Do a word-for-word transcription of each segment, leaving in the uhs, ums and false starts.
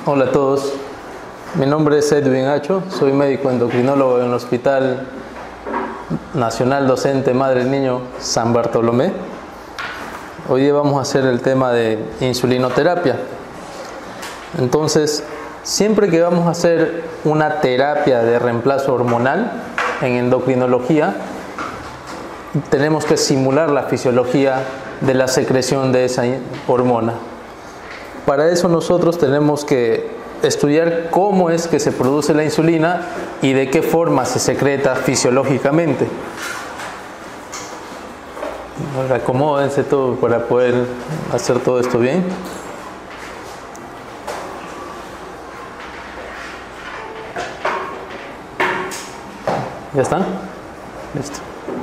Hola a todos, mi nombre es Edwin Acho, soy médico endocrinólogo en el Hospital Nacional Docente Madre y Niño San Bartolomé. Hoy día vamos a hacer el tema de insulinoterapia. Entonces, siempre que vamos a hacer una terapia de reemplazo hormonal en endocrinología, tenemos que simular la fisiología de la secreción de esa hormona. Para eso nosotros tenemos que estudiar cómo es que se produce la insulina y de qué forma se secreta fisiológicamente. Acomódense todo para poder hacer todo esto bien. ¿Ya está? Listo.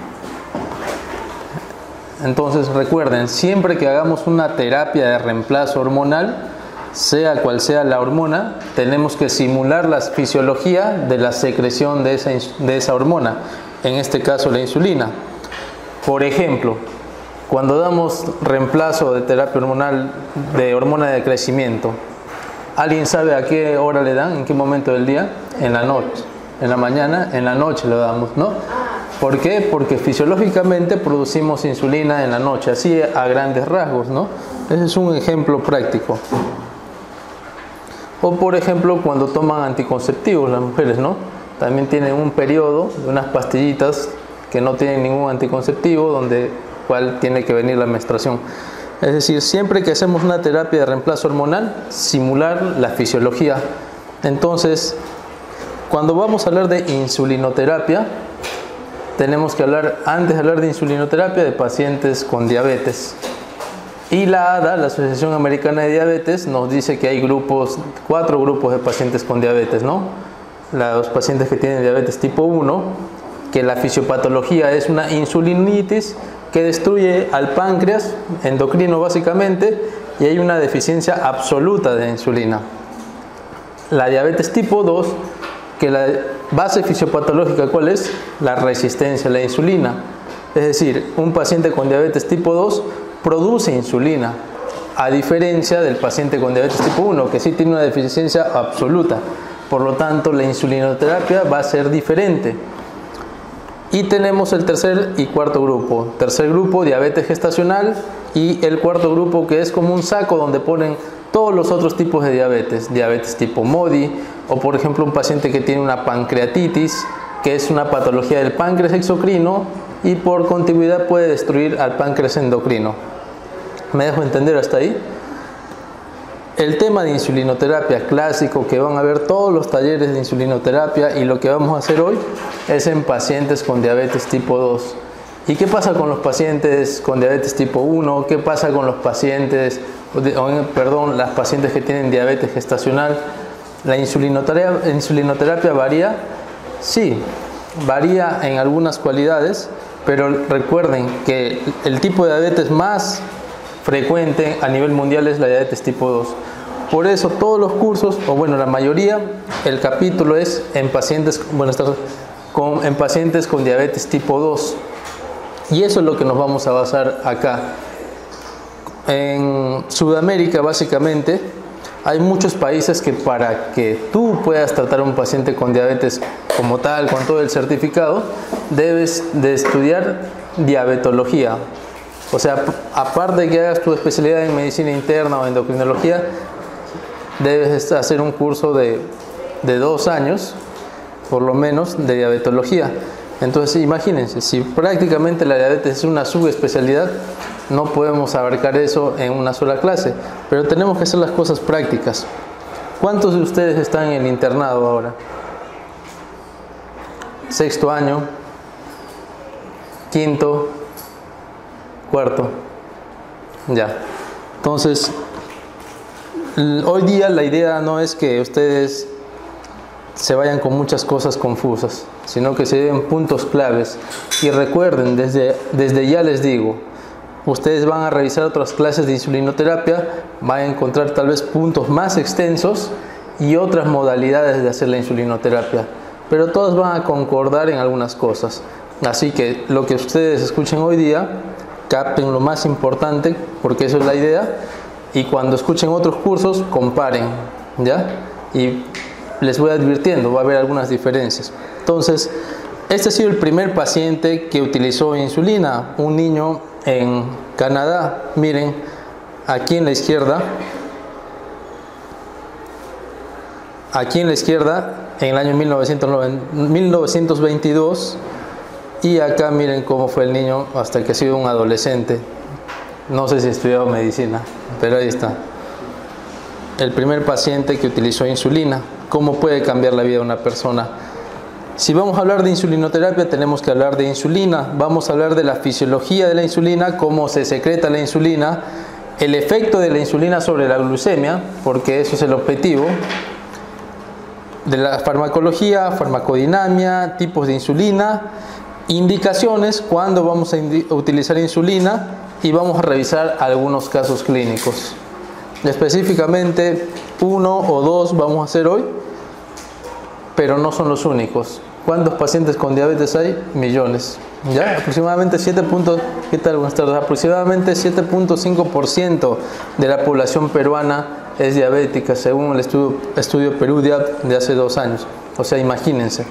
Entonces recuerden, siempre que hagamos una terapia de reemplazo hormonal, sea cual sea la hormona, tenemos que simular la fisiología de la secreción de esa, de esa hormona, en este caso la insulina. Por ejemplo, cuando damos reemplazo de terapia hormonal de hormona de crecimiento, ¿alguien sabe a qué hora le dan? ¿En qué momento del día? En la noche. En la mañana, en la noche lo damos, ¿no? ¿Por qué? Porque fisiológicamente producimos insulina en la noche, así a grandes rasgos, ¿no? Ese es un ejemplo práctico. O por ejemplo, cuando toman anticonceptivos las mujeres, ¿no? También tienen un periodo de unas pastillitas que no tienen ningún anticonceptivo, donde cual tiene que venir la menstruación. Es decir, siempre que hacemos una terapia de reemplazo hormonal, simular la fisiología. Entonces, cuando vamos a hablar de insulinoterapia, tenemos que hablar, antes de hablar de insulinoterapia, de pacientes con diabetes. Y la A D A, la Asociación Americana de Diabetes, nos dice que hay grupos, cuatro grupos de pacientes con diabetes, ¿no? Los pacientes que tienen diabetes tipo uno, que la fisiopatología es una insulinitis que destruye al páncreas endocrino básicamente, y hay una deficiencia absoluta de insulina. La diabetes tipo dos, que la base fisiopatológica, ¿cuál es? La resistencia a la insulina. Es decir, un paciente con diabetes tipo dos produce insulina, a diferencia del paciente con diabetes tipo uno, que sí tiene una deficiencia absoluta. Por lo tanto, la insulinoterapia va a ser diferente. Y tenemos el tercer y cuarto grupo. Tercer grupo, diabetes gestacional, y el cuarto grupo, que es como un saco donde ponen todos los otros tipos de diabetes. Diabetes tipo MODY, o por ejemplo un paciente que tiene una pancreatitis, que es una patología del páncreas exocrino y por contigüidad puede destruir al páncreas endocrino. ¿Me dejo entender hasta ahí? El tema de insulinoterapia clásico, que van a ver todos los talleres de insulinoterapia, y lo que vamos a hacer hoy es en pacientes con diabetes tipo dos. ¿Y qué pasa con los pacientes con diabetes tipo uno? ¿Qué pasa con los pacientes, perdón, las pacientes que tienen diabetes gestacional? ¿La insulinoterapia, insulinoterapia varía? Sí, varía en algunas cualidades, pero recuerden que el tipo de diabetes más frecuente a nivel mundial es la diabetes tipo dos. Por eso todos los cursos, o bueno, la mayoría, el capítulo es en pacientes, bueno, con, en pacientes con diabetes tipo dos. Y eso es lo que nos vamos a basar acá. En Sudamérica, básicamente, hay muchos países que para que tú puedas tratar a un paciente con diabetes como tal, con todo el certificado, debes de estudiar diabetología. O sea, aparte de que hagas tu especialidad en medicina interna o endocrinología, debes hacer un curso de, de dos años, por lo menos, de diabetología. Entonces, imagínense, si prácticamente la diabetes es una subespecialidad, no podemos abarcar eso en una sola clase, pero tenemos que hacer las cosas prácticas. ¿Cuántos de ustedes están en el internado ahora? Sexto año, quinto, cuarto, ya. Entonces, hoy día la idea no es que ustedes se vayan con muchas cosas confusas, sino que se den puntos claves. Y recuerden, desde, desde ya les digo, ustedes van a revisar otras clases de insulinoterapia, van a encontrar tal vez puntos más extensos y otras modalidades de hacer la insulinoterapia, pero todas van a concordar en algunas cosas. Así que lo que ustedes escuchen hoy día, capten lo más importante, porque eso es la idea, y cuando escuchen otros cursos, comparen. ¿ya? Y les voy advirtiendo, va a haber algunas diferencias. Entonces, este ha sido el primer paciente que utilizó insulina, un niño en Canadá. Miren, aquí en la izquierda, aquí en la izquierda, en el año mil novecientos veintidós, y acá miren cómo fue el niño hasta que ha sido un adolescente. No sé si estudiaba medicina, pero ahí está. El primer paciente que utilizó insulina. ¿Cómo puede cambiar la vida de una persona? Si vamos a hablar de insulinoterapia, tenemos que hablar de insulina. Vamos a hablar de la fisiología de la insulina, cómo se secreta la insulina, el efecto de la insulina sobre la glucemia, porque eso es el objetivo. De la farmacología, farmacodinamia, tipos de insulina, indicaciones, cuándo vamos a utilizar insulina, y vamos a revisar algunos casos clínicos. Específicamente uno o dos vamos a hacer hoy, pero no son los únicos. ¿Cuántos pacientes con diabetes hay? Millones. ¿Ya? Aproximadamente siete. ¿Qué tal? Buenas tardes. Aproximadamente siete punto cinco por ciento de la población peruana es diabética, según el estudio, estudio Perudiab de hace dos años. O sea, imagínense.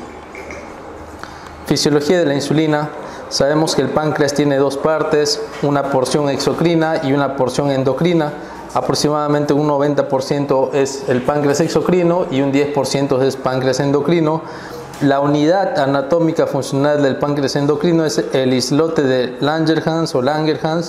Fisiología de la insulina. Sabemos que el páncreas tiene dos partes, una porción exocrina y una porción endocrina. Aproximadamente un noventa por ciento es el páncreas exocrino y un diez por ciento es páncreas endocrino. La unidad anatómica funcional del páncreas endocrino es el islote de Langerhans o Langerhans,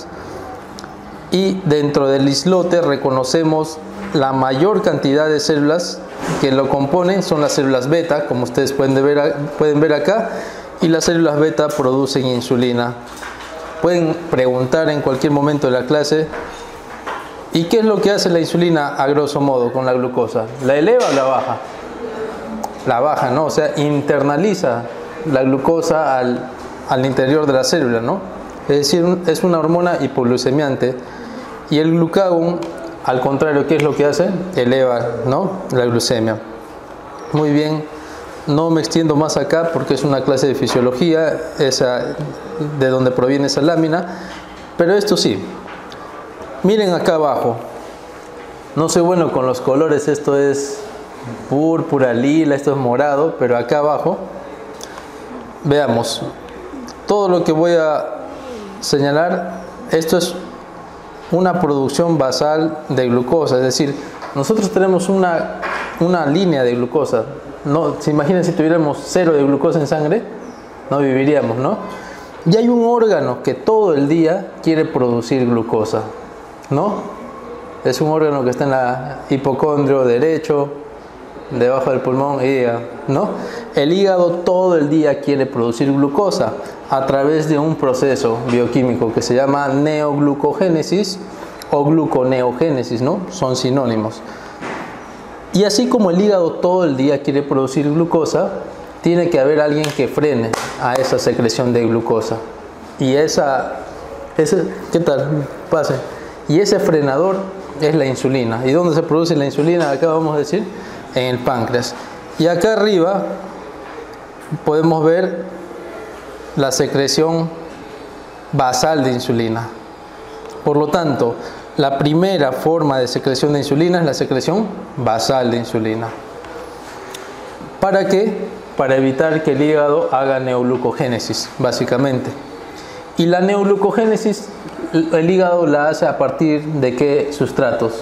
y dentro del islote reconocemos la mayor cantidad de células que lo componen. Son las células beta, como ustedes pueden ver, pueden ver acá, y las células beta producen insulina. Pueden preguntar en cualquier momento de la clase: ¿y qué es lo que hace la insulina a grosso modo con la glucosa? ¿La eleva o la baja? La baja, ¿no? O sea, internaliza la glucosa al, al interior de la célula, ¿no? Es decir, es una hormona hipoglucemiante. Y el glucagón, al contrario, ¿qué es lo que hace? Eleva, ¿no?, la glucemia. Muy bien, no me extiendo más acá porque es una clase de fisiología, esa, de donde proviene esa lámina, pero esto sí. Miren acá abajo, no soy bueno con los colores, esto es púrpura, lila, esto es morado, pero acá abajo, veamos, todo lo que voy a señalar, esto es una producción basal de glucosa, es decir, nosotros tenemos una, una línea de glucosa. No, ¿se imaginan si tuviéramos cero de glucosa en sangre? No viviríamos, ¿no? Y hay un órgano que todo el día quiere producir glucosa, ¿no? Es un órgano que está en la hipocondrio derecho, debajo del pulmón, hígado, ¿no? El hígado todo el día quiere producir glucosa a través de un proceso bioquímico que se llama neoglucogénesis o gluconeogénesis, ¿no? Son sinónimos. Y así como el hígado todo el día quiere producir glucosa, tiene que haber alguien que frene a esa secreción de glucosa. Y esa, ese, ¿qué tal? Pase. Y ese frenador es la insulina. ¿Y dónde se produce la insulina? Acá vamos a decir, en el páncreas. Y acá arriba podemos ver la secreción basal de insulina. Por lo tanto, la primera forma de secreción de insulina es la secreción basal de insulina. ¿Para qué? Para evitar que el hígado haga neoglucogénesis, básicamente. Y la neoglucogénesis, el hígado la hace a partir de qué sustratos?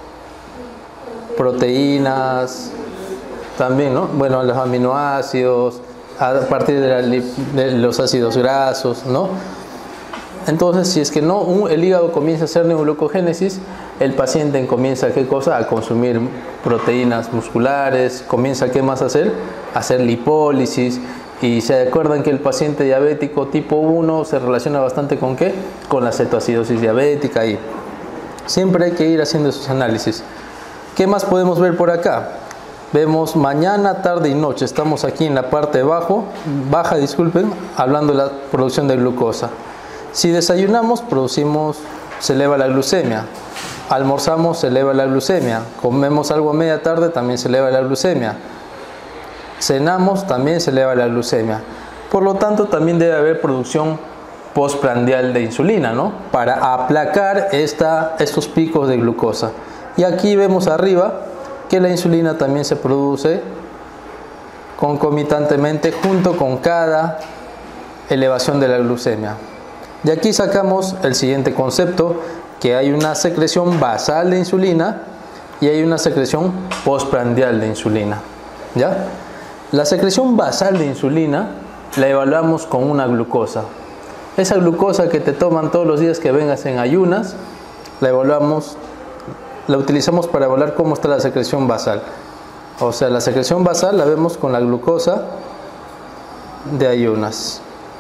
Proteínas, también, ¿no? Bueno, los aminoácidos, a partir de, la, de los ácidos grasos, ¿no? Entonces, si es que no, un, el hígado comienza a hacer neoglucogénesis, el paciente comienza, ¿qué cosa? A consumir proteínas musculares, comienza, ¿qué más a hacer? A hacer lipólisis. Y se acuerdan que el paciente diabético tipo uno se relaciona bastante con ¿qué? Con la cetoacidosis diabética. Y siempre hay que ir haciendo esos análisis. ¿Qué más podemos ver por acá? Vemos mañana, tarde y noche. Estamos aquí en la parte bajo, baja, disculpen, hablando de la producción de glucosa. Si desayunamos, producimos, se eleva la glucemia. Almorzamos, se eleva la glucemia. Comemos algo a media tarde, también se eleva la glucemia. Cenamos, también se eleva la glucemia. Por lo tanto, también debe haber producción postprandial de insulina, ¿no? Para aplacar esta, estos picos de glucosa. Y aquí vemos arriba que la insulina también se produce concomitantemente junto con cada elevación de la glucemia. De aquí sacamos el siguiente concepto, que hay una secreción basal de insulina y hay una secreción postprandial de insulina. ¿Ya? La secreción basal de insulina la evaluamos con una glucosa. Esa glucosa que te toman todos los días que vengas en ayunas, la evaluamos, la utilizamos para evaluar cómo está la secreción basal. O sea, la secreción basal la vemos con la glucosa de ayunas.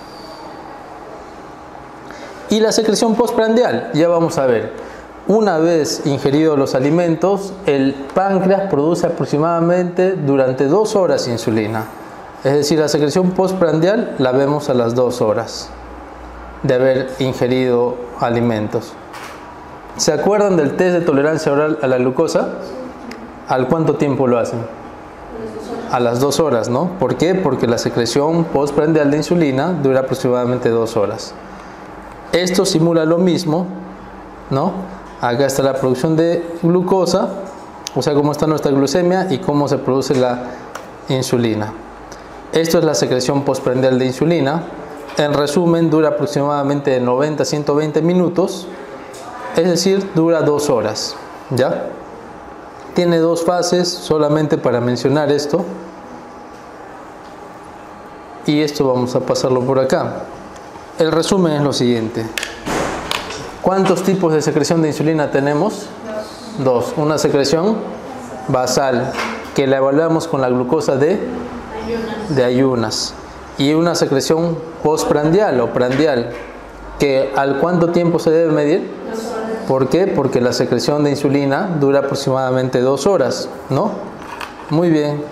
Y la secreción postprandial, ya vamos a ver. Una vez ingeridos los alimentos, el páncreas produce aproximadamente durante dos horas insulina. Es decir, la secreción postprandial la vemos a las dos horas de haber ingerido alimentos. ¿Se acuerdan del test de tolerancia oral a la glucosa? ¿Al cuánto tiempo lo hacen? A las dos horas, ¿no? ¿Por qué? Porque la secreción postprandial de insulina dura aproximadamente dos horas. Esto simula lo mismo, ¿no? Acá está la producción de glucosa, o sea, cómo está nuestra glucemia y cómo se produce la insulina. Esto es la secreción postprandial de insulina. En resumen, dura aproximadamente de noventa a ciento veinte minutos, es decir, dura dos horas, ¿ya? Tiene dos fases, solamente para mencionar esto. Y esto vamos a pasarlo por acá. El resumen es lo siguiente. ¿Cuántos tipos de secreción de insulina tenemos? Dos. Dos. Una secreción basal, que la evaluamos con la glucosa de ayunas. de ayunas. Y una secreción postprandial o prandial, que ¿al cuánto tiempo se debe medir? ¿Por qué? Porque la secreción de insulina dura aproximadamente dos horas, ¿no? Muy bien.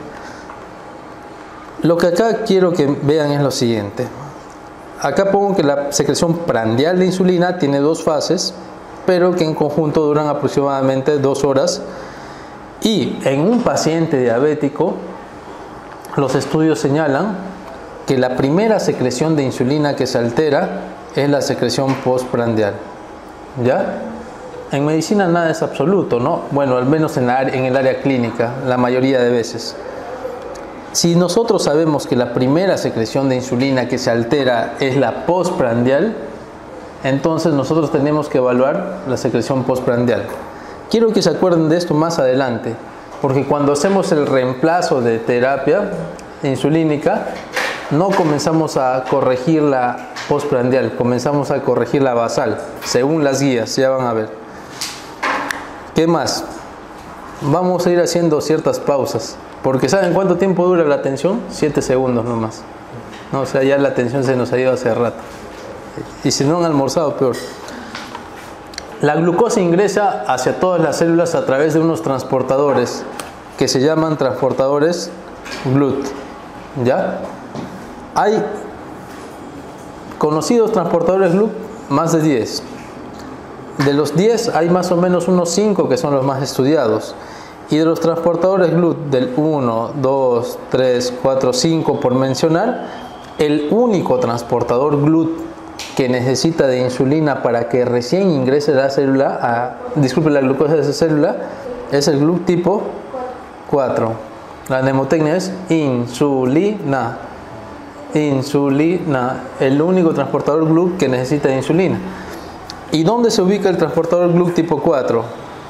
Lo que acá quiero que vean es lo siguiente. Acá pongo que la secreción prandial de insulina tiene dos fases, pero que en conjunto duran aproximadamente dos horas. Y en un paciente diabético, los estudios señalan que la primera secreción de insulina que se altera es la secreción postprandial. ¿Ya? En medicina nada es absoluto, ¿no? Bueno, al menos en, la, en el área clínica, la mayoría de veces. Si nosotros sabemos que la primera secreción de insulina que se altera es la postprandial, entonces nosotros tenemos que evaluar la secreción postprandial. Quiero que se acuerden de esto más adelante, porque cuando hacemos el reemplazo de terapia insulínica, no comenzamos a corregir la postprandial, comenzamos a corregir la basal, según las guías, ya van a ver. ¿Qué más? Vamos a ir haciendo ciertas pausas. Porque ¿saben cuánto tiempo dura la tensión? siete segundos nomás. No, o sea, ya la tensión se nos ha ido hace rato. Y si no han almorzado, peor. La glucosa ingresa hacia todas las células a través de unos transportadores que se llaman transportadores G L U T. ¿Ya? Hay conocidos transportadores G L U T más de diez. De los diez hay más o menos unos cinco que son los más estudiados. Y de los transportadores G L U T del uno, dos, tres, cuatro, cinco por mencionar, el único transportador G L U T que necesita de insulina para que recién ingrese la célula, a, disculpe, la glucosa de esa célula, es el G L U T tipo cuatro. La mnemotecnia es insulina. Insulina, el único transportador G L U T que necesita de insulina. ¿Y dónde se ubica el transportador G L U T tipo cuatro?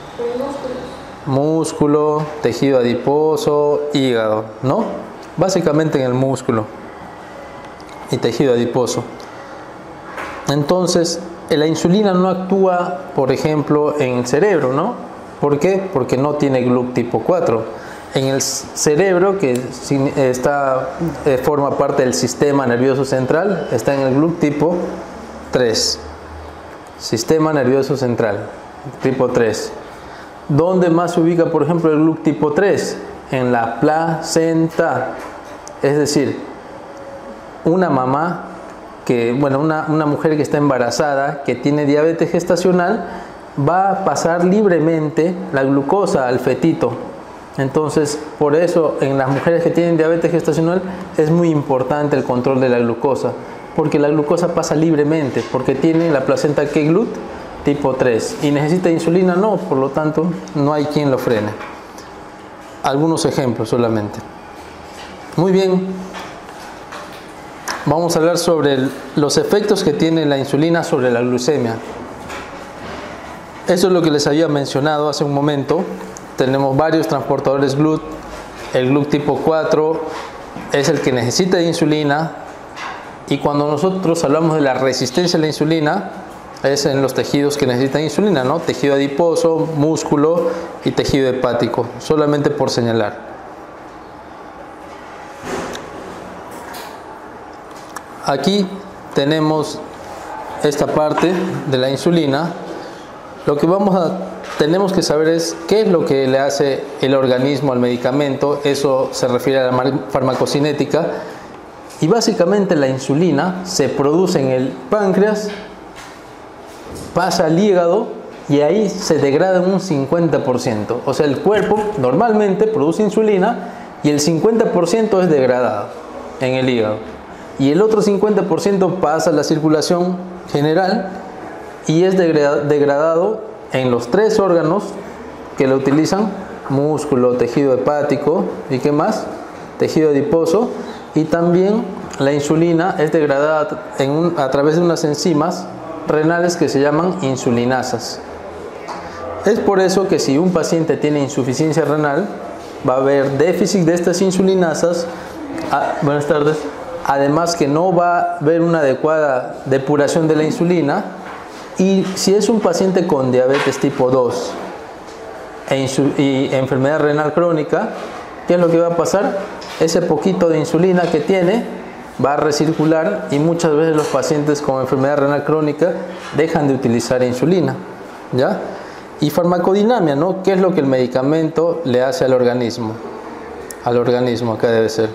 Músculo, tejido adiposo, hígado, ¿no? Básicamente en el músculo y tejido adiposo. Entonces, la insulina no actúa, por ejemplo, en el cerebro, ¿no? ¿Por qué? Porque no tiene G L U T tipo cuatro. En el cerebro, que está, eh, forma parte del sistema nervioso central, está en el G L U T tipo tres. Sistema nervioso central, tipo tres. ¿Dónde más se ubica, por ejemplo, el G L U T tipo tres? En la placenta. Es decir, una mamá, que, bueno, una, una mujer que está embarazada, que tiene diabetes gestacional, va a pasar libremente la glucosa al fetito. Entonces, por eso, en las mujeres que tienen diabetes gestacional, es muy importante el control de la glucosa. Porque la glucosa pasa libremente, porque tiene la placenta ¿qué G L U T? Tipo tres. ¿Y necesita insulina? No, por lo tanto, no hay quien lo frene. algunos ejemplos solamente. Muy bien, vamos a hablar sobre el, los efectos que tiene la insulina sobre la glucemia. Eso es lo que les había mencionado hace un momento. Tenemos varios transportadores G L U T. El G L U T tipo cuatro es el que necesita de insulina, y cuando nosotros hablamos de la resistencia a la insulina es en los tejidos que necesitan insulina, ¿no? Tejido adiposo, músculo y tejido hepático, solamente por señalar. Aquí tenemos esta parte de la insulina. Lo que vamos a tenemos que saber es qué es lo que le hace el organismo al medicamento. Eso se refiere a la farmacocinética. Y básicamente la insulina se produce en el páncreas, pasa al hígado y ahí se degrada en un cincuenta por ciento. O sea, el cuerpo normalmente produce insulina y el cincuenta por ciento es degradado en el hígado. Y el otro cincuenta por ciento pasa a la circulación general y es degradado en los tres órganos que lo utilizan: músculo, tejido hepático y ¿qué más? Tejido adiposo. Y también la insulina es degradada en un, a través de unas enzimas renales que se llaman insulinasas. Es por eso que si un paciente tiene insuficiencia renal, va a haber déficit de estas insulinasas. Ah, buenas tardes. Además que no va a haber una adecuada depuración de la insulina. Y si es un paciente con diabetes tipo dos e y enfermedad renal crónica, ¿qué es lo que va a pasar? Ese poquito de insulina que tiene va a recircular y muchas veces los pacientes con enfermedad renal crónica dejan de utilizar insulina, ¿ya? Y farmacodinamia, ¿no? ¿Qué es lo que el medicamento le hace al organismo? Al organismo, acá debe ser.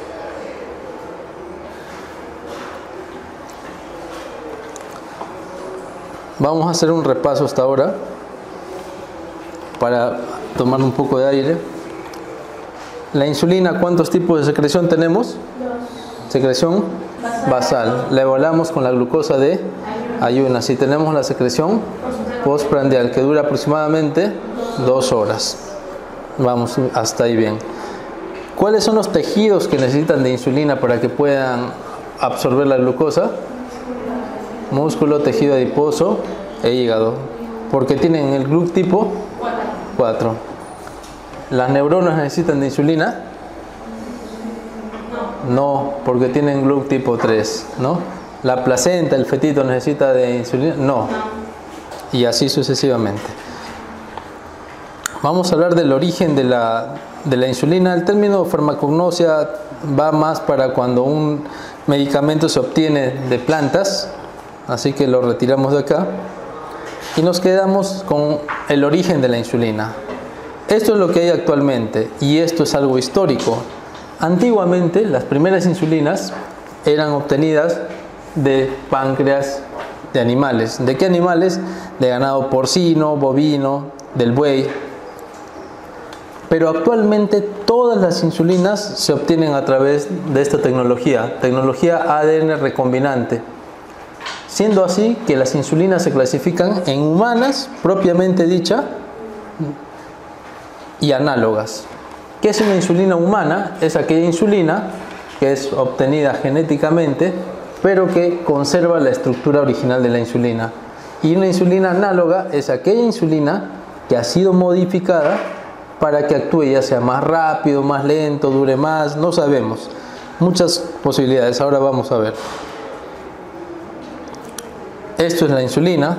Vamos a hacer un repaso hasta ahora para tomar un poco de aire. La insulina, ¿cuántos tipos de secreción tenemos? Dos. Secreción basal. basal. La evaluamos con la glucosa de ayuna. Si tenemos la secreción postprandial, que dura aproximadamente dos horas. Vamos, hasta ahí bien. ¿Cuáles son los tejidos que necesitan de insulina para que puedan absorber la glucosa? Músculo, tejido adiposo e hígado. Porque tienen el G L U T tipo cuatro. ¿Las neuronas necesitan de insulina? No, no, porque tienen G L U T tipo tres, ¿no? ¿La placenta, el fetito necesita de insulina? No. Y así sucesivamente. Vamos a hablar del origen de la, de la insulina. El término farmacognosia va más para cuando un medicamento se obtiene de plantas, así que lo retiramos de acá y nos quedamos con el origen de la insulina. Esto es lo que hay actualmente y esto es algo histórico. Antiguamente las primeras insulinas eran obtenidas de páncreas de animales. ¿De qué animales? De ganado porcino, bovino, del buey. Pero actualmente todas las insulinas se obtienen a través de esta tecnología, tecnología A D N recombinante. Siendo así que las insulinas se clasifican en humanas, propiamente dicha, y análogas. ¿Qué es una insulina humana? Es aquella insulina que es obtenida genéticamente, pero que conserva la estructura original de la insulina. Y una insulina análoga es aquella insulina que ha sido modificada para que actúe, ya sea más rápido, más lento, dure más, no sabemos. Muchas posibilidades, ahora vamos a ver. Esto es la insulina.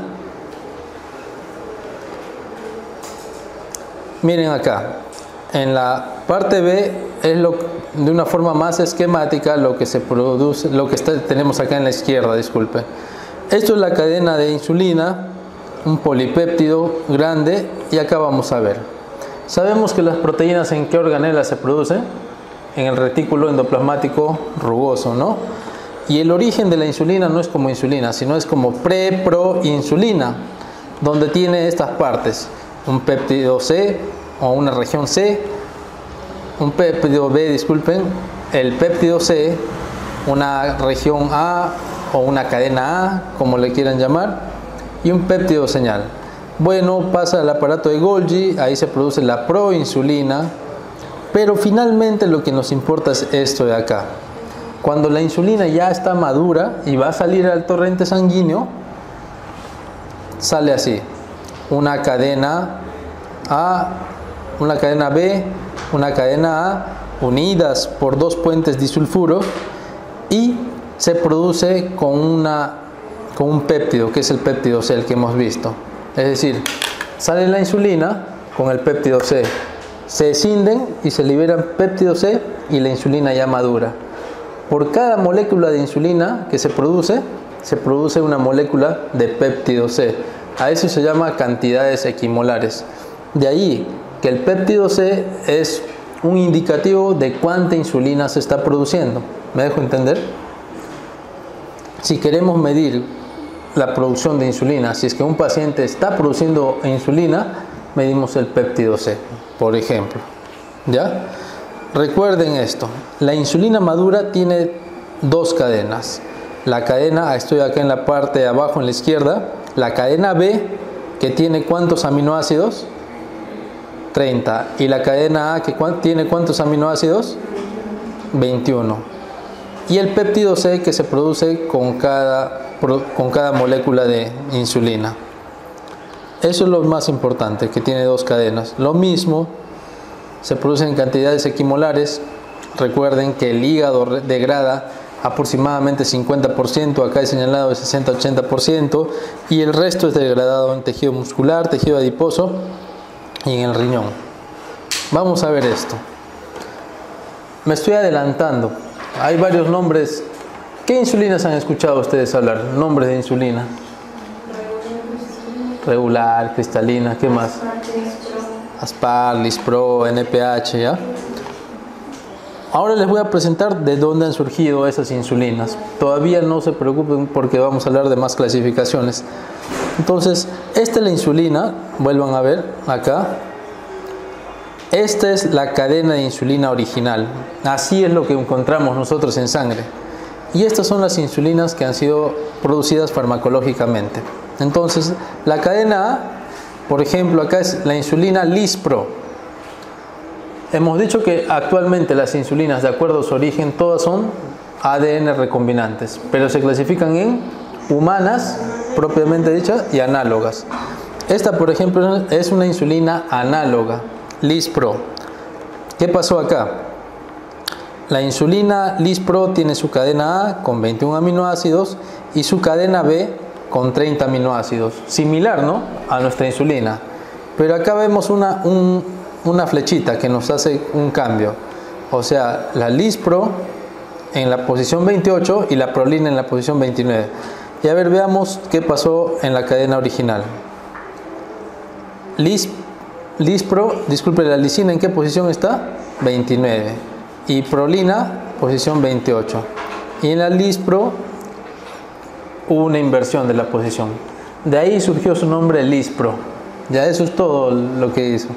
Miren acá, en la parte B es lo, de una forma más esquemática lo que se produce, lo que está, tenemos acá en la izquierda, disculpe. Esto es la cadena de insulina, un polipéptido grande, y acá vamos a ver. Sabemos que las proteínas en qué organela se producen, en el retículo endoplasmático rugoso, ¿no? Y el origen de la insulina no es como insulina, sino es como preproinsulina, donde tiene estas partes: un péptido C o una región C, un péptido B, disculpen, el péptido C, una región A o una cadena A, como le quieran llamar, y un péptido señal. Bueno, pasa al aparato de Golgi, ahí se produce la proinsulina, Pero finalmente lo que nos importa es esto de acá. Cuando la insulina ya está madura y va a salir al torrente sanguíneo, sale así: una cadena A, una cadena B, una cadena A, unidas por dos puentes disulfuro, y se produce con, una, con un péptido, que es el péptido C, el que hemos visto. Es decir, sale la insulina con el péptido C, se escinden y se liberan péptido C y la insulina ya madura. Por cada molécula de insulina que se produce, se produce una molécula de péptido C. A eso se llama cantidades equimolares. De ahí que el péptido C es un indicativo de cuánta insulina se está produciendo. ¿Me dejo entender? Si queremos medir la producción de insulina, si es que un paciente está produciendo insulina, medimos el péptido C, por ejemplo. ¿Ya? Recuerden esto: la insulina madura tiene dos cadenas. La cadena, estoy acá en la parte de abajo en la izquierda, la cadena B, que tiene ¿cuántos aminoácidos? treinta. Y la cadena A, que tiene ¿cuántos aminoácidos? veintiuno. Y el péptido C, que se produce con cada, con cada molécula de insulina. Eso es lo más importante, que tiene dos cadenas. Lo mismo se produce en cantidades equimolares. Recuerden que el hígado degrada aproximadamente cincuenta por ciento, acá he señalado de sesenta a ochenta por ciento, y el resto es degradado en tejido muscular, tejido adiposo y en el riñón. Vamos a ver esto. Me estoy adelantando. Hay varios nombres. ¿Qué insulinas han escuchado ustedes hablar? Nombres de insulina. Regular, cristalina, ¿qué más? Aspar, Lispro, N P H, ¿ya? Ahora les voy a presentar de dónde han surgido esas insulinas. Todavía no se preocupen porque vamos a hablar de más clasificaciones. Entonces, esta es la insulina, vuelvan a ver acá. Esta es la cadena de insulina original. Así es lo que encontramos nosotros en sangre. Y estas son las insulinas que han sido producidas farmacológicamente. Entonces, la cadena A, por ejemplo, acá es la insulina Lispro. Hemos dicho que actualmente las insulinas, de acuerdo a su origen, todas son A D N recombinantes, pero se clasifican en humanas, propiamente dichas, y análogas. Esta, por ejemplo, es una insulina análoga, Lispro. ¿Qué pasó acá? La insulina Lispro tiene su cadena A con veintiún aminoácidos y su cadena B con treinta aminoácidos. Similar, ¿no?, a nuestra insulina. Pero acá vemos una, un, una flechita que nos hace un cambio. O sea, la Lispro en la posición veintiocho y la prolina en la posición veintinueve. Y a ver, veamos qué pasó en la cadena original. Lis, Lispro, disculpe, la lisina, ¿en qué posición está? veintinueve. Y prolina, posición veintiocho. Y en la Lispro hubo una inversión de la posición. De ahí surgió su nombre Lispro. Ya eso es todo lo que hizo.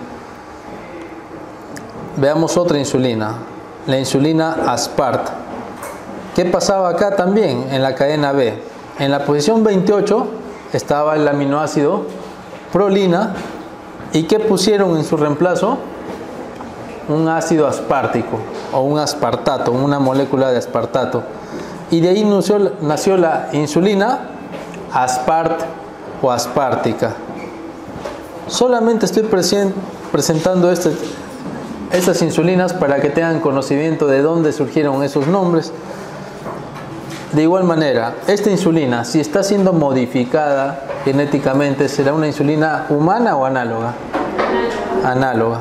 Veamos otra insulina, la insulina Aspart. ¿Qué pasaba acá también en la cadena B? En la posición veintiocho estaba el aminoácido prolina. ¿Y qué pusieron en su reemplazo? Un ácido aspartico o un aspartato, una molécula de aspartato. Y de ahí nació, nació la insulina Aspart o aspártica. Solamente estoy presen, presentando este, estas insulinas para que tengan conocimiento de dónde surgieron esos nombres. De igual manera, esta insulina, si está siendo modificada genéticamente, ¿será una insulina humana o análoga? Análoga.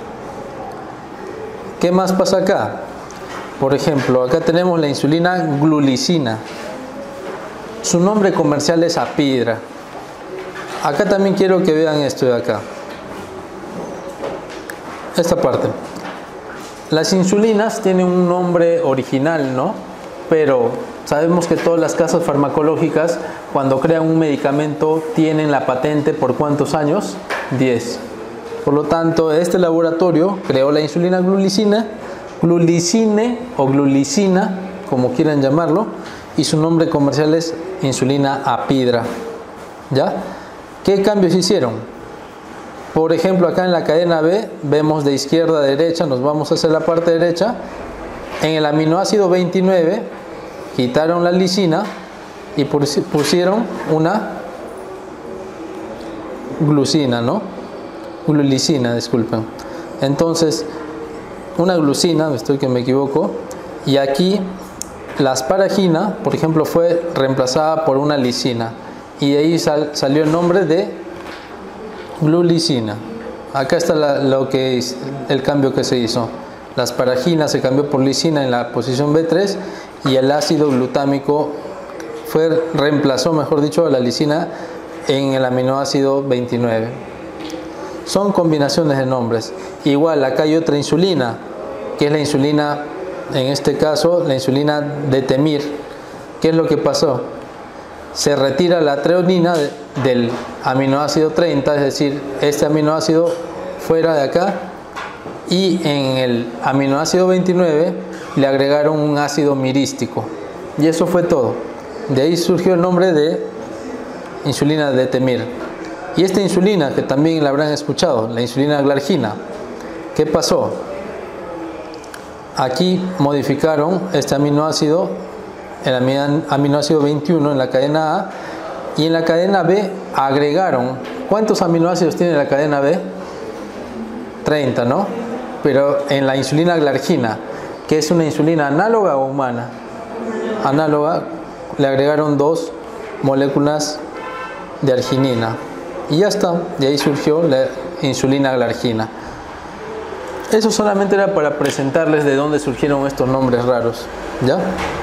¿Qué más pasa acá? Por ejemplo, acá tenemos la insulina glulicina. Su nombre comercial es Apidra. Acá también quiero que vean esto de acá. Esta parte. Las insulinas tienen un nombre original, ¿no? Pero sabemos que todas las casas farmacológicas, cuando crean un medicamento, tienen la patente por ¿cuántos años? diez. Por lo tanto, este laboratorio creó la insulina glulicina, glulicine o glulicina, como quieran llamarlo, y su nombre comercial es insulina Apidra. ¿Ya? ¿Qué cambios hicieron? Por ejemplo, acá en la cadena B vemos de izquierda a derecha, nos vamos hacia la parte derecha. En el aminoácido veintinueve quitaron la lisina y pusieron una glucina, ¿no? Glulicina, disculpen. Entonces, una glucina, estoy que me equivoco, y aquí la asparagina, por ejemplo, fue reemplazada por una lisina y de ahí sal, salió el nombre de glulicina. Acá está la, lo que es el cambio que se hizo. La asparagina se cambió por lisina en la posición B tres y el ácido glutámico fue, reemplazó, mejor dicho, a la lisina en el aminoácido veintinueve. Son combinaciones de nombres. Igual acá hay otra insulina, que es la insulina, en este caso, la insulina de Temir. ¿Qué es lo que pasó? Se retira la treonina de, del aminoácido treinta, es decir, este aminoácido fuera de acá, y en el aminoácido veintinueve le agregaron un ácido mirístico. Y eso fue todo. De ahí surgió el nombre de insulina de Temir. Y esta insulina, que también la habrán escuchado, la insulina glargina, ¿qué pasó? Aquí modificaron este aminoácido, el aminoácido veintiuno en la cadena A, y en la cadena B agregaron, ¿cuántos aminoácidos tiene la cadena B? treinta, ¿no? Pero en la insulina glargina, que es una insulina análoga o humana, análoga, le agregaron dos moléculas de arginina y ya está, de ahí surgió la insulina glargina. Eso solamente era para presentarles de dónde surgieron estos nombres raros, ¿ya?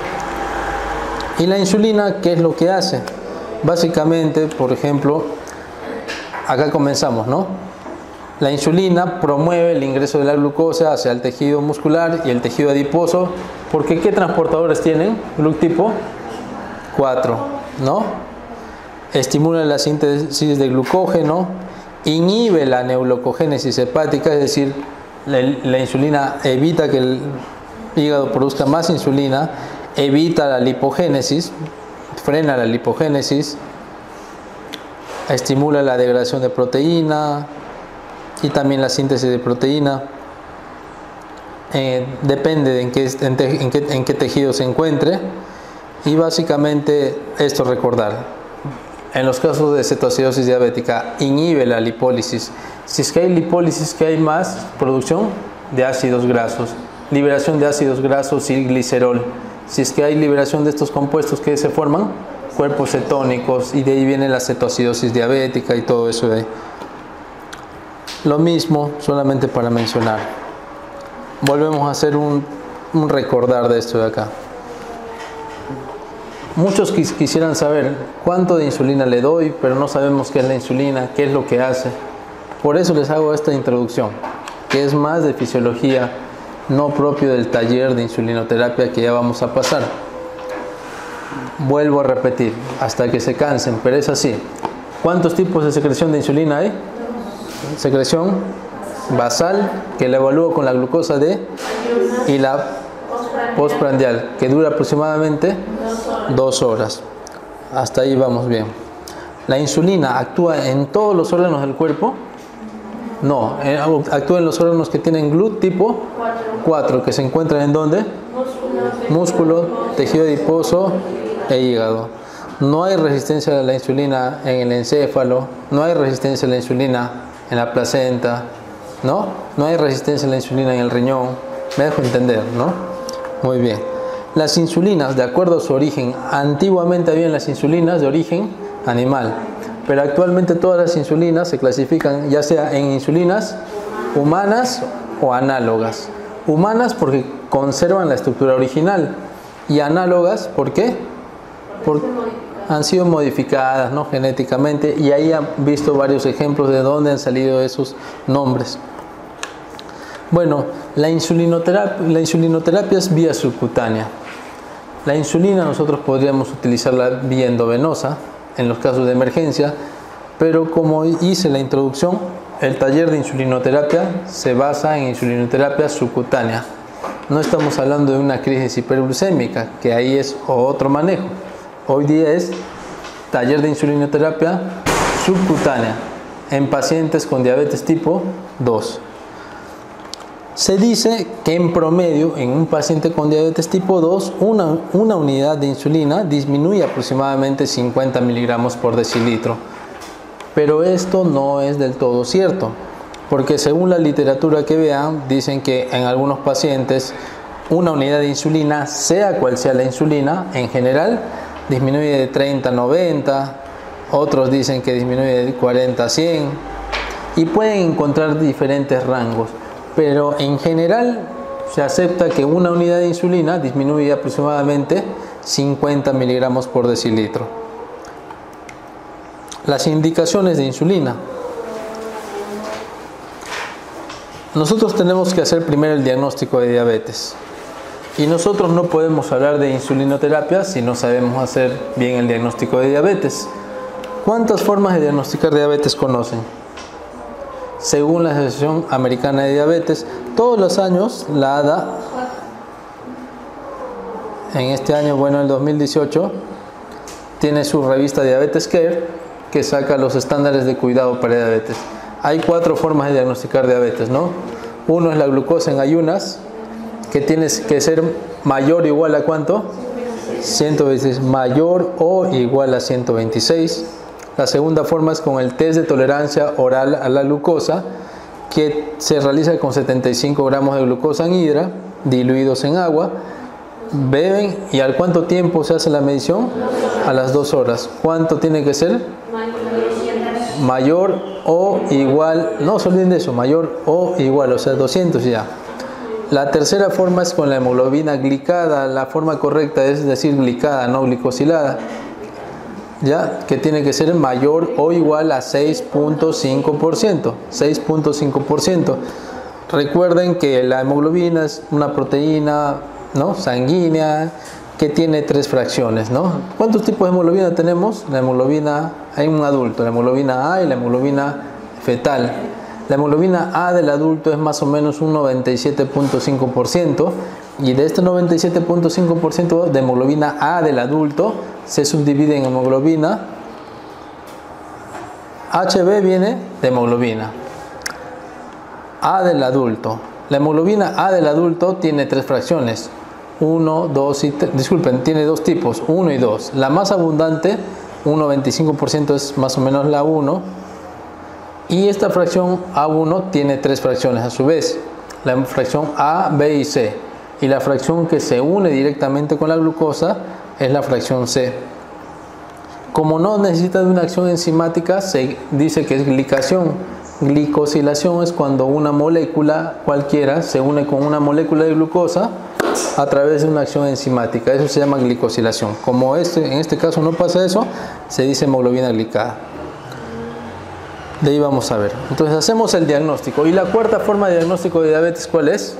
Y la insulina, ¿qué es lo que hace? Básicamente, por ejemplo, acá comenzamos, ¿no? La insulina promueve el ingreso de la glucosa hacia el tejido muscular y el tejido adiposo, porque ¿qué transportadores tienen? Gluc tipo cuatro, ¿no? Estimula la síntesis de glucógeno, inhibe la neurocogénesis hepática, es decir, la, la insulina evita que el hígado produzca más insulina, evita la lipogénesis, frena la lipogénesis, estimula la degradación de proteína y también la síntesis de proteína. Eh, depende de en qué, en, te, en, qué, en qué tejido se encuentre, y básicamente esto recordar. En los casos de cetoacidosis diabética, inhibe la lipólisis. Si es que hay lipólisis, que hay más producción de ácidos grasos, liberación de ácidos grasos y glicerol. Si es que hay liberación de estos compuestos que se forman, cuerpos cetónicos, y de ahí viene la cetoacidosis diabética y todo eso de ahí. Lo mismo, solamente para mencionar. Volvemos a hacer un, un recordar de esto de acá. Muchos quis quisieran saber cuánto de insulina le doy, pero no sabemos qué es la insulina, qué es lo que hace. Por eso les hago esta introducción, que es más de fisiología, no propio del taller de insulinoterapia que ya vamos a pasar. Vuelvo a repetir, hasta que se cansen, pero es así. ¿Cuántos tipos de secreción de insulina hay? Secreción basal, que la evalúo con la glucosa D, y la postprandial, que dura aproximadamente dos horas. Hasta ahí vamos bien. ¿La insulina actúa en todos los órganos del cuerpo? No, actúa en los órganos que tienen GLUT tipo cuatro, que se encuentran ¿en dónde? Músculo, tejido adiposo e hígado. No hay resistencia a la insulina en el encéfalo, no hay resistencia a la insulina en la placenta, ¿no? No hay resistencia a la insulina en el riñón. Me dejo entender, ¿no? Muy bien. Las insulinas, de acuerdo a su origen, antiguamente habían las insulinas de origen animal, pero actualmente todas las insulinas se clasifican ya sea en insulinas humanas o análogas. Humanas porque conservan la estructura original, y análogas ¿por qué? Porque han sido modificadas, ¿no? Genéticamente, y ahí han visto varios ejemplos de dónde han salido esos nombres. Bueno, la insulinoterapia, la insulinoterapia es vía subcutánea. La insulina nosotros podríamos utilizarla vía endovenosa en los casos de emergencia, pero como hice la introducción, el taller de insulinoterapia se basa en insulinoterapia subcutánea. No estamos hablando de una crisis hiperglucémica, que ahí es otro manejo. Hoy día es taller de insulinoterapia subcutánea. en pacientes con diabetes tipo dos. Se dice que en promedio en un paciente con diabetes tipo dos una, una unidad de insulina disminuye aproximadamente cincuenta miligramos por decilitro. Pero esto no es del todo cierto, porque según la literatura que vean, dicen que en algunos pacientes una unidad de insulina, sea cual sea la insulina, en general disminuye de treinta a noventa, otros dicen que disminuye de cuarenta a cien y pueden encontrar diferentes rangos. Pero en general se acepta que una unidad de insulina disminuye aproximadamente cincuenta miligramos por decilitro. Las indicaciones de insulina. Nosotros tenemos que hacer primero el diagnóstico de diabetes. Y nosotros no podemos hablar de insulinoterapia si no sabemos hacer bien el diagnóstico de diabetes. ¿Cuántas formas de diagnosticar diabetes conocen? Según la Asociación Americana de Diabetes, todos los años la A D A, en este año, bueno, el dos mil dieciocho, tiene su revista Diabetes Care, que saca los estándares de cuidado para diabetes. Hay cuatro formas de diagnosticar diabetes, ¿no? Uno es la glucosa en ayunas, que tiene que ser mayor o igual a ¿cuánto? ciento veintiséis, mayor o igual a ciento veintiséis. La segunda forma es con el test de tolerancia oral a la glucosa, que se realiza con setenta y cinco gramos de glucosa en hidra, diluidos en agua. Beben y ¿al cuánto tiempo se hace la medición? A las dos horas. ¿Cuánto tiene que ser? Mayor o igual, no se olviden de eso, mayor o igual, o sea, doscientos ya. La tercera forma es con la hemoglobina glicada. La forma correcta es decir glicada, no glicosilada, ya, que tiene que ser mayor o igual a seis punto cinco por ciento. seis punto cinco por ciento. Recuerden que la hemoglobina es una proteína, ¿no?, sanguínea, que tiene tres fracciones, ¿no? ¿Cuántos tipos de hemoglobina tenemos? La hemoglobina, hay un adulto, la hemoglobina A y la hemoglobina fetal. La hemoglobina A del adulto es más o menos un noventa y siete punto cinco por ciento, y de este noventa y siete punto cinco por ciento de hemoglobina A del adulto se subdivide en hemoglobina H B, viene de hemoglobina A del adulto. La hemoglobina A del adulto tiene tres fracciones, uno, dos y tres, disculpen, tiene dos tipos, uno y dos. La más abundante, un noventa y cinco por ciento, es más o menos la uno, y esta fracción A uno tiene tres fracciones a su vez, la fracción A, B y C, y la fracción que se une directamente con la glucosa es la fracción C. Como no necesita de una acción enzimática, se dice que es glicación. Glicosilación es cuando una molécula cualquiera se une con una molécula de glucosa a través de una acción enzimática. Eso se llama glicosilación. Como este, en este caso no pasa eso, se dice hemoglobina glicada. De ahí vamos a ver. Entonces hacemos el diagnóstico. ¿Y la cuarta forma de diagnóstico de diabetes cuál es?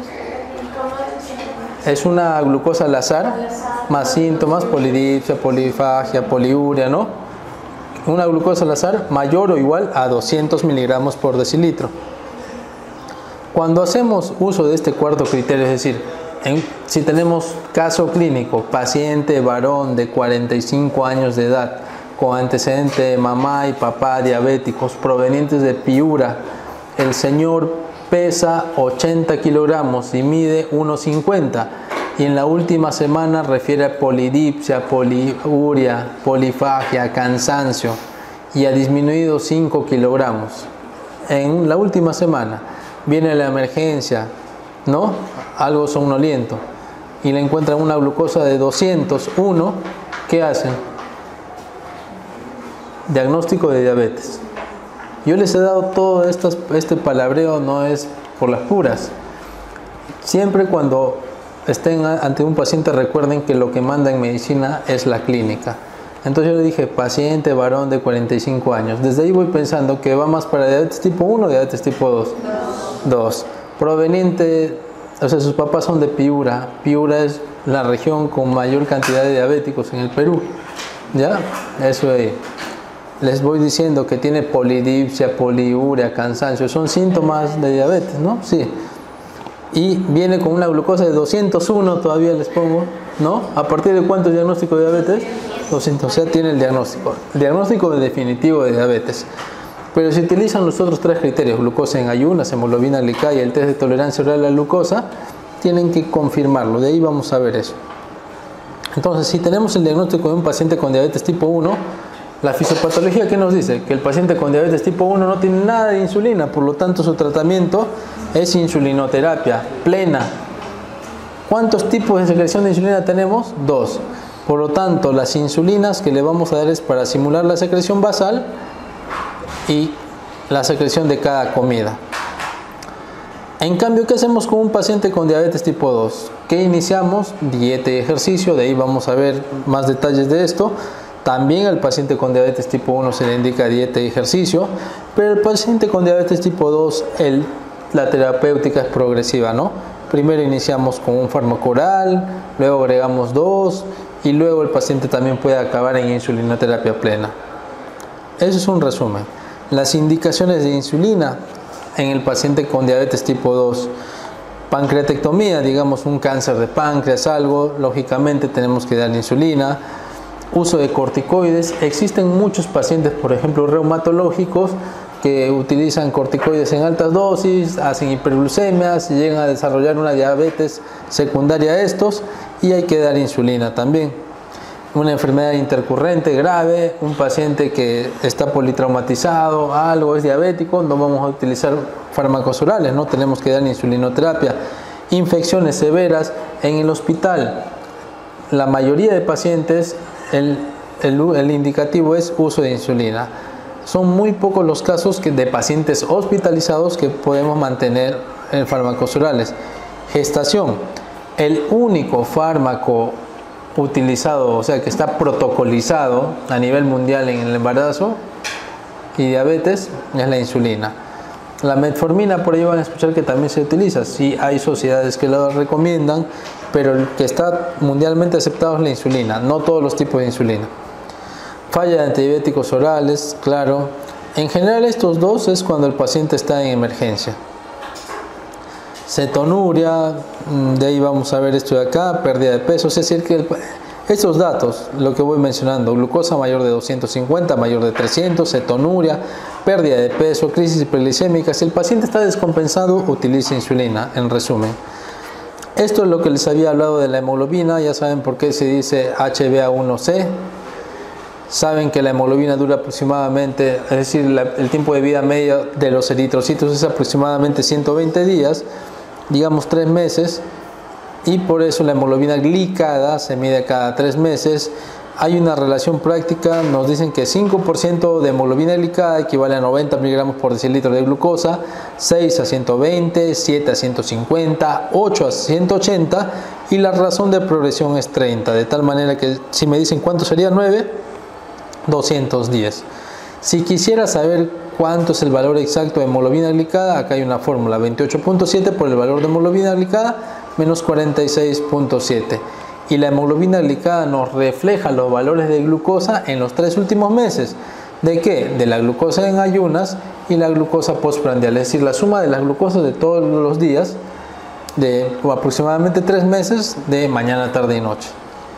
Es una glucosa al azar, más síntomas, polidipsia, polifagia, poliuria, ¿no? Una glucosa al azar mayor o igual a doscientos miligramos por decilitro. Cuando hacemos uso de este cuarto criterio, es decir, en, si tenemos caso clínico, paciente varón de cuarenta y cinco años de edad, con antecedente de mamá y papá diabéticos provenientes de Piura, el señor pesa ochenta kilogramos y mide uno cincuenta, y en la última semana refiere a polidipsia, poliuria, polifagia, cansancio, y ha disminuido cinco kilogramos. En la última semana viene la emergencia, ¿no?, algo somnoliento, y le encuentran una glucosa de doscientos uno, ¿qué hacen? Diagnóstico de diabetes. Yo les he dado todo estas, este palabreo, no es por las puras. Siempre cuando estén ante un paciente, recuerden que lo que manda en medicina es la clínica. Entonces yo le dije paciente varón de cuarenta y cinco años. Desde ahí voy pensando que va más para diabetes tipo uno o diabetes tipo dos. dos. Proveniente, o sea, sus papás son de Piura. Piura es la región con mayor cantidad de diabéticos en el Perú. ¿Ya? Eso ahí. Les voy diciendo que tiene polidipsia, poliuria, cansancio. Son síntomas de diabetes, ¿no? Sí. Y viene con una glucosa de doscientos uno, todavía les pongo, ¿no? ¿A partir de cuánto diagnóstico de diabetes? doscientos, o sea, tiene el diagnóstico. El diagnóstico definitivo de diabetes. Pero si utilizan los otros tres criterios, glucosa en ayunas, hemoglobina glicada y el test de tolerancia oral a la glucosa, tienen que confirmarlo. De ahí vamos a ver eso. Entonces, si tenemos el diagnóstico de un paciente con diabetes tipo uno, la fisiopatología, ¿qué nos dice? Que el paciente con diabetes tipo uno no tiene nada de insulina, por lo tanto su tratamiento es insulinoterapia plena. ¿Cuántos tipos de secreción de insulina tenemos? Dos. Por lo tanto, las insulinas que le vamos a dar es para simular la secreción basal y la secreción de cada comida. En cambio, ¿qué hacemos con un paciente con diabetes tipo dos? ¿Qué iniciamos? Dieta y ejercicio, de ahí vamos a ver más detalles de esto. También al paciente con diabetes tipo uno se le indica dieta y ejercicio, pero el paciente con diabetes tipo dos, el, la terapéutica es progresiva, ¿no? Primero iniciamos con un fármaco oral, luego agregamos dos y luego el paciente también puede acabar en insulinoterapia plena. Eso es un resumen. Las indicaciones de insulina en el paciente con diabetes tipo dos. Pancreatectomía, digamos un cáncer de páncreas, algo, lógicamente tenemos que dar insulina. Uso de corticoides. Existen muchos pacientes, por ejemplo, reumatológicos, que utilizan corticoides en altas dosis, hacen hiperglucemias y llegan a desarrollar una diabetes secundaria a estos y hay que dar insulina también. Una enfermedad intercurrente grave, un paciente que está politraumatizado, algo es diabético, no vamos a utilizar fármacos orales, no tenemos que dar insulinoterapia. Infecciones severas en el hospital. La mayoría de pacientes, el, el, el indicativo es uso de insulina. Son muy pocos los casos que de pacientes hospitalizados que podemos mantener en fármacos orales. Gestación. El único fármaco utilizado, o sea que está protocolizado a nivel mundial en el embarazo y diabetes, es la insulina. La metformina, por ahí van a escuchar que también se utiliza. Sí, hay sociedades que lo recomiendan, pero el que está mundialmente aceptado es la insulina, no todos los tipos de insulina. Falla de antibióticos orales, claro. En general estos dos es cuando el paciente está en emergencia. Cetonuria, de ahí vamos a ver esto de acá, pérdida de peso, es decir que el, estos datos, lo que voy mencionando, glucosa mayor de doscientos cincuenta, mayor de trescientos, cetonuria, pérdida de peso, crisis hiperglicémica, si el paciente está descompensado, utiliza insulina, en resumen. Esto es lo que les había hablado de la hemoglobina, ya saben por qué se dice H b A uno C. Saben que la hemoglobina dura aproximadamente, es decir, la, el tiempo de vida medio de los eritrocitos es aproximadamente ciento veinte días, digamos tres meses, y por eso la hemoglobina glicada se mide cada tres meses. Hay una relación práctica, nos dicen que cinco por ciento de hemoglobina glicada equivale a noventa miligramos por decilitro de glucosa, seis a ciento veinte, siete a ciento cincuenta, ocho a ciento ochenta y la razón de progresión es treinta, de tal manera que si me dicen cuánto sería nueve, doscientos diez. Si quisiera saber cuánto es el valor exacto de hemoglobina glicada, acá hay una fórmula, veintiocho punto siete por el valor de hemoglobina glicada menos cuarenta y seis punto siete. Y la hemoglobina glicada nos refleja los valores de glucosa en los tres últimos meses. ¿De qué? De la glucosa en ayunas y la glucosa postprandial, es decir, la suma de las glucosas de todos los días, de aproximadamente tres meses, de mañana, tarde y noche.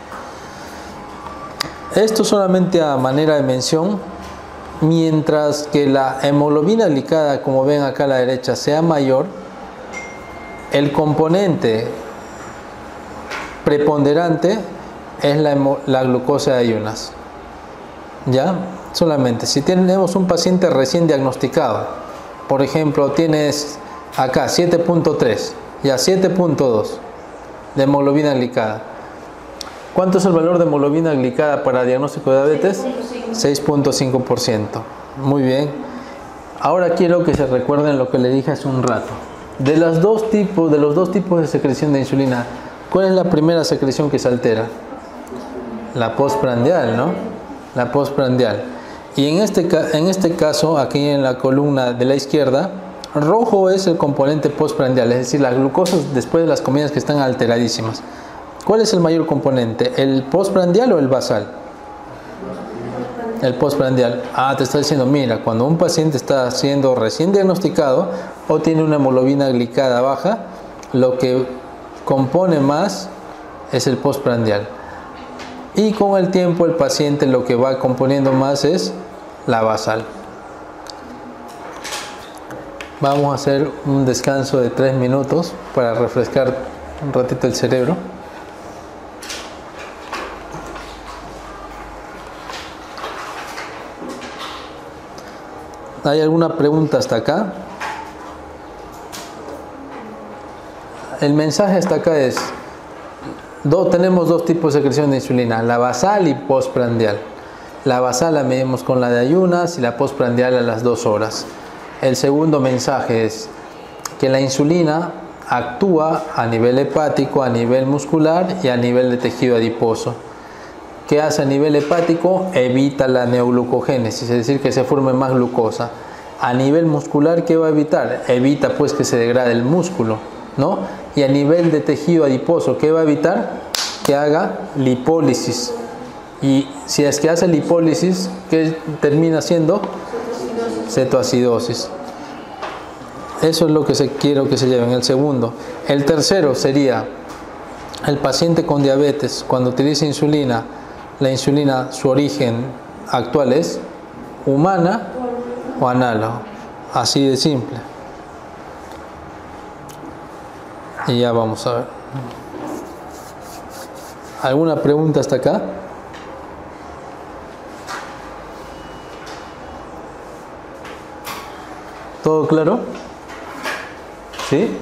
Esto solamente a manera de mención, mientras que la hemoglobina glicada, como ven acá a la derecha, sea mayor, el componente preponderante es la, la glucosa de ayunas. ¿Ya? Solamente, si tenemos un paciente recién diagnosticado, por ejemplo, tienes acá siete punto tres, ya siete punto dos de hemoglobina glicada. ¿Cuánto es el valor de hemoglobina glicada para diagnóstico de diabetes? seis punto cinco por ciento. Muy bien. Ahora quiero que se recuerden lo que le dije hace un rato. De, las dos tipos, de los dos tipos de secreción de insulina, ¿cuál es la primera secreción que se altera? La postprandial, ¿no? La postprandial. Y en este, en este caso, aquí en la columna de la izquierda, rojo es el componente postprandial, es decir, las glucosas después de las comidas que están alteradísimas. ¿Cuál es el mayor componente? ¿El postprandial o el basal? El postprandial. Ah, te está diciendo, mira, cuando un paciente está siendo recién diagnosticado o tiene una hemoglobina glicada baja, lo que compone más es el postprandial. Y con el tiempo el paciente lo que va componiendo más es la basal. Vamos a hacer un descanso de tres minutos para refrescar un ratito el cerebro. ¿Hay alguna pregunta hasta acá? El mensaje hasta acá es, do, tenemos dos tipos de secreción de insulina, la basal y postprandial. La basal la medimos con la de ayunas y la postprandial a las dos horas. El segundo mensaje es que la insulina actúa a nivel hepático, a nivel muscular y a nivel de tejido adiposo. ¿Qué hace a nivel hepático? Evita la neoglucogénesis, es decir, que se forme más glucosa. A nivel muscular, ¿qué va a evitar? Evita pues que se degrade el músculo, ¿no? Y a nivel de tejido adiposo, ¿qué va a evitar? Que haga lipólisis. Y si es que hace lipólisis, ¿qué termina siendo? Cetoacidosis. Eso es lo que se, quiero que se lleven. El segundo. El tercero sería el paciente con diabetes, cuando utiliza insulina, la insulina, su origen actual es humana o análogo. Así de simple. Y ya vamos a ver. ¿Alguna pregunta hasta acá? ¿Todo claro? ¿Sí?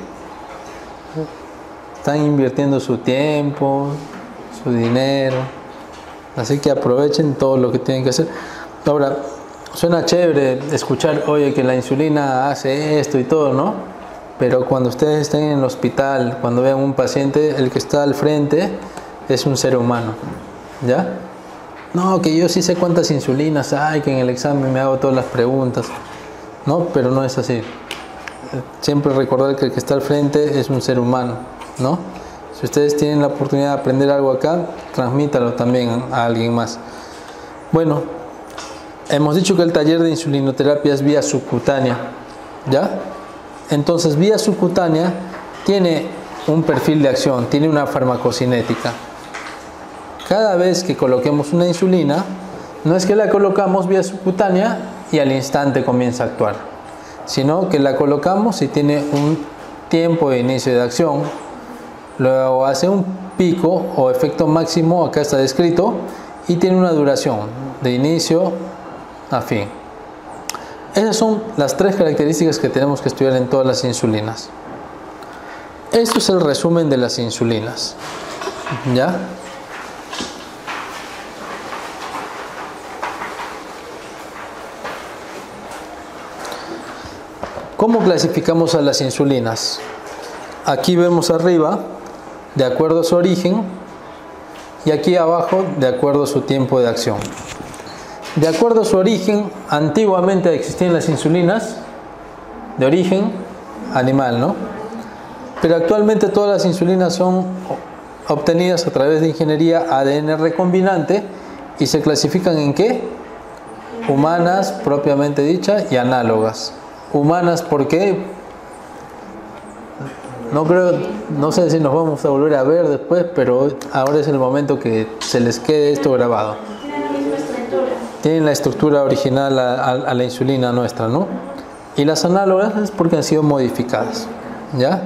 Están invirtiendo su tiempo, su dinero. Así que aprovechen todo lo que tienen que hacer. Ahora, suena chévere escuchar, oye, que la insulina hace esto y todo, ¿no? Pero cuando ustedes estén en el hospital, cuando vean un paciente, el que está al frente es un ser humano, ¿ya? No, que yo sí sé cuántas insulinas hay, que en el examen me hago todas las preguntas. No, pero no es así. Siempre recordar que el que está al frente es un ser humano, ¿no? Si ustedes tienen la oportunidad de aprender algo acá, transmítalo también a alguien más. Bueno, hemos dicho que el taller de insulinoterapia es vía subcutánea, ¿ya? Entonces, vía subcutánea tiene un perfil de acción, tiene una farmacocinética. Cada vez que coloquemos una insulina, no es que la colocamos vía subcutánea y al instante comienza a actuar, sino que la colocamos y tiene un tiempo de inicio de acción, luego hace un pico o efecto máximo, acá está descrito, y tiene una duración de inicio a fin. Esas son las tres características que tenemos que estudiar en todas las insulinas. Esto es el resumen de las insulinas, ¿ya? ¿Cómo clasificamos a las insulinas? Aquí vemos arriba, de acuerdo a su origen, y aquí abajo, de acuerdo a su tiempo de acción. De acuerdo a su origen, antiguamente existían las insulinas de origen animal, ¿no? Pero actualmente todas las insulinas son obtenidas a través de ingeniería A D N recombinante y se clasifican en ¿qué? Humanas, propiamente dicha, y análogas. Humanas, ¿por qué? No creo, no sé si nos vamos a volver a ver después, pero ahora es el momento que se les quede esto grabado. Tienen la misma estructura. Tienen la estructura original a, a, a la insulina nuestra, ¿no? Y las análogas es porque han sido modificadas, ¿ya?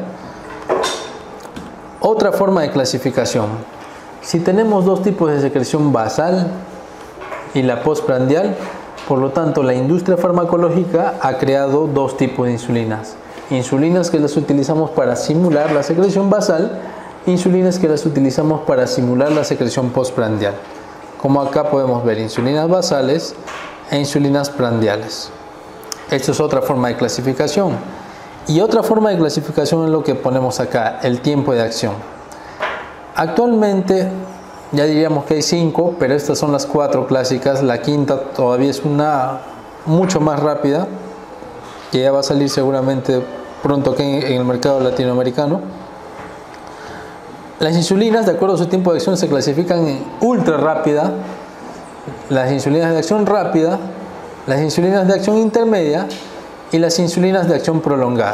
Otra forma de clasificación. Si tenemos dos tipos de secreción basal y la postprandial, por lo tanto, la industria farmacológica ha creado dos tipos de insulinas. Insulinas que las utilizamos para simular la secreción basal, insulinas que las utilizamos para simular la secreción postprandial. Como acá podemos ver, insulinas basales e insulinas prandiales. Esto es otra forma de clasificación. Y otra forma de clasificación es lo que ponemos acá, el tiempo de acción. Actualmente, ya diríamos que hay cinco, pero estas son las cuatro clásicas. La quinta todavía es una mucho más rápida, que ya va a salir seguramente pronto aquí en el mercado latinoamericano. Las insulinas, de acuerdo a su tiempo de acción, se clasifican en ultra rápida, las insulinas de acción rápida, las insulinas de acción intermedia y las insulinas de acción prolongada.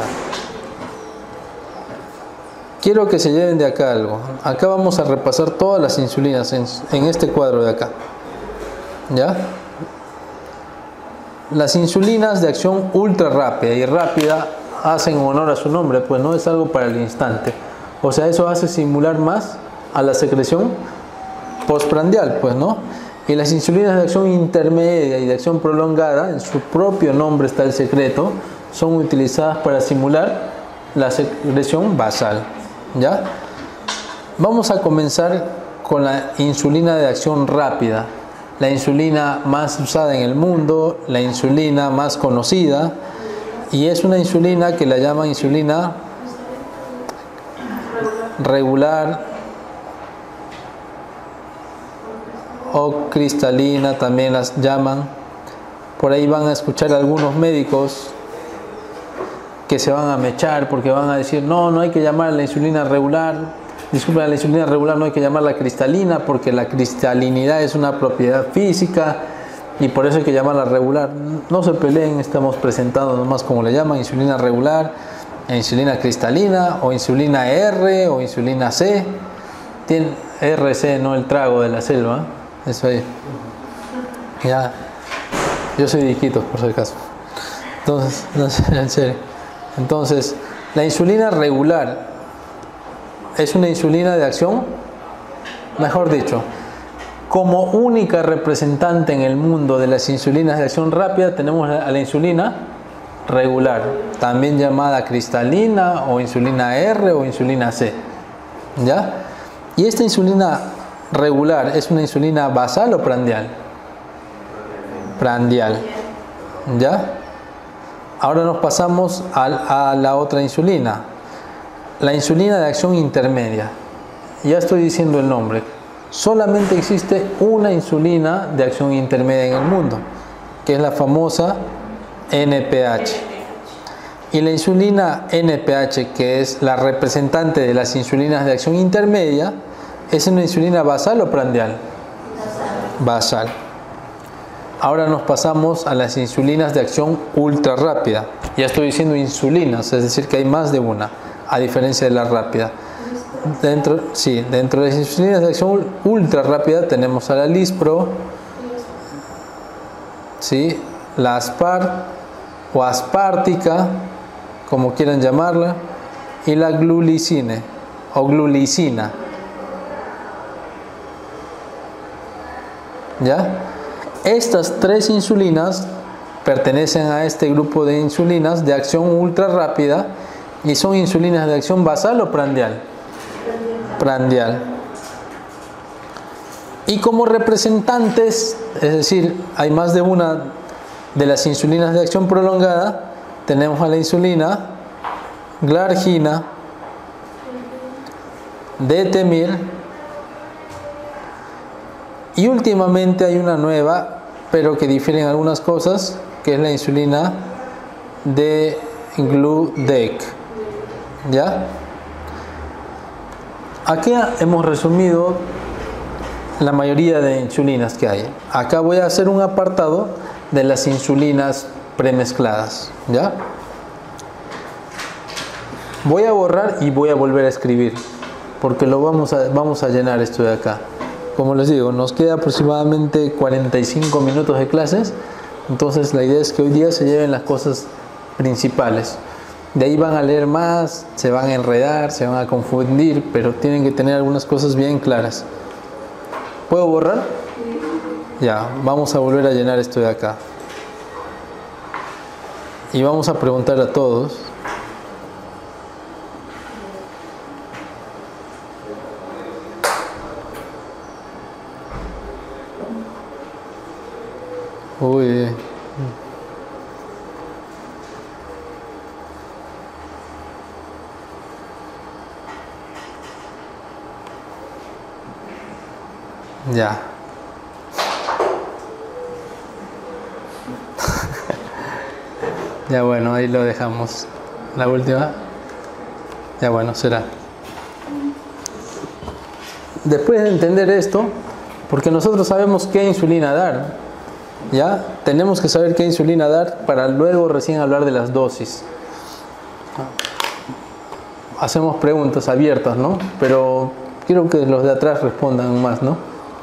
Quiero que se lleven de acá algo. Acá vamos a repasar todas las insulinas en, en este cuadro de acá, ¿ya? Las insulinas de acción ultra rápida y rápida hacen honor a su nombre, pues no es algo para el instante. O sea, eso hace simular más a la secreción postprandial, pues, ¿no? Y las insulinas de acción intermedia y de acción prolongada, en su propio nombre está el secreto, son utilizadas para simular la secreción basal, ¿ya? Vamos a comenzar con la insulina de acción rápida, la insulina más usada en el mundo, la insulina más conocida, y es una insulina que la llaman insulina regular o cristalina, también las llaman. Por ahí van a escuchar a algunos médicos que se van a mechar porque van a decir, no, no hay que llamar a la insulina regular, disculpen, a la insulina regular no hay que llamarla cristalina porque la cristalinidad es una propiedad física y por eso hay que llamarla regular. No se peleen, estamos presentando nomás como le llaman, insulina regular, insulina cristalina o insulina R o insulina C. Tiene R C, no el trago de la selva, eso ahí. Ya, yo soy de Iquitos por si acaso. Entonces, no sé, en serio. Entonces, la insulina regular es una insulina de acción, mejor dicho, como única representante en el mundo de las insulinas de acción rápida tenemos a la insulina regular, también llamada cristalina o insulina R o insulina C, ¿ya? Y esta insulina regular es una insulina basal o prandial, prandial, ¿ya? Ahora nos pasamos a, a la otra insulina, la insulina de acción intermedia. Ya estoy diciendo el nombre. Solamente existe una insulina de acción intermedia en el mundo, que es la famosa N P H. Y la insulina N P H, que es la representante de las insulinas de acción intermedia, ¿es una insulina basal o prandial? Basal. Ahora nos pasamos a las insulinas de acción ultra rápida. Ya estoy diciendo insulinas, es decir que hay más de una, a diferencia de la rápida. Dentro, sí, dentro de las insulinas de acción ultra rápida tenemos a la Lispro, ¿sí? La Aspart o Aspártica, como quieran llamarla, y la Glulicine o Glulicina. ¿Ya? Estas tres insulinas pertenecen a este grupo de insulinas de acción ultra rápida y son insulinas de acción basal o prandial. Prandial. Y como representantes, es decir, hay más de una de las insulinas de acción prolongada, tenemos a la insulina glargina, detemir, y últimamente hay una nueva, pero que difiere en algunas cosas, que es la insulina de Gludec, ¿ya? Aquí hemos resumido la mayoría de insulinas que hay. Acá voy a hacer un apartado de las insulinas premezcladas, ¿ya? Voy a borrar y voy a volver a escribir, porque lo vamos a, vamos a llenar esto de acá. Como les digo, nos queda aproximadamente cuarenta y cinco minutos de clases, entonces la idea es que hoy día se lleven las cosas principales. De ahí van a leer más, se van a enredar, se van a confundir, pero tienen que tener algunas cosas bien claras. ¿Puedo borrar? Ya, vamos a volver a llenar esto de acá. Y vamos a preguntar a todos. Uy. Ya. Ya bueno, ahí lo dejamos. La última. Ya bueno, será. Después de entender esto, porque nosotros sabemos qué insulina dar, ¿ya? Tenemos que saber qué insulina dar para luego recién hablar de las dosis. Hacemos preguntas abiertas, ¿no? Pero quiero que los de atrás respondan más, ¿no?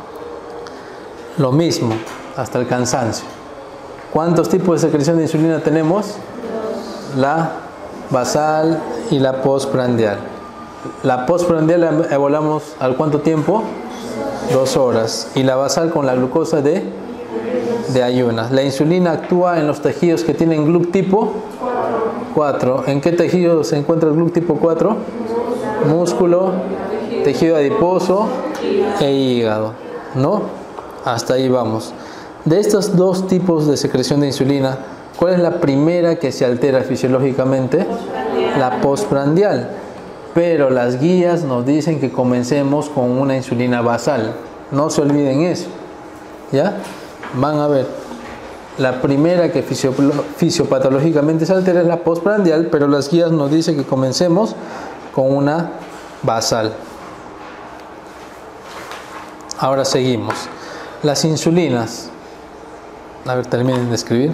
Lo mismo, hasta el cansancio. ¿Cuántos tipos de secreción de insulina tenemos? La basal y la postprandial. La postprandial la evaluamos al cuánto tiempo, dos horas, y la basal con la glucosa de, de ayunas. La insulina actúa en los tejidos que tienen G L U C tipo cuatro. ¿En qué tejido se encuentra el G L U C tipo cuatro? Músculo, tejido adiposo e hígado, ¿no? Hasta ahí vamos. De estos dos tipos de secreción de insulina, ¿cuál es la primera que se altera fisiológicamente? La postprandial. Pero las guías nos dicen que comencemos con una insulina basal. No se olviden eso. ¿Ya? Van a ver. La primera que fisio, fisiopatológicamente se altera es la postprandial, pero las guías nos dicen que comencemos con una basal. Ahora seguimos. Las insulinas. A ver, terminen de escribir.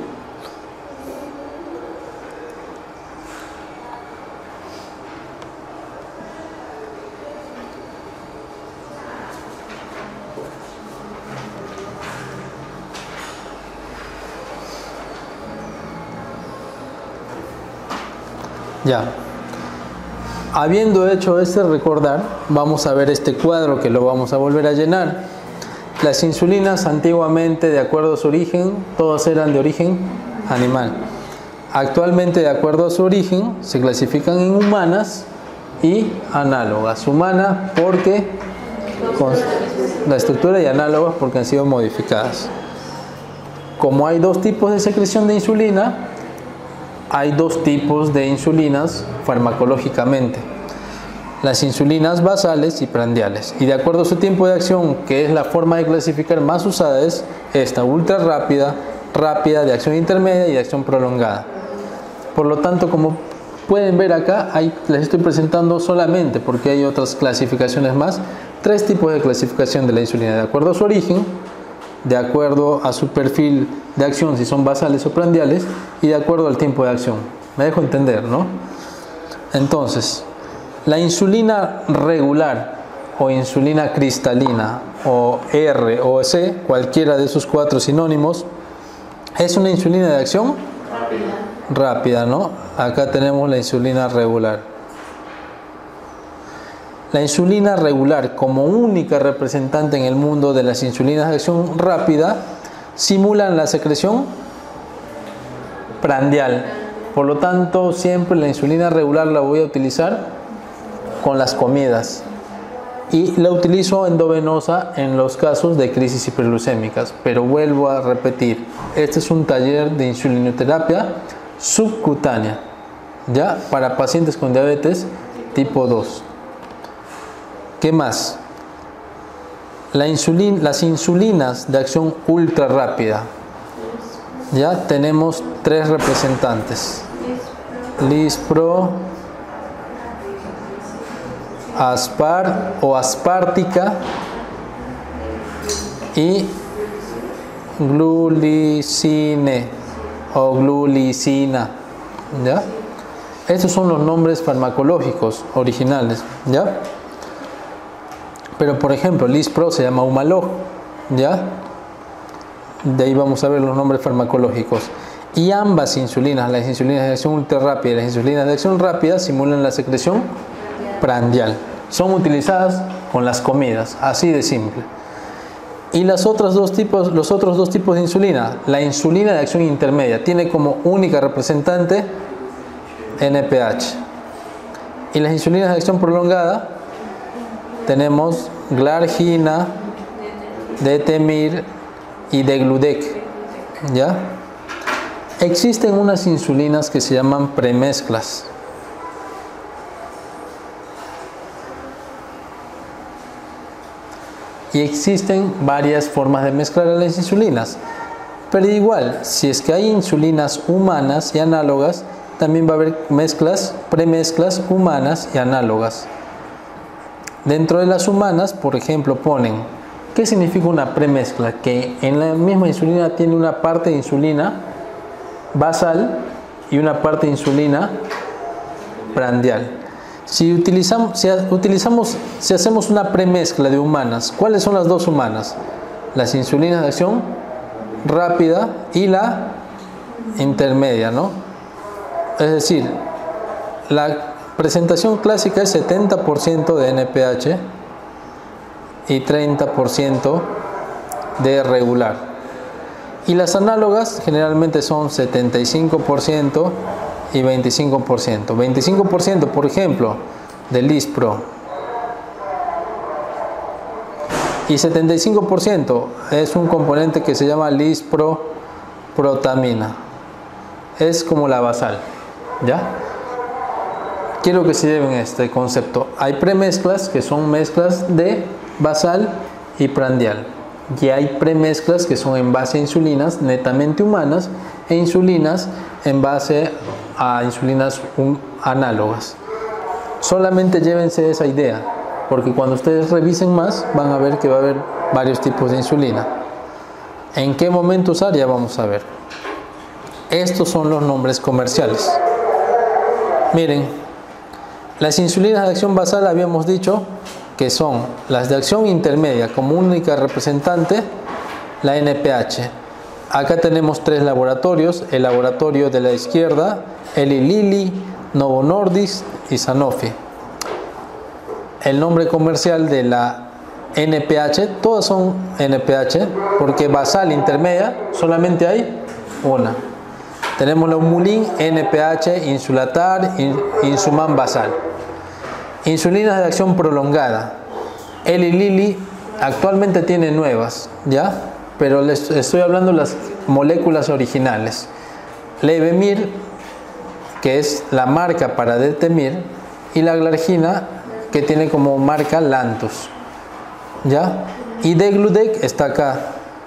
Ya, habiendo hecho este recordar, vamos a ver este cuadro que lo vamos a volver a llenar. Las insulinas antiguamente, de acuerdo a su origen, todas eran de origen animal. Actualmente, de acuerdo a su origen, se clasifican en humanas y análogas. Humana porque con la estructura y análogas porque han sido modificadas. Como hay dos tipos de secreción de insulina, hay dos tipos de insulinas farmacológicamente, las insulinas basales y prandiales, y de acuerdo a su tiempo de acción, que es la forma de clasificar más usada, es esta: ultra rápida, rápida, de acción intermedia y de acción prolongada. Por lo tanto, como pueden ver acá, hay, les estoy presentando solamente, porque hay otras clasificaciones más, tres tipos de clasificación de la insulina, de acuerdo a su origen, de acuerdo a su perfil de acción, si son basales o prandiales, y de acuerdo al tiempo de acción. Me dejo entender, ¿no? Entonces, la insulina regular o insulina cristalina o R o C, cualquiera de esos cuatro sinónimos, es una insulina de acción rápida, rápida, ¿no? Acá tenemos la insulina regular. La insulina regular, como única representante en el mundo de las insulinas de acción rápida, simulan la secreción prandial. Por lo tanto, siempre la insulina regular la voy a utilizar con las comidas. Y la utilizo endovenosa en los casos de crisis hiperglucémicas. Pero vuelvo a repetir, este es un taller de insulinoterapia subcutánea, ya para pacientes con diabetes tipo dos. ¿Qué más? La insulina, las insulinas de acción ultra rápida. Ya tenemos tres representantes: Lispro, Aspar o Aspártica y Glulicine o Glulicina. ¿Ya? Estos son los nombres farmacológicos originales. ¿Ya? Pero por ejemplo, Lispro se llama Humalog, ¿ya? De ahí vamos a ver los nombres farmacológicos. Y ambas insulinas, las insulinas de acción ultra rápida y las insulinas de acción rápida, simulan la secreción prandial. Son utilizadas con las comidas, así de simple. Y las otras dos tipos, los otros dos tipos de insulina, la insulina de acción intermedia, tiene como única representante N P H. Y las insulinas de acción prolongada, tenemos Glargina, Detemir y Degludec. ¿Ya? Existen unas insulinas que se llaman premezclas. Y existen varias formas de mezclar las insulinas. Pero igual, si es que hay insulinas humanas y análogas, también va a haber mezclas, premezclas humanas y análogas. Dentro de las humanas, por ejemplo, ponen, ¿qué significa una premezcla? Que en la misma insulina tiene una parte de insulina basal y una parte de insulina prandial. Si utilizamos, si utilizamos, si hacemos una premezcla de humanas, ¿cuáles son las dos humanas? Las insulinas de acción rápida y la intermedia, ¿no? Es decir, La presentación clásica es setenta por ciento de N P H y treinta por ciento de regular. Y las análogas generalmente son setenta y cinco por ciento y veinticinco por ciento. veinticinco por ciento, por ejemplo, de Lispro. Y setenta y cinco por ciento es un componente que se llama Lisproprotamina. Es como la basal, ¿ya? Quiero que se lleven este concepto. Hay premezclas que son mezclas de basal y prandial. Y hay premezclas que son en base a insulinas netamente humanas e insulinas en base a insulinas análogas. Solamente llévense esa idea, porque cuando ustedes revisen más van a ver que va a haber varios tipos de insulina. ¿En qué momento usar? Ya vamos a ver. Estos son los nombres comerciales. Miren, las insulinas de acción basal habíamos dicho que son las de acción intermedia, como única representante, la N P H. Acá tenemos tres laboratorios, el laboratorio de la izquierda, Eli Lilly, Novo Nordisk y Sanofi. El nombre comercial de la N P H, todas son N P H, porque basal intermedia solamente hay una. Tenemos la Humulin, N P H, Insulatar, Insuman basal. Insulinas de acción prolongada. Eli Lilly actualmente tiene nuevas, ¿ya? Pero les estoy hablando de las moléculas originales. Levemir, que es la marca para Detemir, y la Glargina, que tiene como marca Lantus, ¿ya? Y Degludec está acá,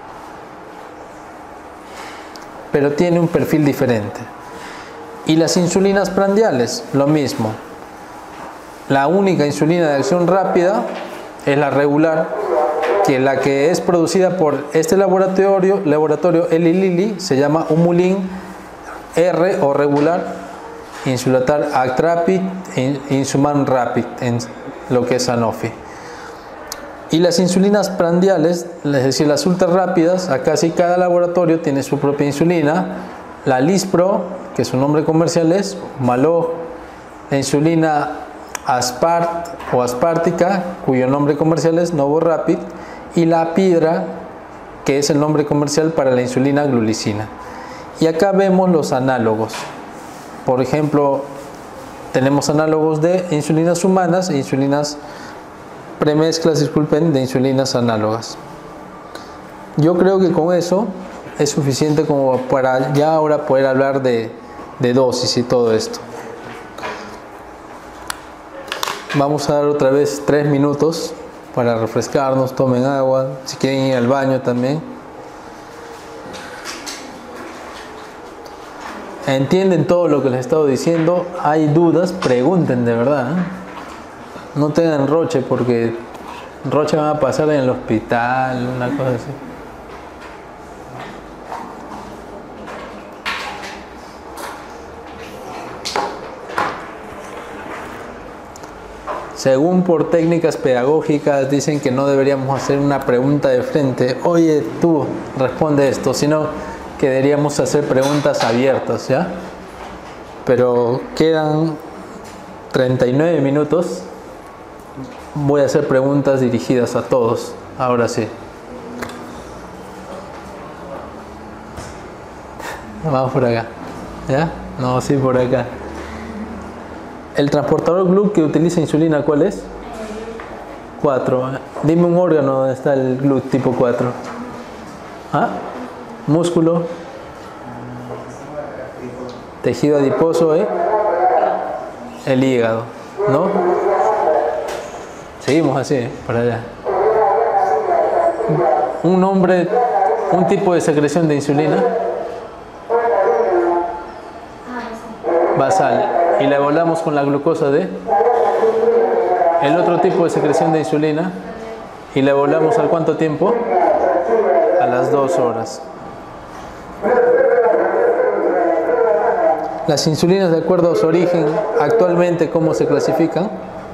pero tiene un perfil diferente. Y las insulinas prandiales, lo mismo. La única insulina de acción rápida es la regular, que la que es producida por este laboratorio, laboratorio Eli Lilly, se llama Humulin R o regular, Insulatar Act Rapid, Insuman Rapid, en lo que es Sanofi. Y las insulinas prandiales, es decir, las ultra rápidas, acá sí cada laboratorio tiene su propia insulina. La Lispro, que su nombre comercial es Malo, la insulina Aspart o Aspártica, cuyo nombre comercial es Novo Rapid, y la Apidra, que es el nombre comercial para la insulina glulicina. Y acá vemos los análogos. Por ejemplo, tenemos análogos de insulinas humanas e insulinas premezclas, disculpen, de insulinas análogas. Yo creo que con eso es suficiente como para ya ahora poder hablar de, de dosis y todo esto. Vamos a dar otra vez tres minutos para refrescarnos, tomen agua, si quieren ir al baño también. ¿Entienden todo lo que les he estado diciendo? ¿Hay dudas? Pregunten de verdad, ¿eh? No tengan roche, porque roche van a pasar en el hospital, una cosa así. Según por técnicas pedagógicas dicen que no deberíamos hacer una pregunta de frente, oye tú, responde esto, sino que deberíamos hacer preguntas abiertas, ¿ya? Pero quedan treinta y nueve minutos, voy a hacer preguntas dirigidas a todos, ahora sí. Vamos por acá, ¿ya? No, sí, por acá. El transportador G L U que utiliza insulina, ¿cuál es? cuatro. Dime un órgano donde está el G L U tipo cuatro. ¿Ah? Músculo. Tejido adiposo, ¿eh? El hígado, ¿no? Seguimos así, ¿eh? Para allá. Un nombre, un tipo de secreción de insulina. Basal. Y la evaluamos con la glucosa de el otro tipo de secreción de insulina y la evaluamos al cuánto tiempo, a las dos horas. Las insulinas, de acuerdo a su origen, actualmente ¿cómo se clasifican?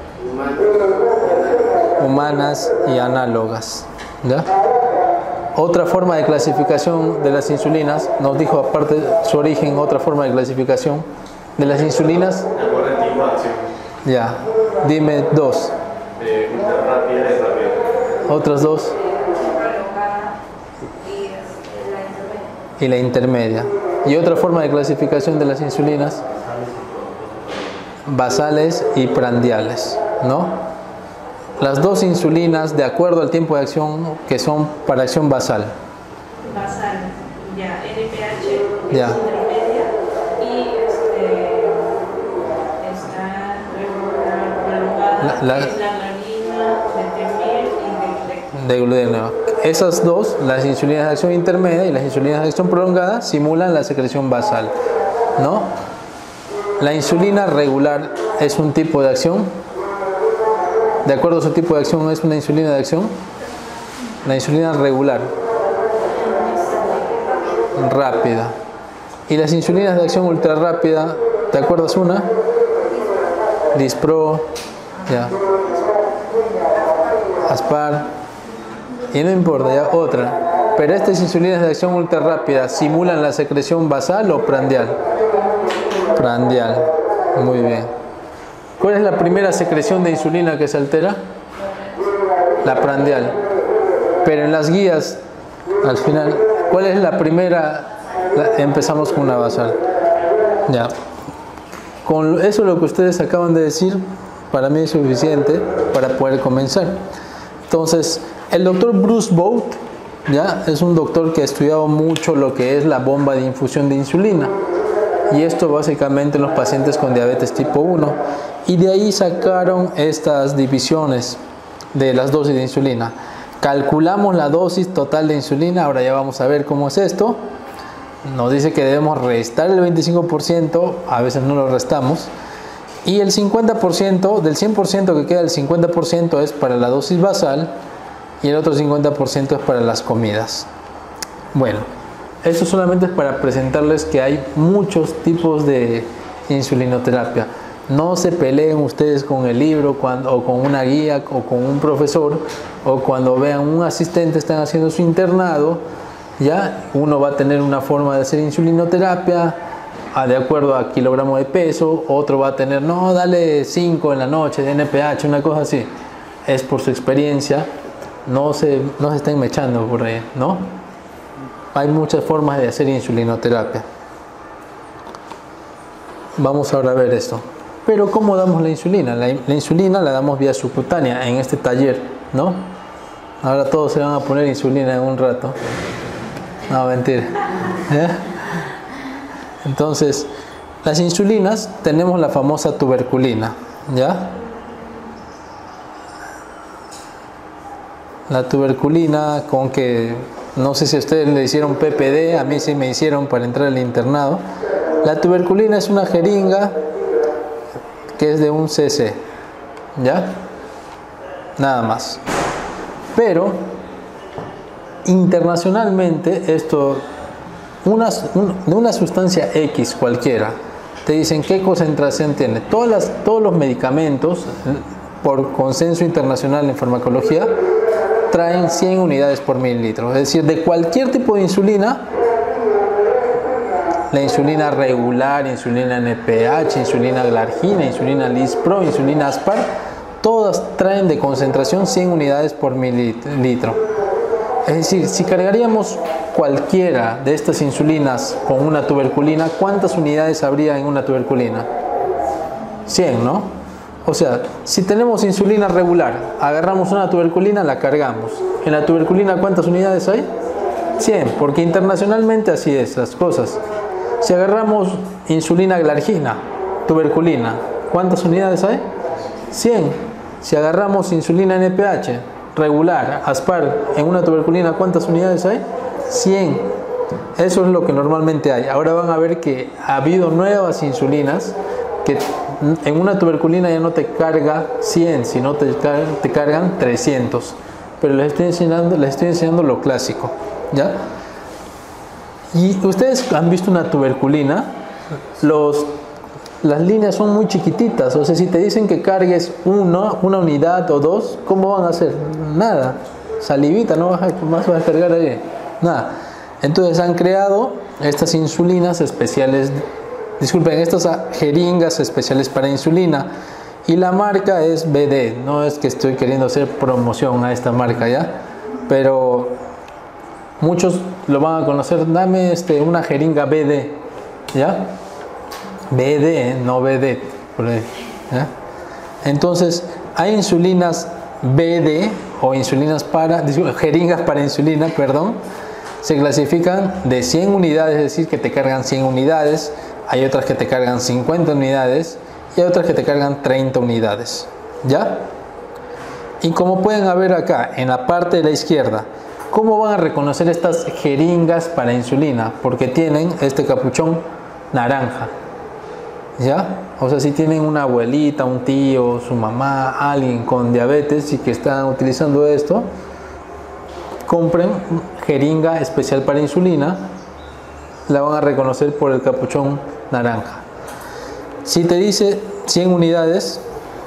Humanas y análogas, ¿ya? Otra forma de clasificación de las insulinas, nos dijo aparte su origen, otra forma de clasificación de las insulinas misma acción. Ya, dime dos. Eh, ultra rápida y rápida. Otras dos. Y la intermedia. Y otra forma de clasificación de las insulinas, basales y prandiales, ¿no? Las dos insulinas, de acuerdo al tiempo de acción, que son para acción basal. Basal, ya, N P H, que Ya. es intermedia, y este, está prolongada, La- la- que es la glargina, detemir y De gluteno. Esas dos, las insulinas de acción intermedia y las insulinas de acción prolongada, simulan la secreción basal, ¿no? La insulina regular es un tipo de acción. De acuerdo a su tipo de acción, es una insulina de acción. La insulina regular, rápida. Y las insulinas de acción ultra rápida, ¿te acuerdas una? Dispro, ya. Aspar. Y no importa, ya otra. Pero estas insulinas de acción ultra rápida, ¿simulan la secreción basal o prandial? Prandial. Muy bien. ¿Cuál es la primera secreción de insulina que se altera? La prandial. Pero en las guías, al final, ¿cuál es la primera? La- empezamos con una basal. Ya. Con eso lo que ustedes acaban de decir, para mí es suficiente para poder comenzar. Entonces, el doctor Bruce Bouth, ya, es un doctor que ha estudiado mucho lo que es la bomba de infusión de insulina. Y esto básicamente en los pacientes con diabetes tipo uno. Y de ahí sacaron estas divisiones de las dosis de insulina. Calculamos la dosis total de insulina, ahora ya vamos a ver cómo es esto. Nos dice que debemos restar el veinticinco por ciento, a veces no lo restamos. Y el cincuenta por ciento, del cien por ciento que queda, el cincuenta por ciento es para la dosis basal y el otro cincuenta por ciento es para las comidas. Bueno, esto solamente es para presentarles que hay muchos tipos de insulinoterapia. No se peleen ustedes con el libro cuando, o con una guía o con un profesor, o cuando vean un asistente están haciendo su internado, ya uno va a tener una forma de hacer insulinoterapia de acuerdo a kilogramo de peso, otro va a tener, no, dale cinco en la noche de N P H, una cosa así. Es por su experiencia, no se, no se estén mechando por ahí, ¿no? Hay muchas formas de hacer insulinoterapia. Vamos ahora a ver esto. Pero ¿cómo damos la insulina? La, la insulina la damos vía subcutánea en este taller, ¿no? Ahora todos se van a poner insulina en un rato. No, mentira. ¿Eh? Entonces, las insulinas, tenemos la famosa tuberculina, ¿ya? La tuberculina con que, no sé si a ustedes le hicieron P P D, a mí sí me hicieron para entrar al internado. La tuberculina es una jeringa que es de un cc, ¿ya? Nada más. Pero, internacionalmente, esto... Una, un, de una sustancia X cualquiera, te dicen qué concentración tiene. Todas las, todos los medicamentos, por consenso internacional en farmacología, traen cien unidades por mililitro. Es decir, de cualquier tipo de insulina, la insulina regular, insulina N P H, insulina glargina, insulina Lispro, insulina Aspar, todas traen de concentración cien unidades por mililitro. Es decir, si cargaríamos cualquiera de estas insulinas con una tuberculina, ¿cuántas unidades habría en una tuberculina? cien, ¿no? O sea, si tenemos insulina regular, agarramos una tuberculina, la cargamos. En la tuberculina, ¿cuántas unidades hay? cien, porque internacionalmente así es las cosas. Si agarramos insulina glargina, tuberculina, ¿cuántas unidades hay? cien. Si agarramos insulina N P H, regular, Aspar, en una tuberculina, ¿cuántas unidades hay? cien. Eso es lo que normalmente hay. Ahora van a ver que ha habido nuevas insulinas que en una tuberculina ya no te carga cien, sino te, car te cargan trescientos. Pero les estoy enseñando, les estoy enseñando lo clásico, ¿ya? Y ustedes han visto una tuberculina, los, las líneas son muy chiquititas. O sea, si te dicen que cargues uno, una unidad o dos, ¿cómo van a hacer? Nada. Salivita, no vas a, más vas a cargar ahí. Nada. Entonces han creado estas insulinas especiales disculpen, estas jeringas especiales para insulina, y la marca es B D. No es que estoy queriendo hacer promoción a esta marca, ¿ya? Pero muchos lo van a conocer. Dame este, una jeringa B D, ¿ya? B D, no B D, por ahí, ¿ya? Entonces, hay insulinas B D o insulinas para, disculpen, jeringas para insulina, perdón. Se clasifican de cien unidades, es decir, que te cargan cien unidades. Hay otras que te cargan cincuenta unidades y hay otras que te cargan treinta unidades, ¿ya? Y como pueden ver acá en la parte de la izquierda, ¿cómo van a reconocer estas jeringas para insulina? Porque tienen este capuchón naranja, ¿ya? O sea, si tienen una abuelita, un tío, su mamá, alguien con diabetes y que están utilizando esto, compren jeringa especial para insulina, la van a reconocer por el capuchón naranja. Si te dice cien unidades,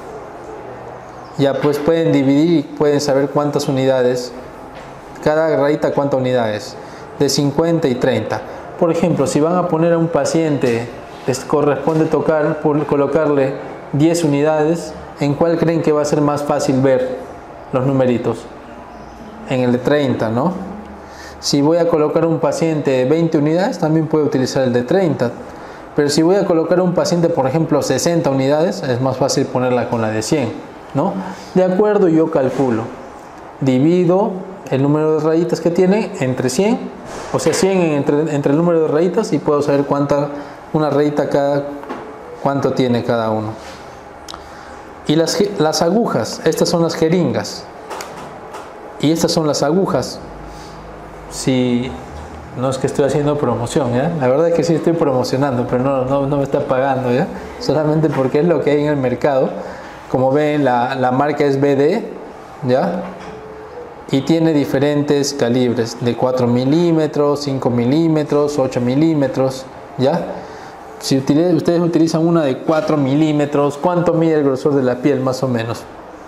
ya pues pueden dividir y pueden saber cuántas unidades, cada rayita cuántas unidades, de cincuenta y treinta. Por ejemplo, si van a poner a un paciente, les corresponde tocar, por, colocarle diez unidades, ¿en cuál creen que va a ser más fácil ver los numeritos? En el de treinta, ¿no? Si voy a colocar un paciente de veinte unidades, también puedo utilizar el de treinta. Pero si voy a colocar un paciente, por ejemplo, sesenta unidades, es más fácil ponerla con la de cien, ¿no? De acuerdo, yo calculo. Divido el número de rayitas que tiene entre cien, o sea, cien entre, entre el número de rayitas, y puedo saber cuánta, una rayita cada, cuánto tiene cada uno. Y las, las agujas, estas son las jeringas. Y estas son las agujas. Si no es que estoy haciendo promoción, ¿ya? La verdad es que sí estoy promocionando, pero no, no, no me está pagando, ¿ya? Solamente porque es lo que hay en el mercado. Como ven, la, la marca es B D, ¿ya? Y tiene diferentes calibres, de cuatro milímetros, cinco milímetros, ocho milímetros, ¿ya? Si ustedes, ustedes utilizan una de cuatro milímetros, ¿cuánto mide el grosor de la piel más o menos?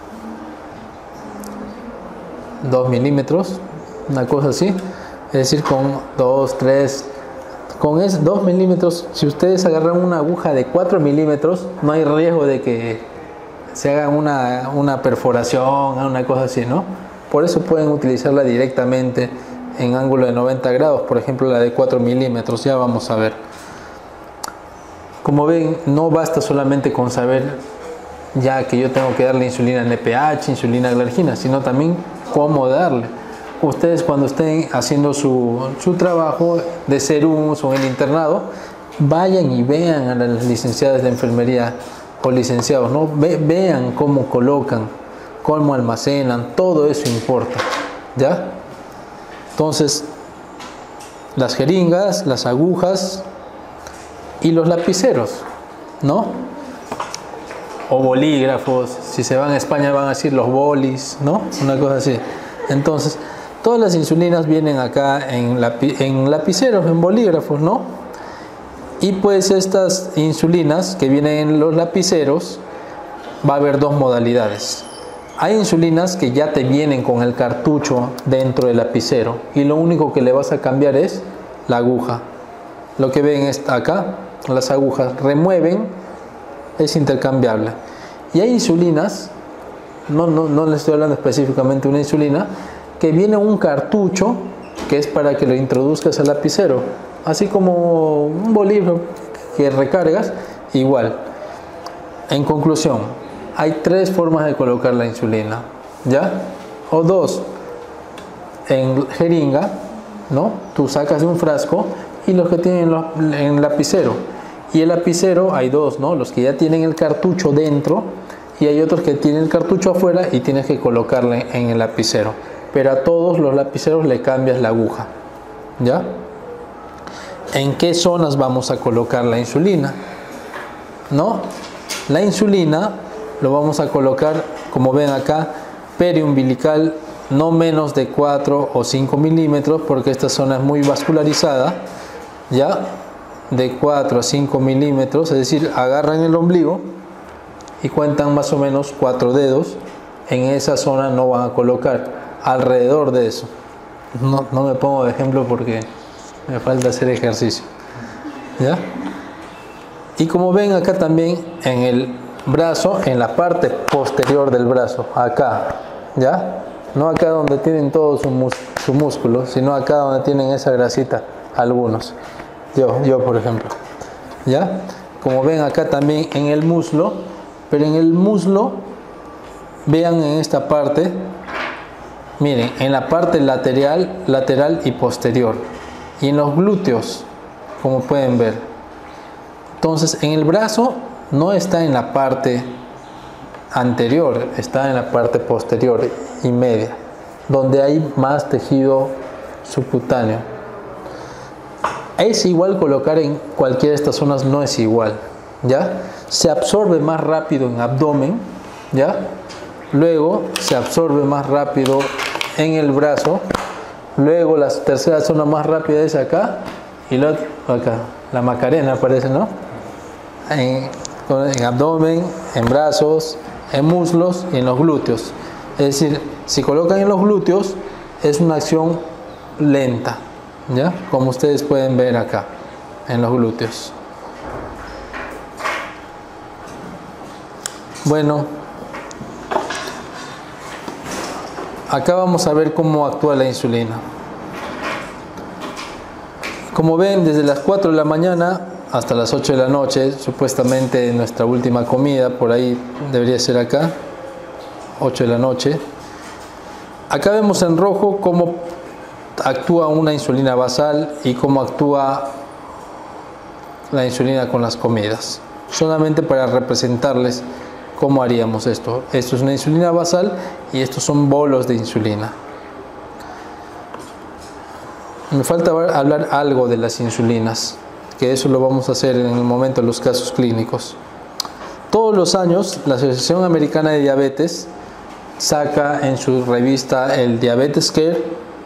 dos milímetros, una cosa así. Es decir, con dos, tres, con es dos milímetros, si ustedes agarran una aguja de cuatro milímetros, no hay riesgo de que se haga una, una perforación, una cosa así, ¿no? Por eso pueden utilizarla directamente en ángulo de noventa grados, por ejemplo la de cuatro milímetros, ya vamos a ver. Como ven, no basta solamente con saber ya que yo tengo que darle insulina N P H, insulina glargina, sino también cómo darle. Ustedes cuando estén haciendo su, su trabajo de serums o en el internado, vayan y vean a las licenciadas de enfermería o licenciados, ¿no? Ve, vean cómo colocan, cómo almacenan, todo eso importa, ¿ya? Entonces, las jeringas, las agujas y los lapiceros, ¿no? O bolígrafos, si se van a España van a decir los bolis, ¿no? Una cosa así. Entonces, todas las insulinas vienen acá en, lapi en lapiceros, en bolígrafos, ¿no? Y pues estas insulinas que vienen en los lapiceros, va a haber dos modalidades. Hay insulinas que ya te vienen con el cartucho dentro del lapicero y lo único que le vas a cambiar es la aguja. Lo que ven es acá, las agujas remueven, es intercambiable. Y hay insulinas, no, no, no les estoy hablando específicamente de una insulina, que viene un cartucho que es para que lo introduzcas al lapicero, así como un bolígrafo que recargas, igual. En conclusión, hay tres formas de colocar la insulina, ¿ya? O dos, en jeringa, ¿no? Tú sacas de un frasco y los que tienen los, en lapicero. Y el lapicero hay dos, ¿no? Los que ya tienen el cartucho dentro y hay otros que tienen el cartucho afuera y tienes que colocarle en el lapicero. Pero a todos los lapiceros le cambias la aguja, ¿ya? ¿En qué zonas vamos a colocar la insulina? ¿No? La insulina lo vamos a colocar, como ven acá, periumbilical, no menos de cuatro o cinco milímetros, porque esta zona es muy vascularizada, ¿ya? De cuatro a cinco milímetros, es decir, agarran el ombligo y cuentan más o menos cuatro dedos. En esa zona no van a colocar, alrededor de eso. No, no me pongo de ejemplo porque me falta hacer ejercicio, ¿ya? Y como ven acá también en el brazo, en la parte posterior del brazo, acá, ¿ya? No acá donde tienen todo su, mus su músculo, sino acá donde tienen esa grasita, algunos. Yo, yo por ejemplo, ¿ya? Como ven acá también en el muslo, pero en el muslo, vean en esta parte, miren, en la parte lateral, lateral y posterior. Y en los glúteos, como pueden ver. Entonces, en el brazo no está en la parte anterior, está en la parte posterior y media, donde hay más tejido subcutáneo. Es igual colocar en cualquiera de estas zonas, no es igual, ¿ya? Se absorbe más rápido en abdomen, ¿ya? Luego se absorbe más rápido en el brazo, luego la tercera zona más rápida es acá y la acá, la Macarena parece, ¿no? En, en abdomen, en brazos, en muslos y en los glúteos. Es decir, si colocan en los glúteos es una acción lenta, ¿ya? Como ustedes pueden ver acá en los glúteos. Bueno, acá vamos a ver cómo actúa la insulina. Como ven, desde las cuatro de la mañana hasta las ocho de la noche, supuestamente nuestra última comida, por ahí debería ser acá, ocho de la noche. Acá vemos en rojo cómo actúa una insulina basal y cómo actúa la insulina con las comidas. Solamente para representarles cómo haríamos esto. Esto es una insulina basal y estos son bolos de insulina. Me falta hablar algo de las insulinas, que eso lo vamos a hacer en el momento de los casos clínicos. Todos los años la Asociación Americana de Diabetes saca en su revista el Diabetes Care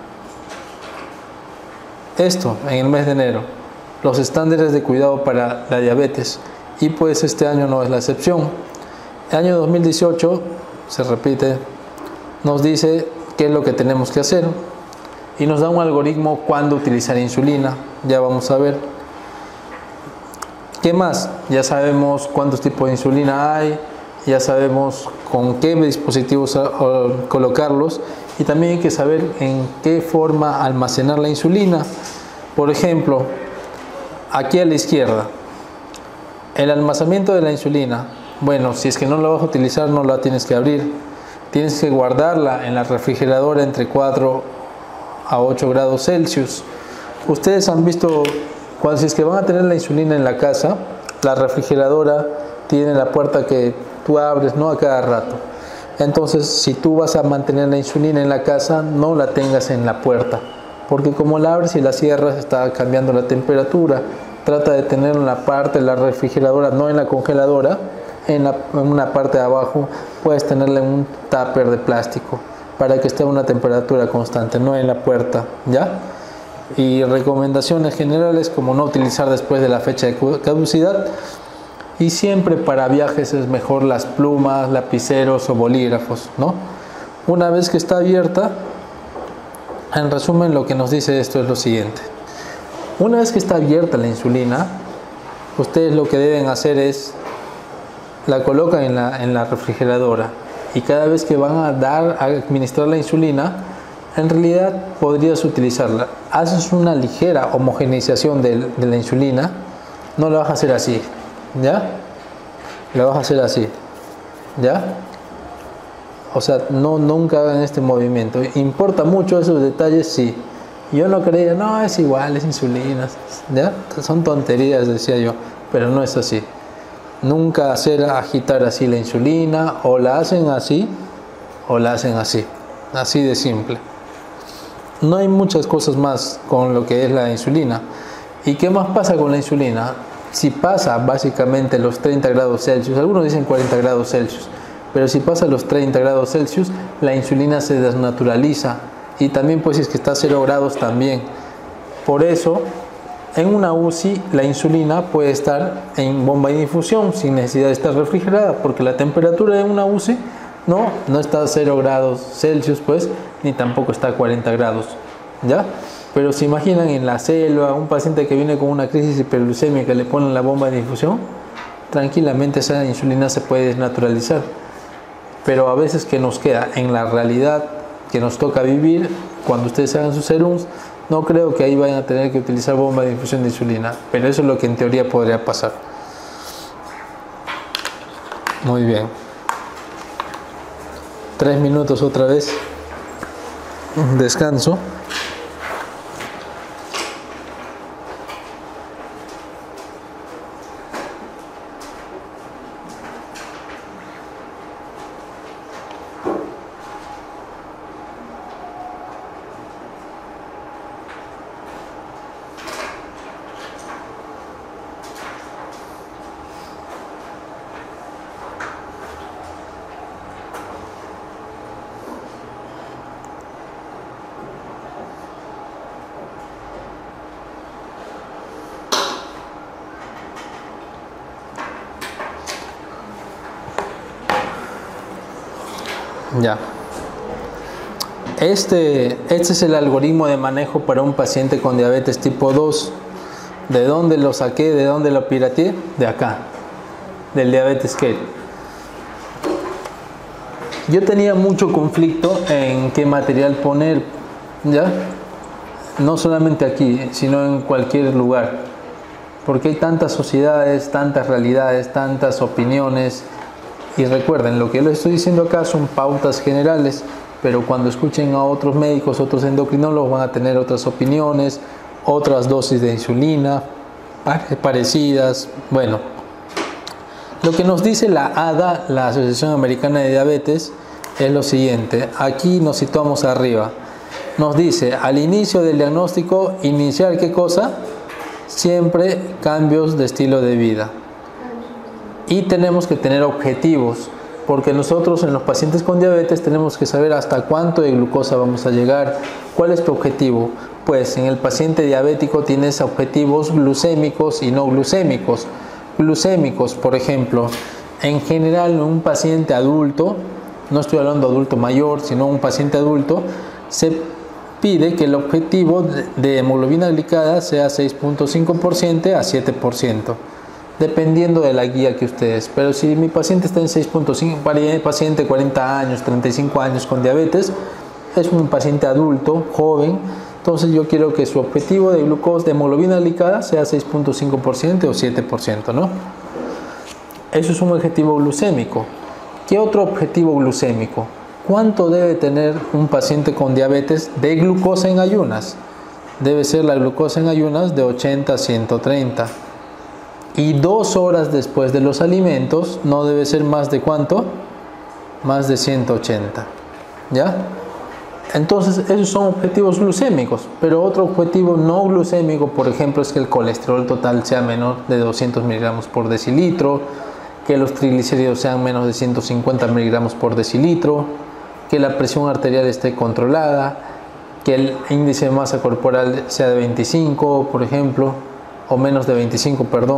esto en el mes de enero, los estándares de cuidado para la diabetes, y pues este año no es la excepción. El año dos mil dieciocho, se repite, nos dice qué es lo que tenemos que hacer y nos da un algoritmo cuándo utilizar insulina. Ya vamos a ver. ¿Qué más? Ya sabemos cuántos tipos de insulina hay, ya sabemos con qué dispositivos colocarlos y también hay que saber en qué forma almacenar la insulina. Por ejemplo, aquí a la izquierda, el almacenamiento de la insulina. Bueno, si es que no la vas a utilizar, no la tienes que abrir. Tienes que guardarla en la refrigeradora entre cuatro a ocho grados Celsius. Ustedes han visto, cuando si es que van a tener la insulina en la casa, la refrigeradora tiene la puerta que tú abres, ¿no?, a cada rato. Entonces, si tú vas a mantener la insulina en la casa, no la tengas en la puerta, porque como la abres y la cierras, está cambiando la temperatura. Trata de tener en la parte de la refrigeradora, no en la congeladora, en, la, en una parte de abajo puedes tenerle un tupper de plástico para que esté a una temperatura constante, no en la puerta, ¿ya? Y recomendaciones generales como no utilizar después de la fecha de caducidad, y siempre para viajes es mejor las plumas, lapiceros o bolígrafos, ¿no? Una vez que está abierta, en resumen lo que nos dice esto es lo siguiente: una vez que está abierta la insulina, ustedes lo que deben hacer es la colocan en la, en la refrigeradora, y cada vez que van a dar a administrar la insulina, en realidad podrías utilizarla. Haces una ligera homogeneización de, de la insulina, no la vas a hacer así, ¿ya? La vas a hacer así, ¿ya? O sea, no, nunca hagan este movimiento. ¿Importa mucho esos detalles? Sí. Yo no creía, no, es igual, es insulina, ¿ya? Son tonterías, decía yo, pero no es así. Nunca hacer agitar así la insulina, o la hacen así o la hacen así, así de simple. No hay muchas cosas más con lo que es la insulina. ¿Y qué más pasa con la insulina? Si pasa básicamente los treinta grados Celsius, algunos dicen cuarenta grados Celsius, pero si pasa los treinta grados Celsius, la insulina se desnaturaliza, y también pues si es que está a cero grados también. Por eso en una U C I la insulina puede estar en bomba de infusión sin necesidad de estar refrigerada, porque la temperatura de una U C I no, no está a cero grados Celsius pues, ni tampoco está a cuarenta grados, ¿ya? Pero se imaginan en la selva, un paciente que viene con una crisis hiperglucémica, le ponen la bomba de infusión, tranquilamente esa insulina se puede desnaturalizar. Pero a veces que nos queda en la realidad que nos toca vivir, cuando ustedes hagan sus serums, no creo que ahí vayan a tener que utilizar bomba de infusión de insulina, pero eso es lo que en teoría podría pasar. Muy bien. Tres minutos otra vez. Descanso. Ya. Este, este es el algoritmo de manejo para un paciente con diabetes tipo dos. ¿De dónde lo saqué? ¿De dónde lo pirateé? De acá, del Diabetes Scale. Yo tenía mucho conflicto en qué material poner, ¿ya? No solamente aquí, sino en cualquier lugar. Porque hay tantas sociedades, tantas realidades, tantas opiniones. Y recuerden, lo que les estoy diciendo acá son pautas generales, pero cuando escuchen a otros médicos, otros endocrinólogos, van a tener otras opiniones, otras dosis de insulina parecidas. Bueno, lo que nos dice la A D A, la Asociación Americana de Diabetes, es lo siguiente. Aquí nos situamos arriba. Nos dice, al inicio del diagnóstico, iniciar ¿qué cosa? Siempre cambios de estilo de vida. Y tenemos que tener objetivos, porque nosotros en los pacientes con diabetes tenemos que saber hasta cuánto de glucosa vamos a llegar. ¿Cuál es tu objetivo? Pues en el paciente diabético tienes objetivos glucémicos y no glucémicos. Glucémicos, por ejemplo, en general en un paciente adulto, no estoy hablando de adulto mayor, sino un paciente adulto, se pide que el objetivo de hemoglobina glicada sea seis punto cinco por ciento a siete por ciento. Dependiendo de la guía que ustedes, pero si mi paciente está en seis punto cinco, paciente cuarenta años, treinta y cinco años con diabetes, es un paciente adulto, joven, entonces yo quiero que su objetivo de glucosa, de hemoglobina glicada sea seis punto cinco por ciento o siete por ciento, ¿no? Eso es un objetivo glucémico. ¿Qué otro objetivo glucémico? ¿Cuánto debe tener un paciente con diabetes de glucosa en ayunas? Debe ser la glucosa en ayunas de ochenta a ciento treinta. Y dos horas después de los alimentos no debe ser más de ¿cuánto? Más de ciento ochenta. ¿Ya? Entonces esos son objetivos glucémicos. Pero otro objetivo no glucémico, por ejemplo, es que el colesterol total sea menor de doscientos miligramos por decilitro, que los triglicéridos sean menos de ciento cincuenta miligramos por decilitro, que la presión arterial esté controlada, que el índice de masa corporal sea de veinticinco, por ejemplo, o menos de veinticinco, perdón.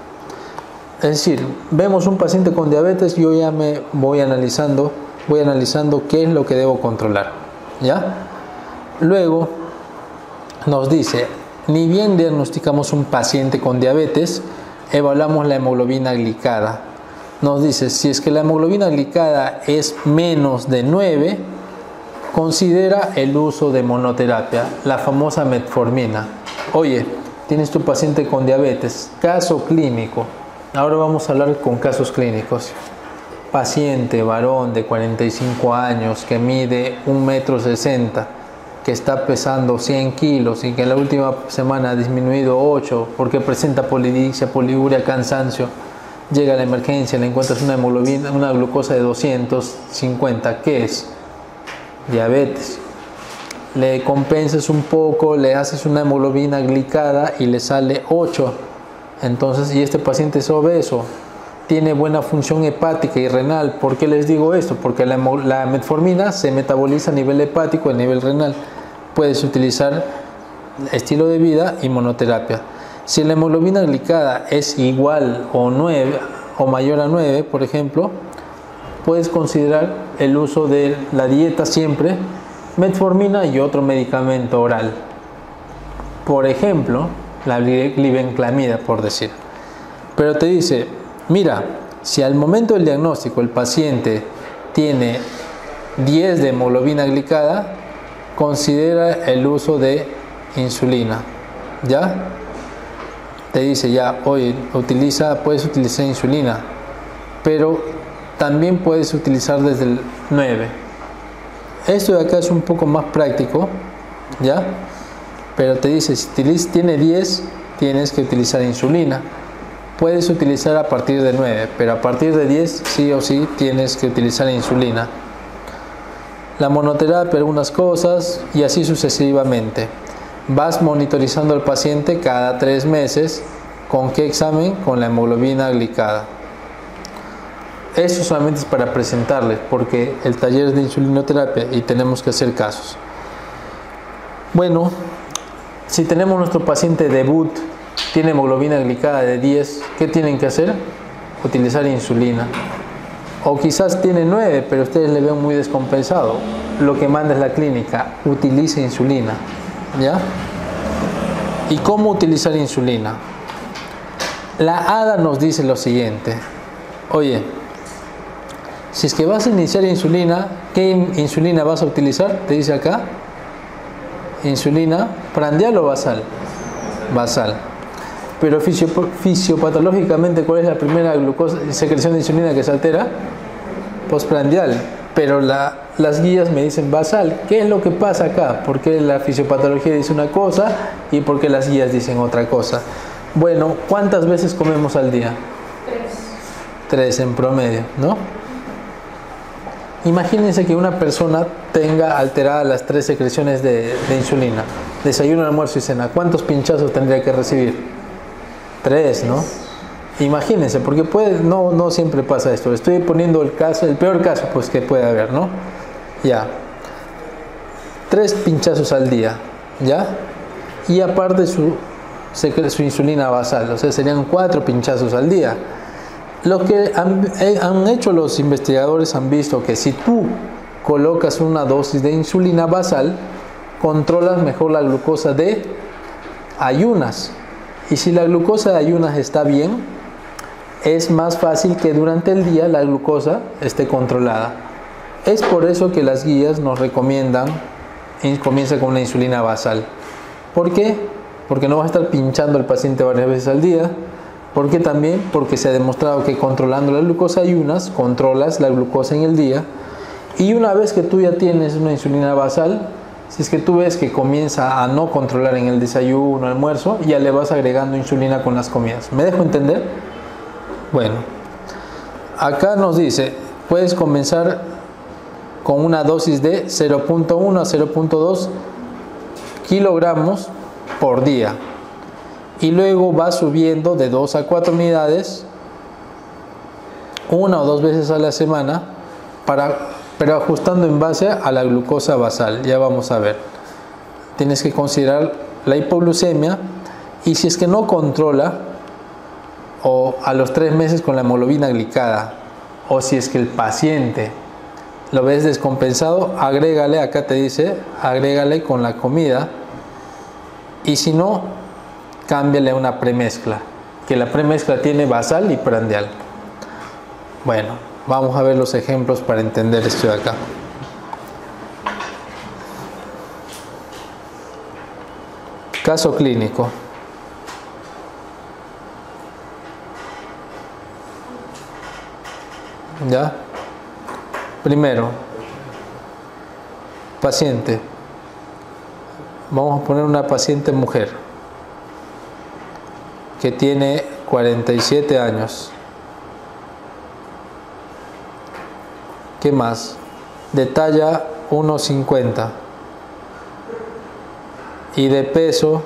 Es decir, vemos un paciente con diabetes, yo ya me voy analizando, voy analizando qué es lo que debo controlar, ¿ya? Luego nos dice, ni bien diagnosticamos un paciente con diabetes, evaluamos la hemoglobina glicada. Nos dice, si es que la hemoglobina glicada es menos de nueve, considera el uso de monoterapia, la famosa metformina. Oye, tienes tu paciente con diabetes, caso clínico. Ahora vamos a hablar con casos clínicos. Paciente varón de cuarenta y cinco años que mide un metro sesenta, que está pesando cien kilos y que en la última semana ha disminuido ocho porque presenta polidipsia, poliuria, cansancio. Llega a la emergencia, le encuentras una hemoglobina, una glucosa de doscientos cincuenta. ¿Qué es? Diabetes. Le compensas un poco, le haces una hemoglobina glicada y le sale ocho. Entonces, y este paciente es obeso, tiene buena función hepática y renal. ¿Por qué les digo esto? Porque la, la metformina se metaboliza a nivel hepático y a nivel renal. Puedes utilizar estilo de vida y monoterapia. Si la hemoglobina glicada es igual o nueve o mayor a nueve, por ejemplo, puedes considerar el uso de la dieta siempre, metformina y otro medicamento oral. Por ejemplo, la glibenclamida, por decir. Pero te dice, mira, si al momento del diagnóstico el paciente tiene diez de hemoglobina glicada, considera el uso de insulina, ¿ya? Te dice ya, oye, utiliza, puedes utilizar insulina, pero también puedes utilizar desde el nueve. Esto de acá es un poco más práctico, ¿ya? Pero te dice, si tiene diez, tienes que utilizar insulina. Puedes utilizar a partir de nueve, pero a partir de diez, sí o sí, tienes que utilizar insulina. La monoterapia, algunas cosas, y así sucesivamente. Vas monitorizando al paciente cada tres meses. ¿Con qué examen? Con la hemoglobina glicada. Eso solamente es para presentarles, porque el taller es de insulinoterapia y tenemos que hacer casos. Bueno, si tenemos nuestro paciente debut, tiene hemoglobina glicada de diez, ¿qué tienen que hacer? Utilizar insulina. O quizás tiene nueve, pero ustedes le ven muy descompensado. Lo que manda es la clínica, utilice insulina, ¿ya? ¿Y cómo utilizar insulina? La A D A nos dice lo siguiente: oye, si es que vas a iniciar insulina, ¿qué insulina vas a utilizar? Te dice acá, insulina prandial o basal. Basal. Pero fisio, fisiopatológicamente, ¿cuál es la primera glucosa, secreción de insulina que se altera? Postprandial. Pero la, las guías me dicen basal. ¿Qué es lo que pasa acá? ¿Por qué la fisiopatología dice una cosa y por qué las guías dicen otra cosa? Bueno, ¿cuántas veces comemos al día? Tres. Tres en promedio, ¿no? Imagínense que una persona tenga alteradas las tres secreciones de, de insulina. Desayuno, almuerzo y cena. ¿Cuántos pinchazos tendría que recibir? Tres, ¿no? Imagínense, porque puede, no, no siempre pasa esto. Estoy poniendo el caso, el peor caso pues que puede haber, ¿no? Ya. Tres pinchazos al día, ¿ya? Y aparte su, su insulina basal, o sea, serían cuatro pinchazos al día. Lo que han, han hecho los investigadores, han visto que si tú colocas una dosis de insulina basal, controlas mejor la glucosa de ayunas. Y si la glucosa de ayunas está bien, es más fácil que durante el día la glucosa esté controlada. Es por eso que las guías nos recomiendan y comienza con una insulina basal. ¿Por qué? Porque no vas a estar pinchando al paciente varias veces al día. ¿Por qué también? Porque se ha demostrado que controlando la glucosa de ayunas, controlas la glucosa en el día. Y una vez que tú ya tienes una insulina basal, si es que tú ves que comienza a no controlar en el desayuno, almuerzo, ya le vas agregando insulina con las comidas. ¿Me dejo entender? Bueno, acá nos dice, puedes comenzar con una dosis de cero punto uno a cero punto dos kilogramos por día. Y luego va subiendo de dos a cuatro unidades, una o dos veces a la semana, para, pero ajustando en base a la glucosa basal. Ya vamos a ver. Tienes que considerar la hipoglucemia, y si es que no controla, o a los tres meses con la hemoglobina glicada, o si es que el paciente lo ves descompensado, agrégale, acá te dice, agrégale con la comida, y si no, cámbiale a una premezcla, que la premezcla tiene basal y prandial. Bueno, vamos a ver los ejemplos para entender esto de acá. Caso clínico. ¿Ya? Primero, paciente. Vamos a poner una paciente mujer que tiene cuarenta y siete años. ¿Qué más? De talla uno cincuenta y de peso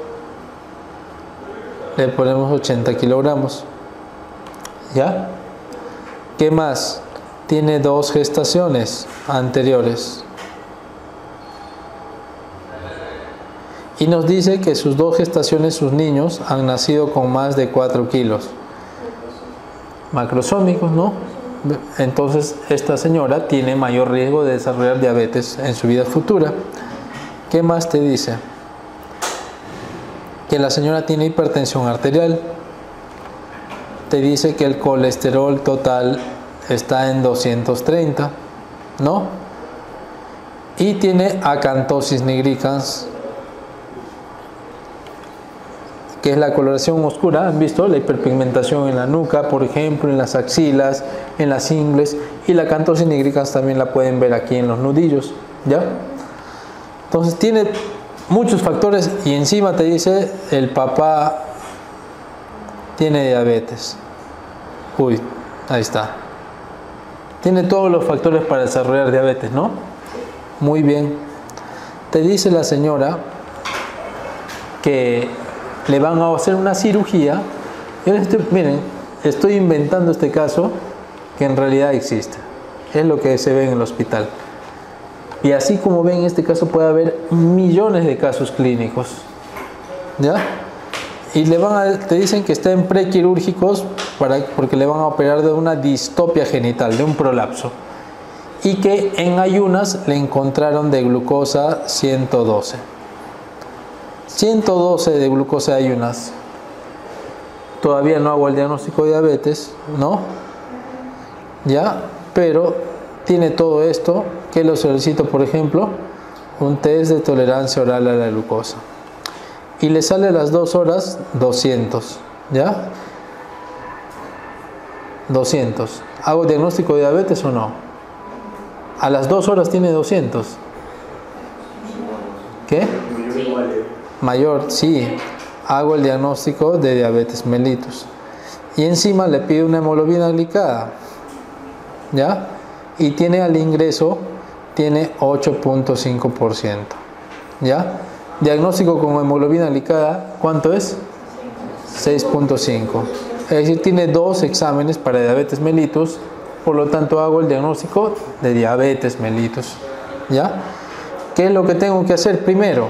le ponemos ochenta kilogramos. ¿Ya? ¿Qué más? Tiene dos gestaciones anteriores. Y nos dice que sus dos gestaciones, sus niños, han nacido con más de cuatro kilos. Macrosómicos, ¿no? Entonces, esta señora tiene mayor riesgo de desarrollar diabetes en su vida futura. ¿Qué más te dice? Que la señora tiene hipertensión arterial. te dice que el colesterol total está en doscientos treinta, ¿no? Y tiene acantosis nigricans, que es la coloración oscura. ¿Han visto? La hiperpigmentación en la nuca, por ejemplo, en las axilas, en las ingles, y la acantosis nigricans también la pueden ver aquí en los nudillos, ¿ya? Entonces tiene muchos factores y encima te dice el papá tiene diabetes. Uy, ahí está. Tiene todos los factores para desarrollar diabetes, ¿no? Muy bien. Te dice la señora que le van a hacer una cirugía. Yo estoy, miren, estoy inventando este caso que en realidad existe. Es lo que se ve en el hospital. Y así como ven, en este caso puede haber millones de casos clínicos, ¿ya? Y le van a, te dicen que está en prequirúrgicos para, porque le van a operar de una distopia genital, de un prolapso. Y que en ayunas le encontraron de glucosa ciento doce. ciento doce de glucosa de ayunas. Todavía no hago el diagnóstico de diabetes, ¿no? ¿Ya? Pero tiene todo esto, que lo solicito, por ejemplo, un test de tolerancia oral a la glucosa. Y le sale a las dos horas doscientos, ¿ya? doscientos. ¿Hago diagnóstico de diabetes o no? A las dos horas tiene doscientos. ¿Qué? Mayor, sí. Hago el diagnóstico de diabetes mellitus. Y encima le pido una hemoglobina glicada, ¿ya? Y tiene al ingreso, tiene ocho punto cinco por ciento, ¿ya? Diagnóstico con hemoglobina glicada, ¿cuánto es? seis punto cinco. Es decir, tiene dos exámenes para diabetes mellitus, por lo tanto hago el diagnóstico de diabetes mellitus, ¿ya? ¿Qué es lo que tengo que hacer primero?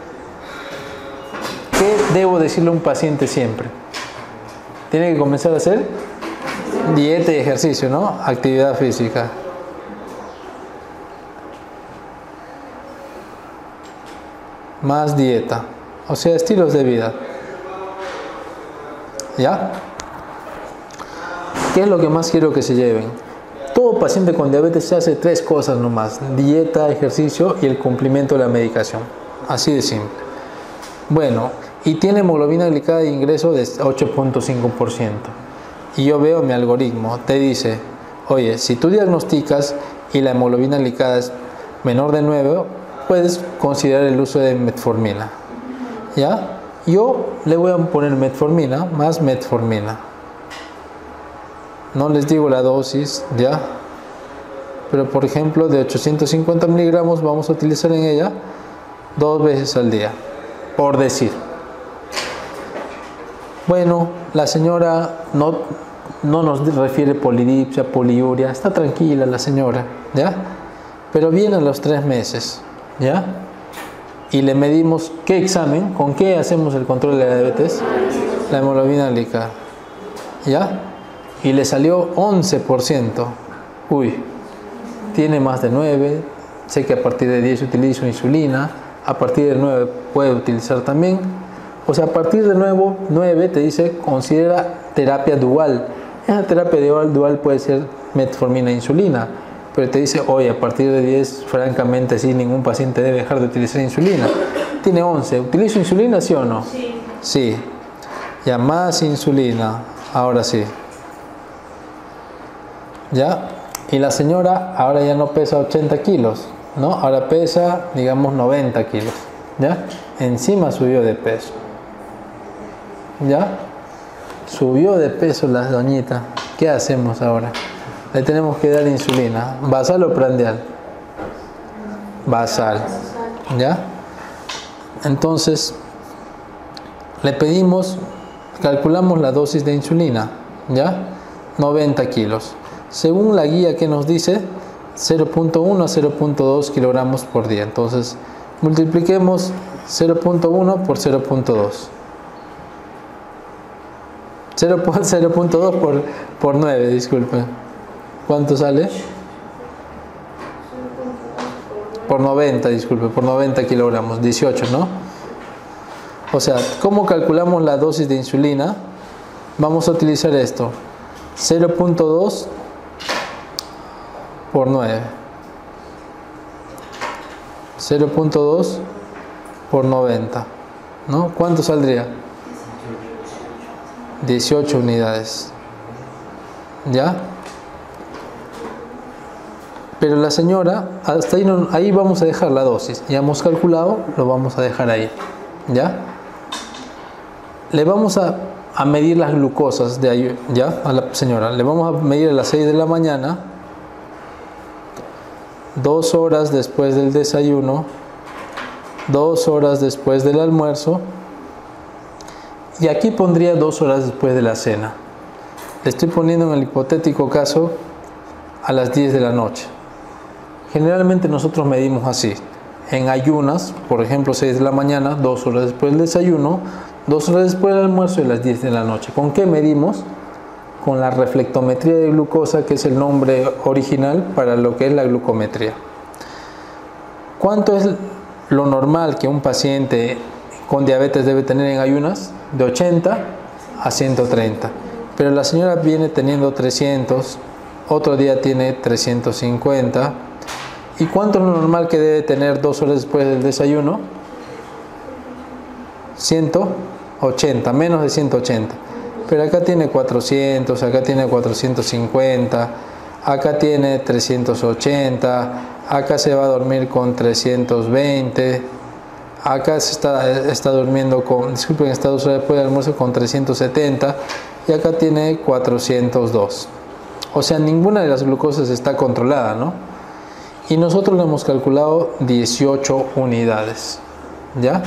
¿Qué debo decirle a un paciente siempre? Tiene que comenzar a hacer dieta y ejercicio, ¿no? Actividad física. Más dieta, o sea, estilos de vida, ¿ya? ¿Qué es lo que más quiero que se lleven? Todo paciente con diabetes se hace tres cosas nomás: dieta, ejercicio y el cumplimiento de la medicación, así de simple. Bueno, y tiene hemoglobina glicada de ingreso de ocho punto cinco por ciento. Y yo veo mi algoritmo, te dice, oye, si tú diagnosticas y la hemoglobina glicada es menor de nueve, puedes considerar el uso de metformina, ¿ya? Yo le voy a poner metformina más metformina. No les digo la dosis, ¿ya? Pero por ejemplo, de ochocientos cincuenta miligramos vamos a utilizar en ella dos veces al día, por decir. Bueno, la señora no, no nos refiere polidipsia, poliuria, está tranquila la señora, ¿ya? Pero viene a los tres meses, ¿ya? Y le medimos qué examen, con qué hacemos el control de la diabetes, la hemoglobina glicada, ¿ya? Y le salió once por ciento. Uy, tiene más de nueve, sé que a partir de diez utilizo insulina, a partir de nueve puede utilizar también. O sea, a partir de nuevo, nueve te dice, considera terapia dual. Esa terapia dual, dual puede ser metformina e insulina. Pero te dice, oye, a partir de diez, francamente, sí, ningún paciente debe dejar de utilizar insulina. Tiene once. ¿Utilizo insulina, sí o no? Sí. Sí. Ya más insulina. Ahora sí. ¿Ya? Y la señora ahora ya no pesa ochenta kilos, ¿no? Ahora pesa, digamos, noventa kilos. ¿Ya? Encima subió de peso. ¿Ya? Subió de peso la doñita. ¿Qué hacemos ahora? Le tenemos que dar insulina. ¿Basal o prandial? Basal. ¿Ya? Entonces, le pedimos, calculamos la dosis de insulina. ¿Ya? noventa kilos. Según la guía que nos dice, cero punto uno a cero punto dos kilogramos por día. Entonces, multipliquemos cero punto uno por cero punto dos. cero punto dos por, por nueve, disculpe. ¿Cuánto sale? Por noventa, disculpe, por noventa kilogramos, dieciocho, ¿no? O sea, ¿cómo calculamos la dosis de insulina? vamos a utilizar esto, cero punto dos por nueve, cero punto dos por noventa, ¿no? ¿Cuánto saldría? dieciocho unidades, ¿ya? Pero la señora, hasta ahí, no, ahí vamos a dejar la dosis, ya hemos calculado, lo vamos a dejar ahí, ¿ya? Le vamos a, a medir las glucosas de ahí, ¿ya? A la señora, le vamos a medir a las seis de la mañana, dos horas después del desayuno, dos horas después del almuerzo, y aquí pondría dos horas después de la cena. Le estoy poniendo en el hipotético caso a las diez de la noche. Generalmente nosotros medimos así, en ayunas, por ejemplo seis de la mañana, dos horas después del desayuno, dos horas después del almuerzo y a las diez de la noche. ¿Con qué medimos? Con la reflectometría de glucosa, que es el nombre original para lo que es la glucometría. ¿Cuánto es lo normal que un paciente con diabetes debe tener en ayunas? De ochenta a ciento treinta. Pero la señora viene teniendo trescientos, otro día tiene trescientos cincuenta. ¿Y cuánto es lo normal que debe tener dos horas después del desayuno? ciento ochenta, menos de ciento ochenta. Pero acá tiene cuatrocientos, acá tiene cuatrocientos cincuenta, acá tiene trescientos ochenta, acá se va a dormir con trescientos veinte, acá se está, está durmiendo con, disculpen, está dos horas después del almuerzo con trescientos setenta y acá tiene cuatrocientos dos. O sea, ninguna de las glucosas está controlada, ¿no? Y nosotros le hemos calculado dieciocho unidades, ¿ya?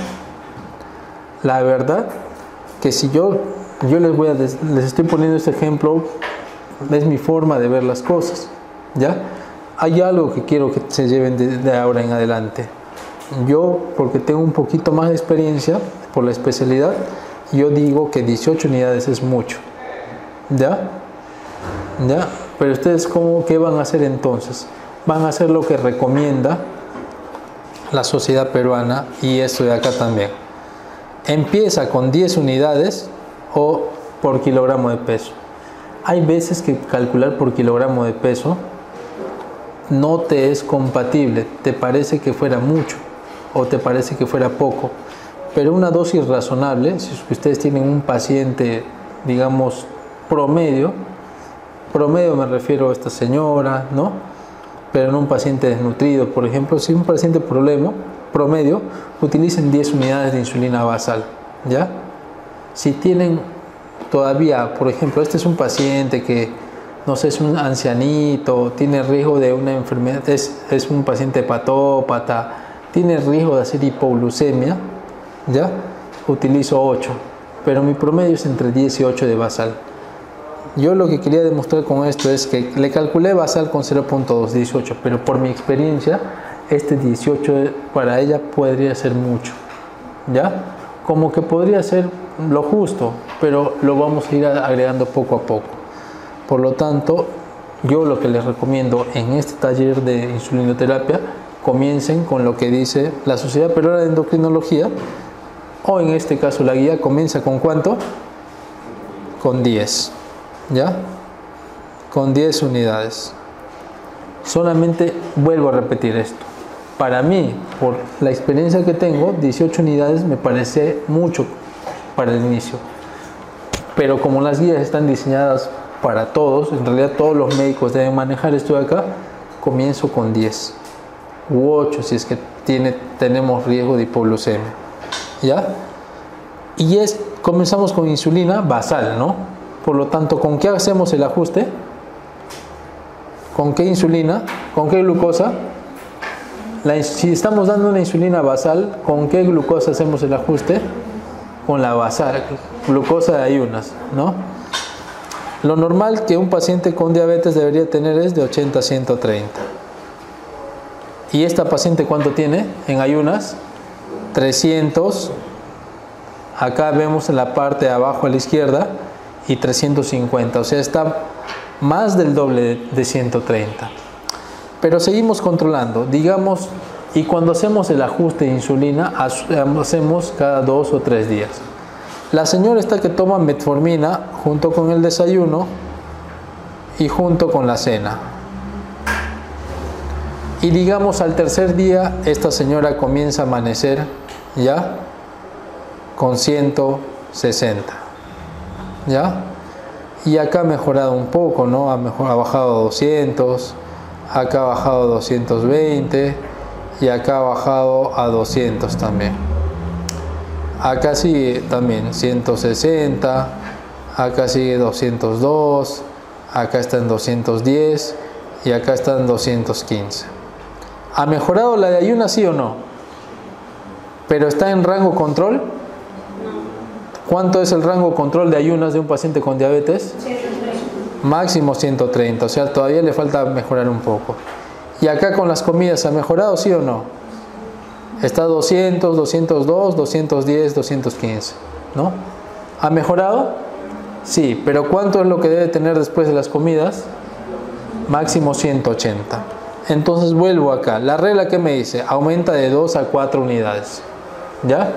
La verdad que si yo, yo les, voy a, les estoy poniendo este ejemplo, es mi forma de ver las cosas, ¿ya? Hay algo que quiero que se lleven de, de ahora en adelante. Yo, porque tengo un poquito más de experiencia por la especialidad, yo digo que dieciocho unidades es mucho, ¿ya? ¿Ya? Pero ustedes, ¿cómo, qué van a hacer entonces? Van a hacer lo que recomienda la Sociedad Peruana y esto de acá también. Empieza con diez unidades o por kilogramo de peso. Hay veces que calcular por kilogramo de peso no te es compatible, te parece que fuera mucho o te parece que fuera poco, pero una dosis razonable, si ustedes tienen un paciente, digamos, promedio, promedio me refiero a esta señora, ¿no? Pero no un paciente desnutrido, por ejemplo, si un paciente problema, promedio, utilicen diez unidades de insulina basal, ¿ya? Si tienen todavía, por ejemplo, este es un paciente que, no sé, es un ancianito, tiene riesgo de una enfermedad, es, es un paciente hepatópata, tiene riesgo de hacer hipoglucemia, ¿ya? Utilizo ocho, pero mi promedio es entre diez y ocho de basal. Yo lo que quería demostrar con esto es que le calculé basal con cero punto dos, dieciocho, pero por mi experiencia, este dieciocho para ella podría ser mucho, ¿ya? Como que podría ser lo justo, pero lo vamos a ir agregando poco a poco. Por lo tanto, yo lo que les recomiendo en este taller de insulinoterapia, comiencen con lo que dice la Sociedad Peruana de Endocrinología, o en este caso la guía comienza con ¿cuánto? Con diez, ¿ya? Con diez unidades. Solamente vuelvo a repetir esto. Para mí, por la experiencia que tengo, dieciocho unidades me parece mucho para el inicio. Pero como las guías están diseñadas para todos, en realidad todos los médicos deben manejar esto de acá, comienzo con diez u ocho si es que tiene, tenemos riesgo de hipoglucemia, ¿ya? Y es, comenzamos con insulina basal, ¿no? Por lo tanto, ¿con qué hacemos el ajuste? ¿Con qué insulina? ¿Con qué glucosa? La, si estamos dando una insulina basal, ¿con qué glucosa hacemos el ajuste? Con la basal, glucosa de ayunas, ¿no? Lo normal que un paciente con diabetes debería tener es de ochenta a ciento treinta. ¿Y esta paciente cuánto tiene en ayunas? trescientos. Acá vemos en la parte de abajo a la izquierda y trescientos cincuenta, o sea, está más del doble de ciento treinta. Pero seguimos controlando, digamos, y cuando hacemos el ajuste de insulina, hacemos cada dos o tres días. La señora está que toma metformina junto con el desayuno y junto con la cena. Y digamos al tercer día, esta señora comienza a amanecer ya con ciento sesenta. ¿Ya? Y acá ha mejorado un poco, ¿no? Ha, mejor, ha bajado a doscientos, acá ha bajado a doscientos veinte y acá ha bajado a doscientos también. Acá sigue también ciento sesenta, acá sigue doscientos dos, acá está en doscientos diez y acá está en doscientos quince. ¿Ha mejorado la de ayunas, sí o no? ¿Pero está en rango control? ¿Cuánto es el rango control de ayunas de un paciente con diabetes? ciento treinta. Máximo ciento treinta, o sea, todavía le falta mejorar un poco. ¿Y acá con las comidas ha mejorado, sí o no? Está doscientos, doscientos dos, doscientos diez, doscientos quince, ¿no? ¿Ha mejorado? Sí, pero ¿cuánto es lo que debe tener después de las comidas? Máximo ciento ochenta. Entonces vuelvo acá. La regla que me dice, aumenta de dos a cuatro unidades. ¿Ya?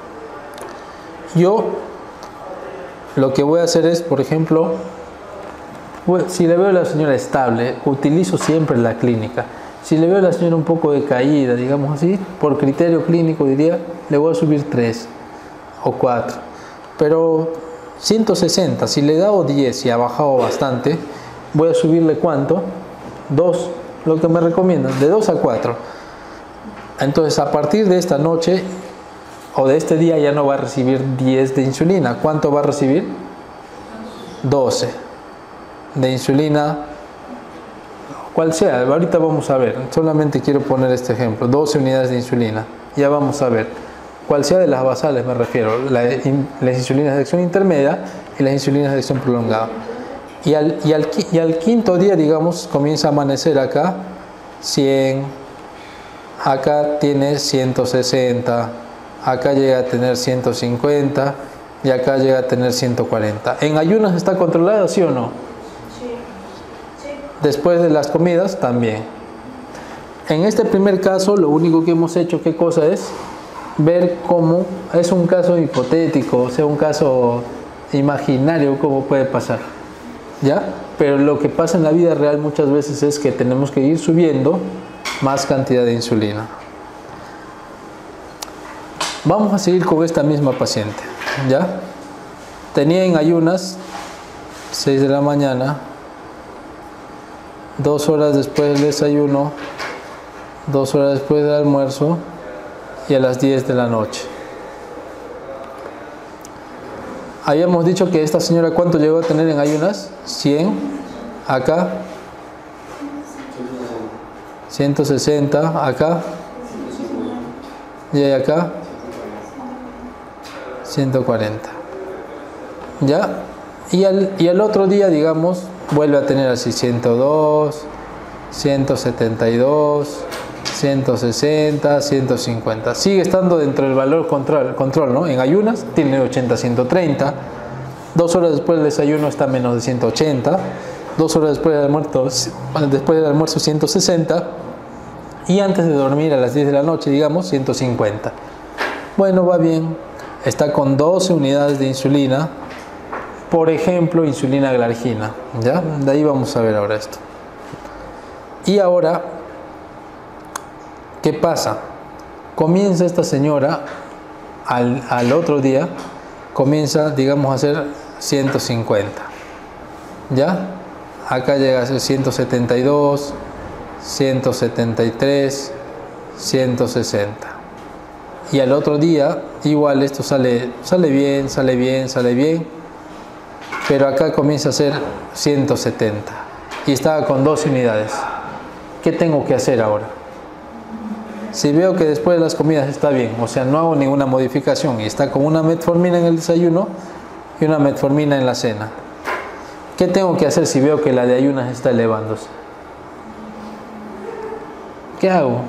Yo lo que voy a hacer es, por ejemplo, si le veo a la señora estable, utilizo siempre la clínica. Si le veo a la señora un poco decaída, digamos así, por criterio clínico diría, le voy a subir tres o cuatro. Pero ciento sesenta, si le he dado diez y ha bajado bastante, voy a subirle ¿cuánto? dos, lo que me recomiendan, de dos a cuatro. Entonces a partir de esta noche o de este día ya no va a recibir diez de insulina. ¿Cuánto va a recibir? doce de insulina, cual sea, ahorita vamos a ver, solamente quiero poner este ejemplo, doce unidades de insulina, ya vamos a ver, cual sea de las basales me refiero, la, in, las insulinas de acción intermedia y las insulinas de acción prolongada. Y al, y, al, y al quinto día, digamos, comienza a amanecer acá cien, acá tiene ciento sesenta, acá llega a tener ciento cincuenta y acá llega a tener ciento cuarenta. ¿En ayunas está controlado, sí o no? Sí. Sí. Después de las comidas también. En este primer caso lo único que hemos hecho, ¿qué cosa es? Ver cómo es un caso hipotético, o sea, un caso imaginario, cómo puede pasar, ¿ya? Pero lo que pasa en la vida real muchas veces es que tenemos que ir subiendo más cantidad de insulina. Vamos a seguir con esta misma paciente, ¿ya? Tenía en ayunas seis de la mañana, dos horas después del desayuno, dos horas después del almuerzo y a las diez de la noche. Habíamos dicho que esta señora, ¿cuánto llegó a tener en ayunas? cien, acá ciento sesenta, acá y acá ciento cuarenta. ¿Ya? Y al, y al otro día, digamos, vuelve a tener así ciento dos, ciento setenta y dos, ciento sesenta, ciento cincuenta. Sigue estando dentro del valor control, control, ¿no? En ayunas tiene ochenta, ciento treinta. Dos horas después del desayuno está menos de ciento ochenta. Dos horas después del almuerzo, después del almuerzo ciento sesenta. Y antes de dormir a las diez de la noche, digamos, ciento cincuenta. Bueno, va bien. Está con doce unidades de insulina. Por ejemplo, insulina glargina. ¿Ya? De ahí vamos a ver ahora esto. Y ahora, ¿qué pasa? Comienza esta señora al, al otro día, comienza, digamos, a hacer ciento cincuenta. ¿Ya? Acá llega a ser ciento setenta y dos, ciento setenta y tres, ciento sesenta. Y al otro día, igual esto sale, sale bien, sale bien, sale bien. Pero acá comienza a ser ciento setenta. Y estaba con doce unidades. ¿Qué tengo que hacer ahora? Si veo que después de las comidas está bien, o sea, no hago ninguna modificación y está con una metformina en el desayuno y una metformina en la cena, ¿qué tengo que hacer si veo que la de ayunas está elevándose? ¿Qué hago?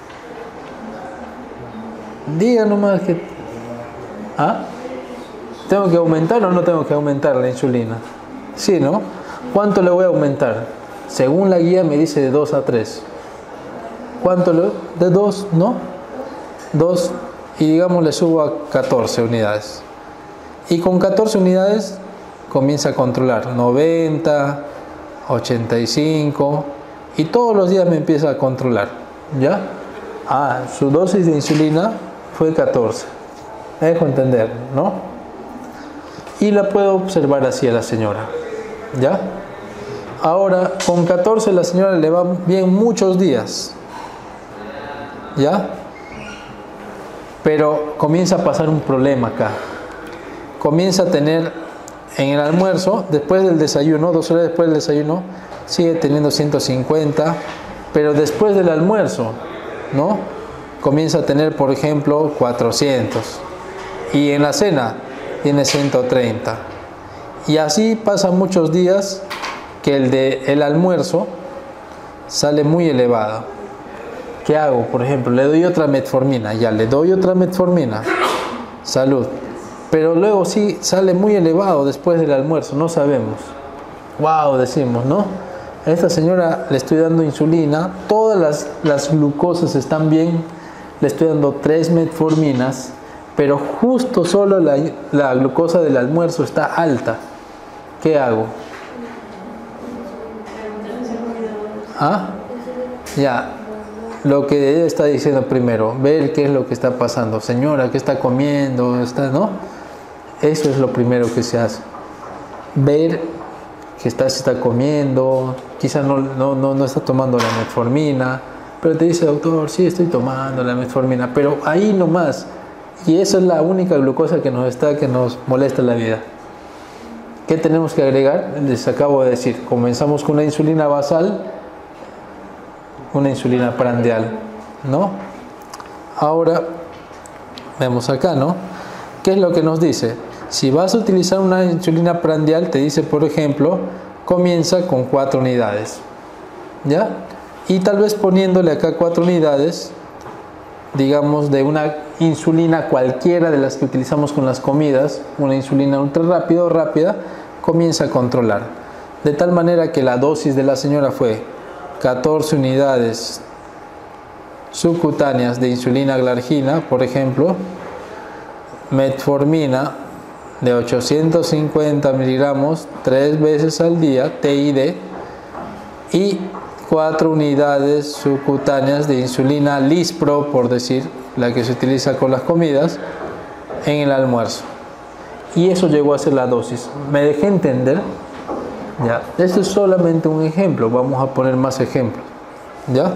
Diga nomás que... ¿Ah? ¿Tengo que aumentar o no tengo que aumentar la insulina? Sí, ¿no? ¿Cuánto le voy a aumentar? Según la guía me dice de dos a tres. ¿Cuánto le? De dos, ¿no? dos y digamos le subo a catorce unidades. Y con catorce unidades comienza a controlar noventa, ochenta y cinco y todos los días me empieza a controlar, ¿ya? Ah, su dosis de insulina fue catorce. Me dejo entender, ¿no? Y la puedo observar así a la señora, ¿ya? Ahora, con catorce la señora le va bien muchos días, ¿ya? Pero comienza a pasar un problema acá. Comienza a tener en el almuerzo, después del desayuno, dos horas después del desayuno, sigue teniendo ciento cincuenta, pero después del almuerzo, ¿no? Comienza a tener, por ejemplo, cuatrocientos. Y en la cena tiene ciento treinta. Y así pasan muchos días que el de el almuerzo sale muy elevado. ¿Qué hago? Por ejemplo, le doy otra metformina, ya le doy otra metformina, salud. Pero luego sí sale muy elevado después del almuerzo, no sabemos. Wow, decimos, ¿no? A esta señora le estoy dando insulina, todas las, las glucosas están bien, le estoy dando tres metforminas, pero justo solo la, la glucosa del almuerzo está alta. ¿Qué hago? ¿Ah? Ya, lo que ella está diciendo primero, ver qué es lo que está pasando. Señora, ¿qué está comiendo? ¿Está, no? Eso es lo primero que se hace. Ver que está, se está comiendo, quizás no, no, no, no está tomando la metformina, pero te dice, doctor, sí estoy tomando la metformina, pero ahí nomás. Y esa es la única glucosa que nos está, que nos molesta la vida. ¿Qué tenemos que agregar? Les acabo de decir, comenzamos con una insulina basal, una insulina prandial, ¿no? Ahora, vemos acá, ¿no? ¿Qué es lo que nos dice? Si vas a utilizar una insulina prandial, te dice, por ejemplo, comienza con cuatro unidades, ¿ya? Y tal vez poniéndole acá cuatro unidades, digamos, de una insulina cualquiera de las que utilizamos con las comidas, una insulina ultra rápida o rápida, comienza a controlar. De tal manera que la dosis de la señora fue catorce unidades subcutáneas de insulina glargina, por ejemplo, metformina de ochocientos cincuenta miligramos tres veces al día, T I D, y cuatro unidades subcutáneas de insulina Lispro, por decir, la que se utiliza con las comidas, en el almuerzo. Y eso llegó a ser la dosis. ¿Me dejé entender? Ya, este es solamente un ejemplo, vamos a poner más ejemplos, ¿ya?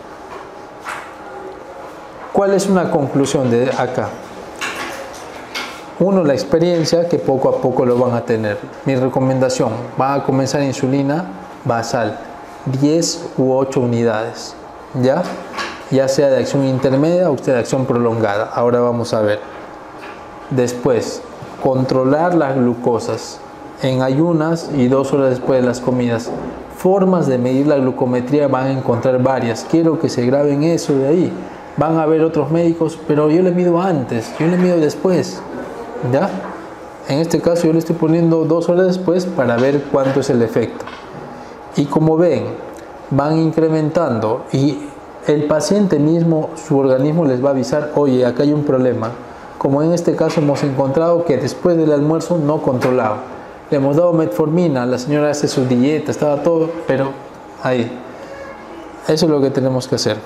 ¿Cuál es una conclusión de acá? Uno, la experiencia, que poco a poco lo van a tener. Mi recomendación, va a comenzar insulina basal, diez u ocho unidades, ¿ya? Ya sea de acción intermedia o usted de acción prolongada. Ahora vamos a ver. Después, controlar las glucosas en ayunas y dos horas después de las comidas. Formas de medir la glucometría van a encontrar varias. Quiero que se graben eso de ahí. Van a haber otros médicos, pero yo le mido antes, yo le mido después, ¿ya? En este caso yo le estoy poniendo dos horas después para ver cuánto es el efecto. Y como ven, van incrementando y el paciente mismo, su organismo les va a avisar, oye, acá hay un problema. Como en este caso hemos encontrado que después del almuerzo no controlaba. Le hemos dado metformina, la señora hace su dieta, estaba todo, pero ahí. Eso es lo que tenemos que hacer.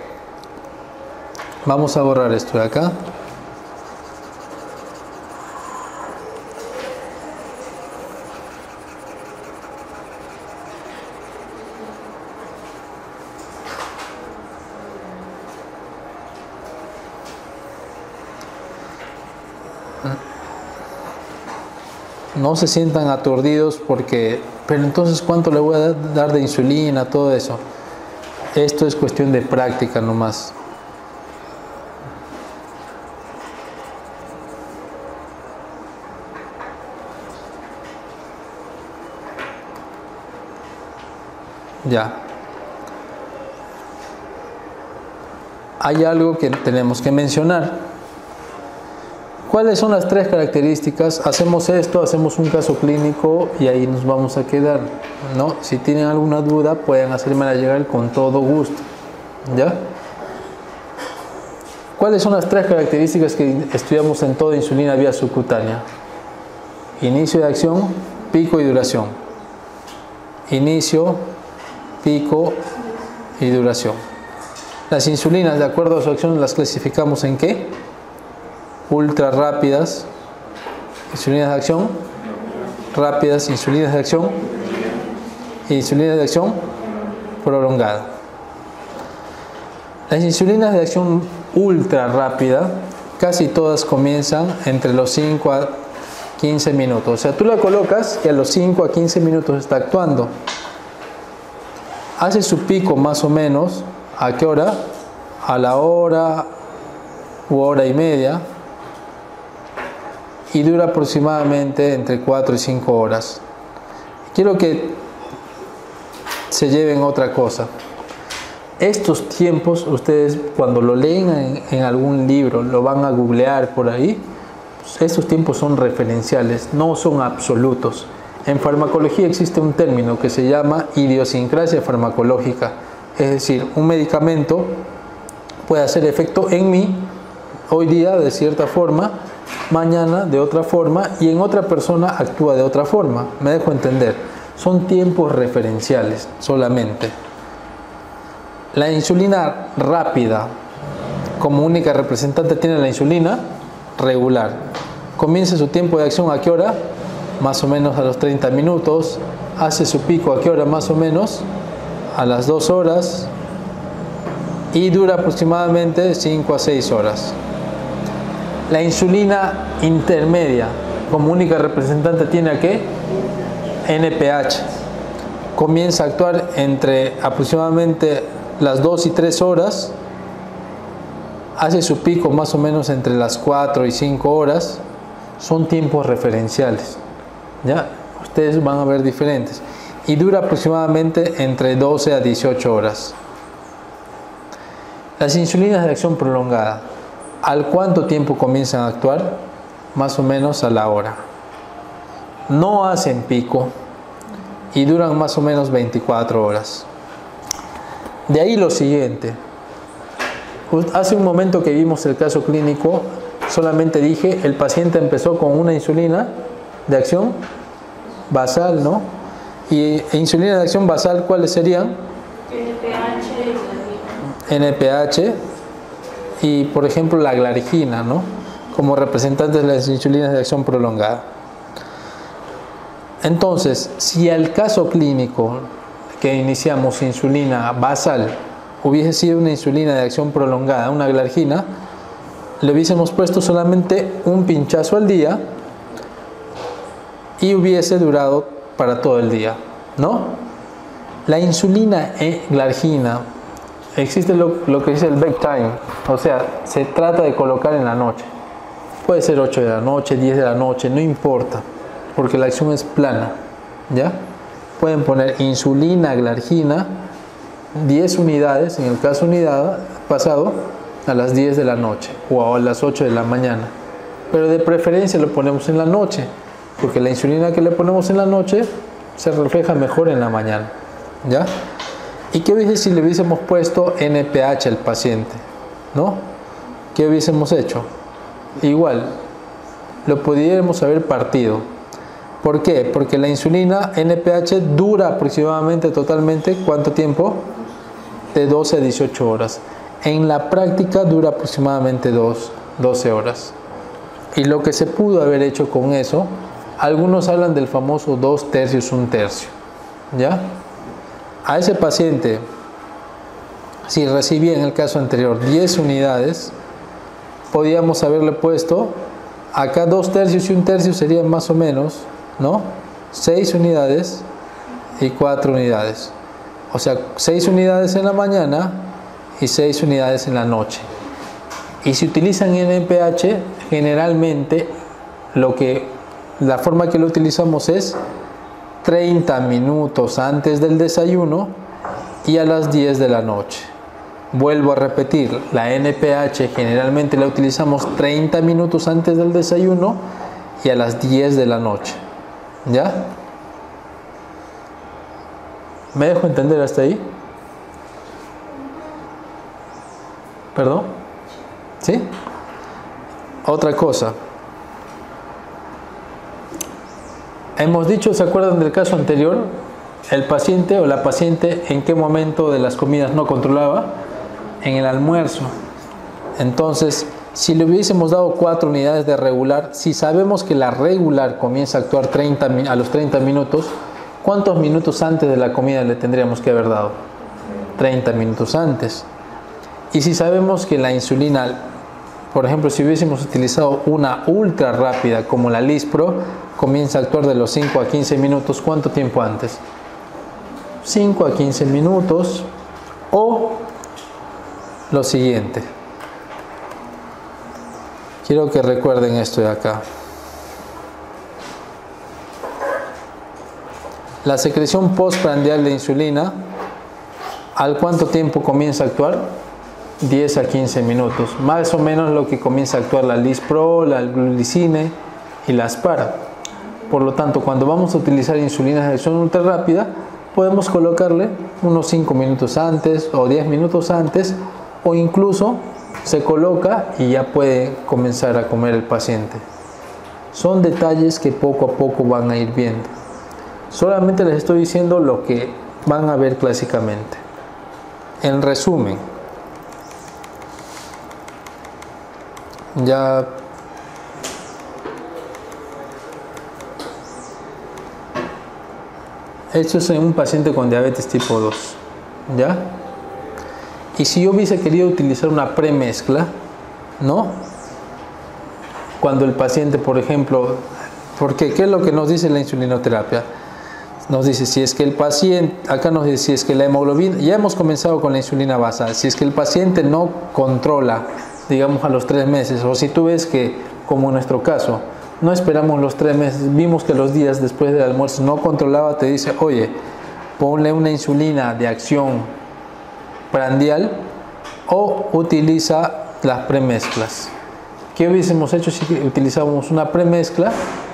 Vamos a borrar esto de acá. No se sientan aturdidos porque, pero entonces ¿cuánto le voy a dar de insulina? Todo eso. Esto es cuestión de práctica nomás. Ya. Hay algo que tenemos que mencionar. ¿Cuáles son las tres características? Hacemos esto, hacemos un caso clínico y ahí nos vamos a quedar, ¿no? Si tienen alguna duda, pueden hacérmela llegar con todo gusto, ¿ya? ¿Cuáles son las tres características que estudiamos en toda insulina vía subcutánea? inicio de acción, pico y duración. Inicio, pico y duración. Las insulinas, de acuerdo a su acción, las clasificamos en ¿qué? Ultra rápidas, insulinas de acción, rápidas, insulinas de acción, e insulinas de acción prolongada. Las insulinas de acción ultra rápida, casi todas comienzan entre los cinco a quince minutos. O sea, tú la colocas y a los cinco a quince minutos está actuando. Hace su pico más o menos, ¿a qué hora? A la hora u hora y media. Y dura aproximadamente entre cuatro y cinco horas. Quiero que se lleven otra cosa. Estos tiempos, ustedes cuando lo leen en, en algún libro, lo van a googlear por ahí, pues estos tiempos son referenciales, no son absolutos. En farmacología existe un término que se llama idiosincrasia farmacológica, es decir, un medicamento puede hacer efecto en mí hoy día de cierta forma, mañana de otra forma y en otra persona actúa de otra forma. Me dejo entender, son tiempos referenciales solamente. La insulina rápida, como única representante, tiene la insulina regular. Comienza su tiempo de acción ¿a qué hora? Más o menos a los treinta minutos. Hace su pico ¿a qué hora? Más o menos a las dos horas. Y dura aproximadamente cinco a seis horas. La insulina intermedia, como única representante, tiene ¿a qué? N P H. Comienza a actuar entre aproximadamente las dos y tres horas, hace su pico más o menos entre las cuatro y cinco horas, son tiempos referenciales, ¿ya? Ustedes van a ver diferentes, y dura aproximadamente entre doce a dieciocho horas. Las insulinas de acción prolongada, ¿al cuánto tiempo comienzan a actuar? Más o menos a la hora. No hacen pico y duran más o menos veinticuatro horas. De ahí lo siguiente, hace un momento que vimos el caso clínico, solamente dije, el paciente empezó con una insulina de acción basal, ¿no? Y e insulina de acción basal, ¿cuáles serían? N P H y N P H y, por ejemplo, la glargina, ¿no? Como representantes de las insulinas de acción prolongada. Entonces, si el caso clínico que iniciamos insulina basal hubiese sido una insulina de acción prolongada, una glargina, le hubiésemos puesto solamente un pinchazo al día y hubiese durado para todo el día, ¿no? La insulina e glargina, existe lo, lo que dice el bedtime, o sea, se trata de colocar en la noche. Puede ser ocho de la noche, diez de la noche, no importa, porque la acción es plana, ¿ya? Pueden poner insulina glargina, diez unidades, en el caso unidad pasado, a las diez de la noche o a las ocho de la mañana. Pero de preferencia lo ponemos en la noche, porque la insulina que le ponemos en la noche se refleja mejor en la mañana, ¿ya? ¿Y qué hubiese si le hubiésemos puesto N P H al paciente? ¿No? ¿Qué hubiésemos hecho? Igual, lo pudiéramos haber partido. ¿Por qué? Porque la insulina N P H dura aproximadamente totalmente, ¿cuánto tiempo? De doce a dieciocho horas. En la práctica dura aproximadamente doce horas. Y lo que se pudo haber hecho con eso, algunos hablan del famoso dos tercios, un tercio, ¿ya? A ese paciente, si recibía en el caso anterior diez unidades, podíamos haberle puesto, acá dos tercios y un tercio serían más o menos, ¿no? seis unidades y cuatro unidades. O sea, seis unidades en la mañana y seis unidades en la noche. Y si utilizan N P H, generalmente lo que, la forma que lo utilizamos es treinta minutos antes del desayuno y a las diez de la noche. Vuelvo a repetir, la N P H generalmente la utilizamos treinta minutos antes del desayuno y a las diez de la noche. ¿Ya? ¿Me dejo entender hasta ahí? ¿Perdón? ¿Sí? Otra cosa. Hemos dicho, ¿se acuerdan del caso anterior? El paciente o la paciente, ¿en qué momento de las comidas no controlaba? En el almuerzo. Entonces, si le hubiésemos dado cuatro unidades de regular, si sabemos que la regular comienza a actuar treinta, a los treinta minutos, ¿cuántos minutos antes de la comida le tendríamos que haber dado? treinta minutos antes. Y si sabemos que la insulina, por ejemplo, si hubiésemos utilizado una ultra rápida como la Lispro, comienza a actuar de los cinco a quince minutos, ¿cuánto tiempo antes? cinco a quince minutos. O lo siguiente, quiero que recuerden esto de acá. La secreción postprandial de insulina, ¿al cuánto tiempo comienza a actuar? diez a quince minutos, más o menos lo que comienza a actuar la Lispro, la Glulicine y la Aspara. Por lo tanto, cuando vamos a utilizar insulina de acción ultra rápida, podemos colocarle unos cinco minutos antes o diez minutos antes, o incluso se coloca y ya puede comenzar a comer el paciente. Son detalles que poco a poco van a ir viendo. Solamente les estoy diciendo lo que van a ver clásicamente. En resumen, ya esto es en un paciente con diabetes tipo dos, ¿ya? Y si yo hubiese querido utilizar una premezcla, ¿no? Cuando el paciente, por ejemplo, porque ¿qué es lo que nos dice la insulinoterapia? Nos dice si es que el paciente, acá nos dice si es que la hemoglobina, ya hemos comenzado con la insulina basal, si es que el paciente no controla, digamos a los tres meses, o si tú ves que, como en nuestro caso, no esperamos los tres meses, vimos que los días después del almuerzo no controlaba, te dice, oye, ponle una insulina de acción prandial o utiliza las premezclas. ¿Qué hubiésemos hecho si utilizábamos una premezcla?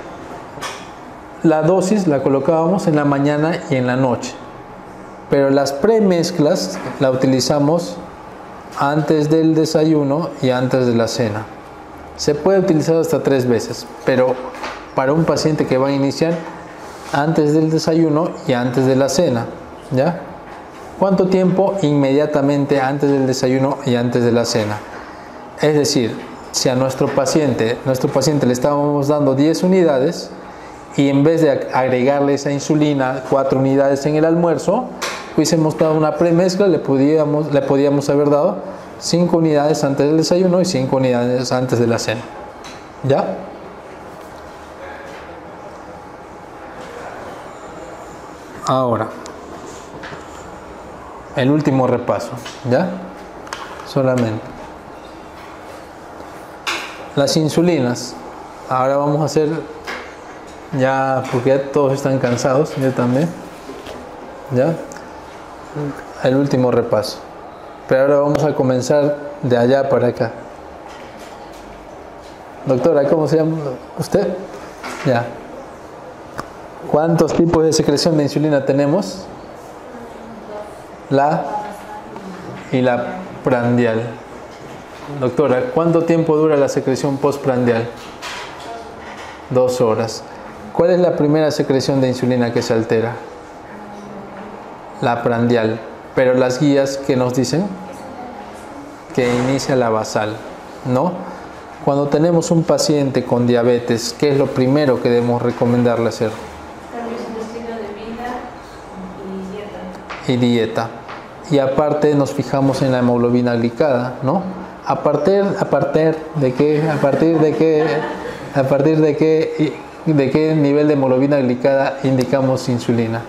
La dosis la colocábamos en la mañana y en la noche, pero las premezclas la utilizamos antes del desayuno y antes de la cena. Se puede utilizar hasta tres veces, pero para un paciente que va a iniciar, antes del desayuno y antes de la cena, ¿ya? ¿Cuánto tiempo? Inmediatamente antes del desayuno y antes de la cena. Es decir, si a nuestro paciente, nuestro paciente le estábamos dando diez unidades y en vez de agregarle esa insulina, cuatro unidades en el almuerzo, hubiésemos dado una premezcla, le podíamos, le podíamos haber dado cinco unidades antes del desayuno y cinco unidades antes de la cena. ¿Ya? Ahora, el último repaso, ¿ya? Solamente. Las insulinas. Ahora vamos a hacer, ya, porque ya todos están cansados, yo también, ¿ya? El último repaso. Pero ahora vamos a comenzar de allá para acá. Doctora, ¿cómo se llama usted? Ya. ¿Cuántos tipos de secreción de insulina tenemos? La y la prandial. Doctora, ¿cuánto tiempo dura la secreción postprandial? Dos horas. ¿Cuál es la primera secreción de insulina que se altera? La prandial. Pero las guías que nos dicen que inicia la basal, ¿no? Cuando tenemos un paciente con diabetes, ¿qué es lo primero que debemos recomendarle hacer? Cambios en estilo de vida y dieta. Y dieta. Y aparte nos fijamos en la hemoglobina glicada, ¿no? A partir, a partir de qué, a partir de qué, a partir de qué, de qué nivel de hemoglobina glicada indicamos insulina.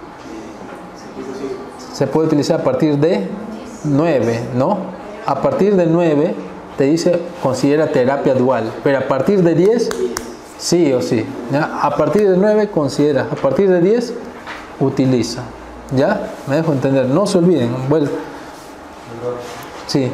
Se puede utilizar a partir de nueve, ¿no? A partir de nueve te dice considera terapia dual, pero a partir de diez sí o sí, ¿ya? A partir de nueve considera, a partir de diez utiliza, ¿ya? Me dejo entender, no se olviden, bueno, sí.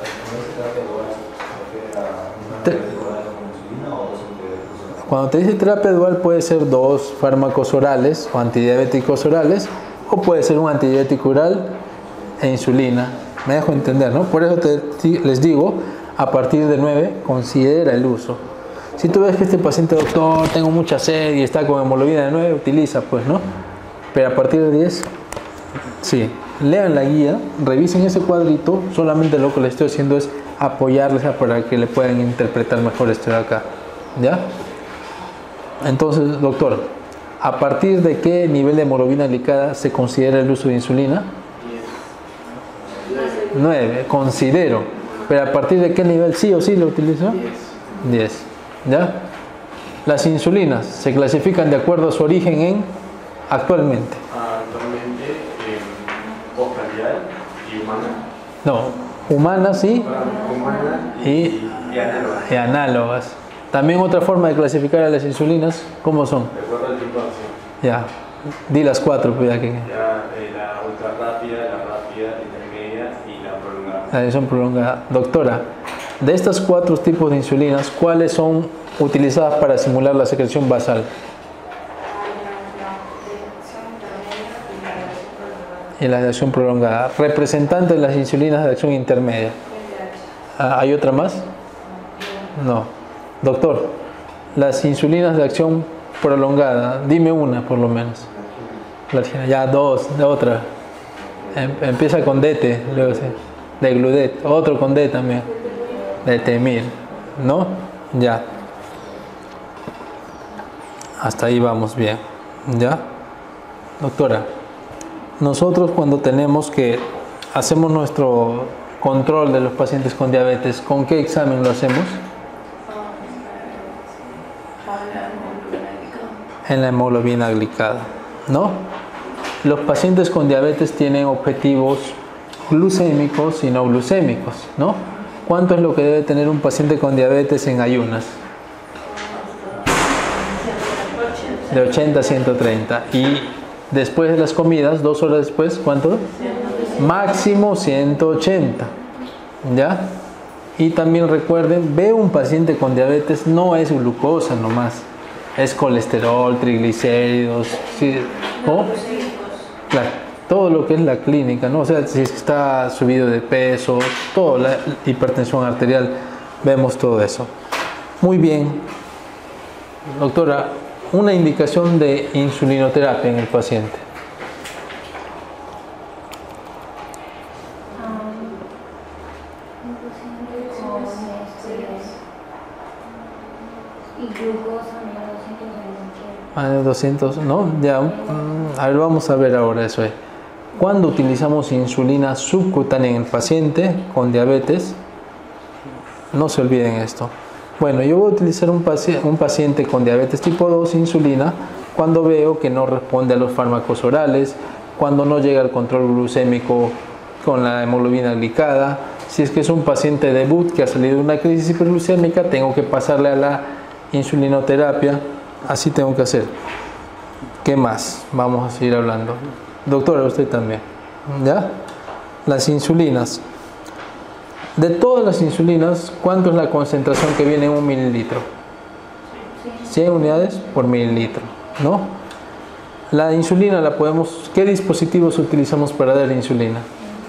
Cuando te dice terapia dual puede ser dos fármacos orales o antidiabéticos orales, o puede ser un antidiabético oral e insulina. Me dejo entender, ¿no? Por eso te, les digo, a partir de nueve considera el uso. Si tú ves que este paciente, doctor, tengo mucha sed y está con hemoglobina de nueve, utiliza, pues, ¿no? Pero a partir de diez, sí. Lean la guía, revisen ese cuadrito, solamente lo que les estoy haciendo es apoyarles para que le puedan interpretar mejor esto de acá, ¿ya? Entonces, doctor, ¿a partir de qué nivel de hemoglobina glicada se considera el uso de insulina? nueve, considero. Pero ¿a partir de qué nivel sí o sí lo utilizo? diez. ¿Ya? Las insulinas se clasifican de acuerdo a su origen en actualmente. Actualmente, eh, postprandial y humana. No, humanas sí Humana y, y análoga. y análogas. También otra forma de clasificar a las insulinas, ¿cómo son? De acuerdo al tipo de acción. Ya, di las cuatro, pues ya que Ya, eh, la ultra rápida, la rápida, intermedia y la prolongada. la acción prolongada. Doctora, de estos cuatro tipos de insulinas, ¿cuáles son utilizadas para simular la secreción basal? Y la de acción prolongada. Representante de las insulinas de acción intermedia. Ah, ¿hay otra más? No. Doctor, las insulinas de acción prolongada, dime una por lo menos. Ya dos, de otra. Em, empieza con D T, luego sí. De Gludet, otro con D también. De Temir, ¿no? Ya. Hasta ahí vamos bien. ¿Ya? Doctora, nosotros cuando tenemos que hacemos nuestro control de los pacientes con diabetes, ¿con qué examen lo hacemos? En la hemoglobina glicada, ¿no? Los pacientes con diabetes tienen objetivos glucémicos y no glucémicos, ¿no? ¿Cuánto es lo que debe tener un paciente con diabetes en ayunas? De ochenta a ciento treinta. Y después de las comidas, dos horas después, ¿cuánto? Máximo ciento ochenta. ¿Ya? Y también recuerden, ve un paciente con diabetes, no es glucosa nomás, es colesterol, triglicéridos, ¿sí? ¿O? Claro, todo lo que es la clínica, ¿no? O sea, si está subido de peso, toda la hipertensión arterial, vemos todo eso. Muy bien. Doctora, una indicación de insulinoterapia en el paciente. Ah, doscientos, ¿no? Ya, a ver, vamos a ver ahora eso. Es. Cuando utilizamos insulina subcutánea en el paciente con diabetes, no se olviden esto. Bueno, yo voy a utilizar un paciente, un paciente con diabetes tipo dos, insulina, cuando veo que no responde a los fármacos orales, cuando no llega al control glucémico con la hemoglobina glicada. Si es que es un paciente debut que ha salido de una crisis hiperglucémica, tengo que pasarle a la insulinoterapia. Así tengo que hacer. ¿Qué más? Vamos a seguir hablando. Doctora, usted también. ¿Ya? Las insulinas. De todas las insulinas, ¿cuánto es la concentración que viene en un mililitro? cien unidades por mililitro, ¿no? La insulina la podemos... ¿Qué dispositivos utilizamos para dar insulina?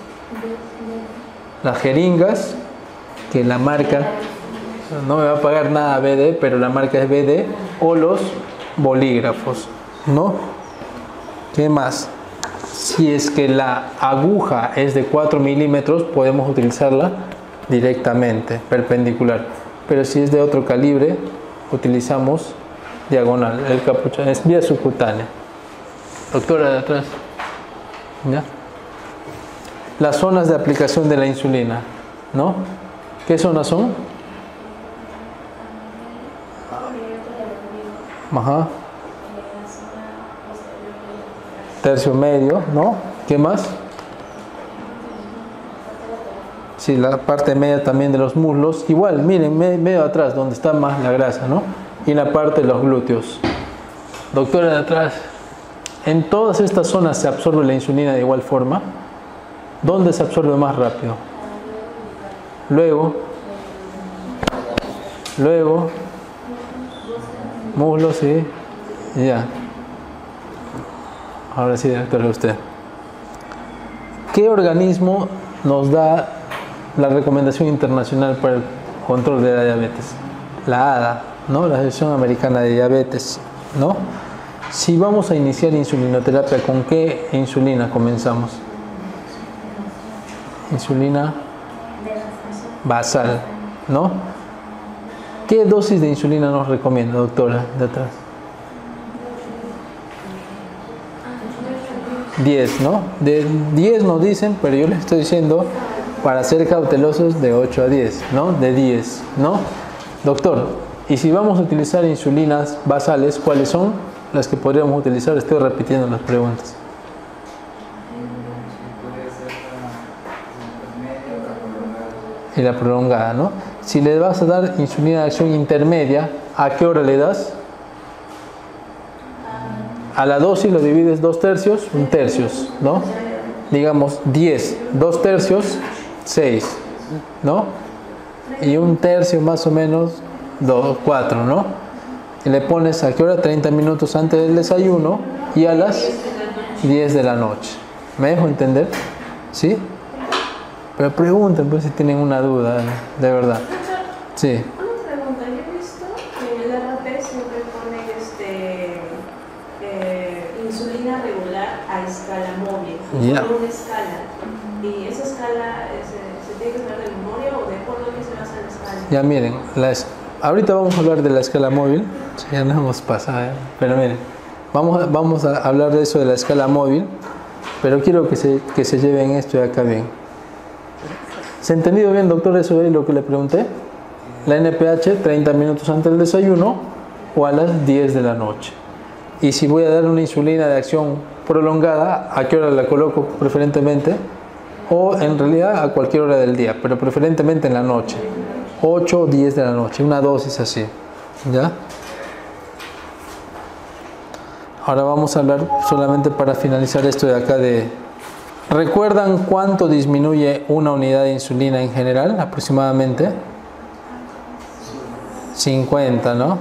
Las jeringas, que la marca... No me va a pagar nada B D, pero la marca es B D, o los bolígrafos, ¿no? ¿Qué más? Si es que la aguja es de cuatro milímetros, podemos utilizarla directamente, perpendicular. Pero si es de otro calibre, utilizamos diagonal. El capuchón es vía subcutánea. Doctora de atrás. ¿Ya? Las zonas de aplicación de la insulina, ¿no? ¿Qué zonas son? Ajá. Tercio medio, ¿no? ¿Qué más? Sí, la parte media también de los muslos. Igual, miren, medio atrás, donde está más la grasa, ¿no? Y la parte de los glúteos. Doctora de atrás, ¿en todas estas zonas se absorbe la insulina de igual forma? ¿Dónde se absorbe más rápido? Luego, luego, muslos, sí, ya. Ahora sí, doctor, usted. ¿Qué organismo nos da la recomendación internacional para el control de la diabetes? La A D A, ¿no? La Asociación Americana de Diabetes, ¿no? Si vamos a iniciar insulinoterapia, ¿con qué insulina comenzamos? Insulina basal, ¿no? ¿Qué dosis de insulina nos recomienda, doctora, de atrás? diez, ¿no? De diez nos dicen, pero yo les estoy diciendo para ser cautelosos de ocho a diez, ¿no? De diez, ¿no? Doctor, y si vamos a utilizar insulinas basales, ¿cuáles son las que podríamos utilizar? Estoy repitiendo las preguntas. Y la prolongada, ¿no? Si le vas a dar insulina de acción intermedia, ¿a qué hora le das? A la dosis lo divides dos tercios, un tercios, ¿no? Digamos diez, dos tercios, seis, ¿no? Y un tercio más o menos, dos, cuatro, ¿no? Y le pones a qué hora, treinta minutos antes del desayuno y a las diez de la noche. ¿Me dejo entender? ¿Sí? Pero pregunten pues si tienen una duda, de verdad. Sí. Una pregunta, yo he visto que en el R P siempre ponen este, eh, insulina regular a escala móvil, Yeah. con una escala. ¿Y esa escala eh, se, se tiene que saber de memoria o de acuerdo a qué se basa la escala? Ya miren, las, ahorita vamos a hablar de la escala móvil, ya nos hemos pasado, ¿eh? Pero miren, vamos a, vamos a hablar de eso de la escala móvil, pero quiero que se, que se lleven esto de acá bien. ¿Se ha entendido bien, doctor, eso es lo que le pregunté? La N P H, treinta minutos antes del desayuno o a las diez de la noche. Y si voy a dar una insulina de acción prolongada, ¿a qué hora la coloco preferentemente? O en realidad a cualquier hora del día, pero preferentemente en la noche. ocho o diez de la noche, una dosis así. ¿Ya? Ahora vamos a hablar solamente para finalizar esto de acá de... ¿Recuerdan cuánto disminuye una unidad de insulina en general? Aproximadamente cincuenta, ¿no?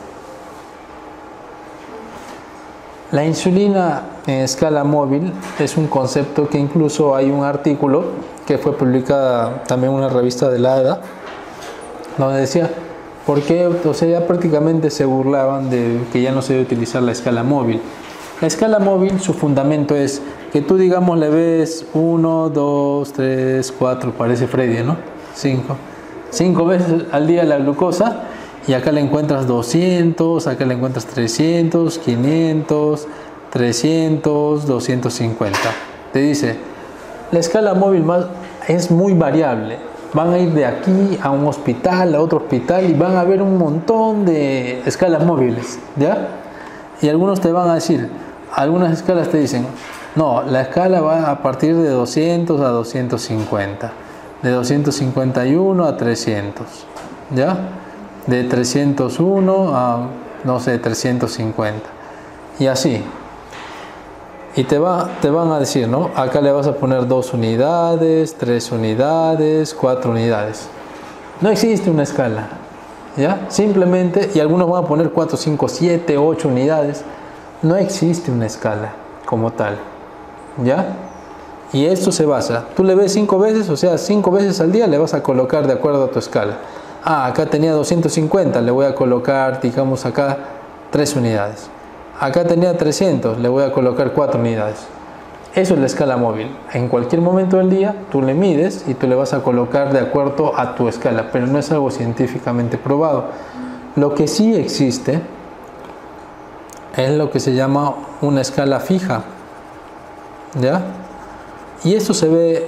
La insulina en escala móvil es un concepto que incluso hay un artículo que fue publicado también en una revista de la A D A, donde decía, ¿por qué? O sea, ya prácticamente se burlaban de que ya no se debe utilizar la escala móvil. La escala móvil, su fundamento es que tú, digamos, le ves uno, dos, tres, cuatro, parece Freddy, ¿no? cinco. cinco veces al día la glucosa y acá le encuentras doscientos, acá le encuentras trescientos, quinientos, trescientos, doscientos cincuenta. Te dice, la escala móvil más es muy variable. Van a ir de aquí a un hospital, a otro hospital y van a ver un montón de escalas móviles, ¿ya? Y algunos te van a decir, algunas escalas te dicen, no, la escala va a partir de doscientos a doscientos cincuenta, de doscientos cincuenta y uno a trescientos, ¿ya? De trescientos uno a, no sé, trescientos cincuenta, y así. Y te, va, te van a decir, ¿no? Acá le vas a poner dos unidades, tres unidades, cuatro unidades. No existe una escala, ¿ya? Simplemente, y algunos van a poner cuatro, cinco, siete, ocho unidades. No existe una escala como tal, ¿ya? Y esto se basa, tú le ves cinco veces, o sea, cinco veces al día le vas a colocar de acuerdo a tu escala. Ah, acá tenía doscientos cincuenta, le voy a colocar, digamos acá, tres unidades. Acá tenía trescientos, le voy a colocar cuatro unidades. Eso es la escala móvil. En cualquier momento del día tú le mides y tú le vas a colocar de acuerdo a tu escala, pero no es algo científicamente probado. Lo que sí existe es lo que se llama una escala fija, ¿ya? Y esto se ve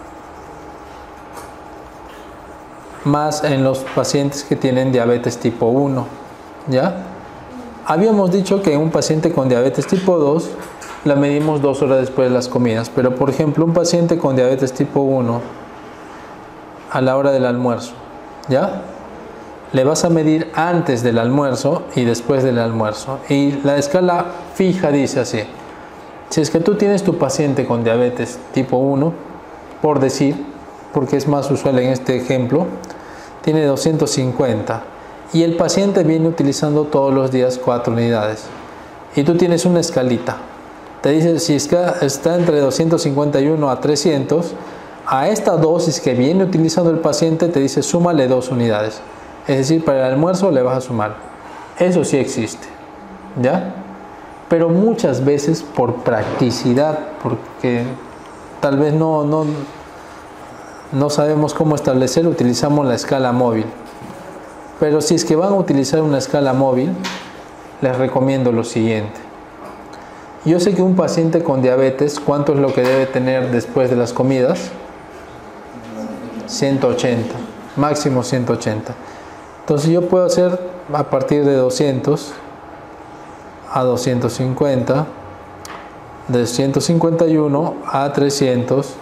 más en los pacientes que tienen diabetes tipo uno, ¿ya? Habíamos dicho que en un paciente con diabetes tipo dos la medimos dos horas después de las comidas, pero por ejemplo un paciente con diabetes tipo uno a la hora del almuerzo, ¿ya? Le vas a medir antes del almuerzo y después del almuerzo. Y la escala fija dice así, si es que tú tienes tu paciente con diabetes tipo uno, por decir, porque es más usual en este ejemplo, tiene doscientos cincuenta. Y el paciente viene utilizando todos los días cuatro unidades. Y tú tienes una escalita. Te dice, si está entre doscientos cincuenta y uno a trescientos, a esta dosis que viene utilizando el paciente te dice, súmale dos unidades. Es decir, para el almuerzo le vas a sumar. Eso sí existe, ¿ya? Pero muchas veces por practicidad, porque tal vez no, no, no sabemos cómo establecer, utilizamos la escala móvil. Pero si es que van a utilizar una escala móvil, les recomiendo lo siguiente. Yo sé que un paciente con diabetes, ¿cuánto es lo que debe tener después de las comidas? ciento ochenta, máximo ciento ochenta. Entonces yo puedo hacer a partir de doscientos a doscientos cincuenta, de ciento cincuenta y uno a trescientos,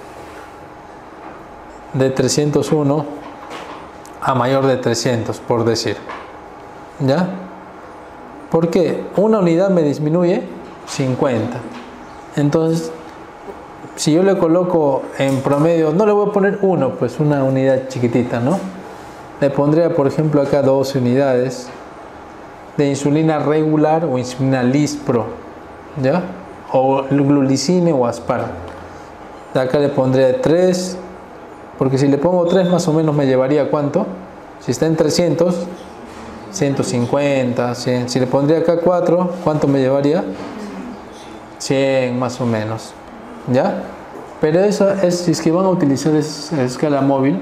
de trescientos uno a mayor de trescientos, por decir. ¿Ya? ¿Por qué? Una unidad me disminuye cincuenta. Entonces, si yo le coloco en promedio, no le voy a poner uno, pues una unidad chiquitita, ¿no? Le pondría, por ejemplo, acá doce unidades de insulina regular o insulina Lispro, ¿ya? O glulicine o Aspar. De acá le pondría tres, porque si le pongo tres más o menos me llevaría ¿cuánto? Si está en trescientos, ciento cincuenta, cien. Si le pondría acá cuatro, ¿cuánto me llevaría? cien más o menos, ¿ya? Pero eso es, si es que van a utilizar esa escala móvil,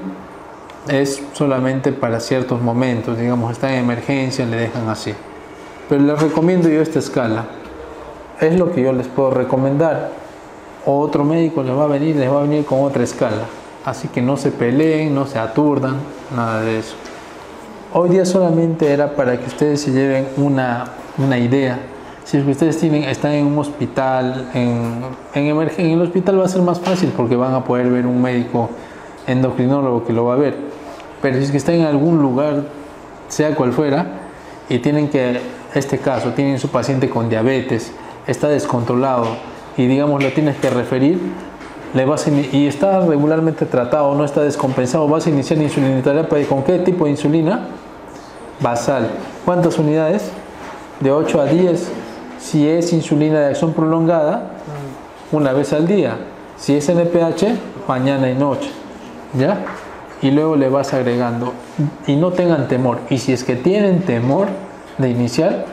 es solamente para ciertos momentos, digamos, está en emergencia, le dejan así. Pero les recomiendo yo esta escala, es lo que yo les puedo recomendar. O otro médico les va a venir, les va a venir con otra escala. Así que no se peleen, no se aturdan, nada de eso. Hoy día solamente era para que ustedes se lleven una, una idea. Si es que ustedes tienen, están en un hospital, en, en, emergen, en el hospital va a ser más fácil porque van a poder ver un médico endocrinólogo que lo va a ver. Pero si es que están en algún lugar, sea cual fuera, y tienen que, este caso, tienen su paciente con diabetes, está descontrolado y digamos lo tienes que referir, le vas a, y está regularmente tratado, no está descompensado, vas a iniciar insulinoterapia. ¿Con qué tipo de insulina? Basal. ¿Cuántas unidades? De ocho a diez. Si es insulina de acción prolongada, una vez al día. Si es N P H, mañana y noche, ¿ya? Y luego le vas agregando. Y no tengan temor. Y si es que tienen temor de iniciar,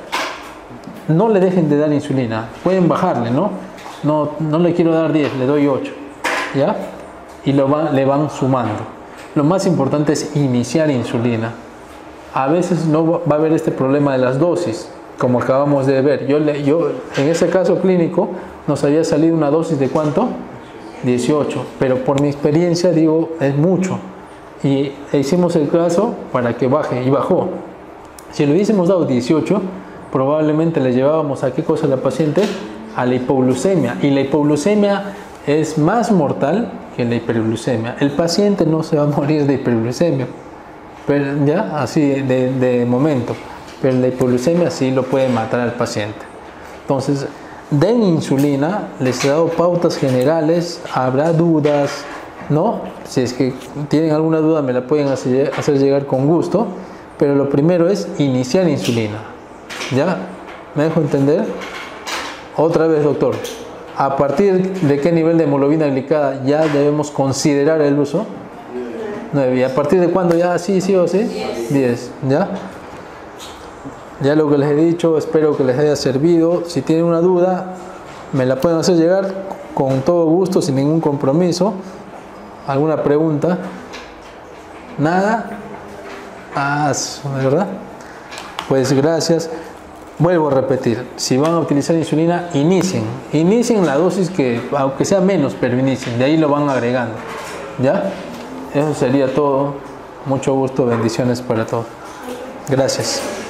no le dejen de dar insulina. Pueden bajarle, ¿no? No, no le quiero dar diez, le doy ocho, ¿ya? Y lo van, le van sumando. Lo más importante es iniciar insulina. A veces no va a haber este problema de las dosis, como acabamos de ver. Yo, le, yo en ese caso clínico nos había salido una dosis de ¿cuánto? dieciocho, pero por mi experiencia digo, es mucho. Y hicimos el caso para que baje, y bajó. Si le hubiésemos dado dieciocho, probablemente le llevábamos a qué cosa a la paciente, a la hipoglucemia, y la hipoglucemia es más mortal que la hiperglucemia. El paciente no se va a morir de hiperglucemia, pero ya así de, de momento, pero la hipoglucemia sí lo puede matar al paciente. Entonces, den insulina, les he dado pautas generales, habrá dudas, ¿no? Si es que tienen alguna duda me la pueden hacer, hacer llegar con gusto, pero lo primero es iniciar insulina, ¿ya? ¿Me dejo entender? Otra vez, doctor, ¿a partir de qué nivel de hemoglobina glicada ya debemos considerar el uso? nueve. ¿Y a partir de cuándo ya sí, sí o sí? diez. ¿Ya? Ya lo que les he dicho, espero que les haya servido. Si tienen una duda, me la pueden hacer llegar con todo gusto, sin ningún compromiso. ¿Alguna pregunta? ¿Nada? Ah, ¿verdad? Pues gracias. Vuelvo a repetir, si van a utilizar insulina, inicien. Inicien la dosis que, aunque sea menos, pero inicien. De ahí lo van agregando. ¿Ya? Eso sería todo. Mucho gusto, bendiciones para todos. Gracias.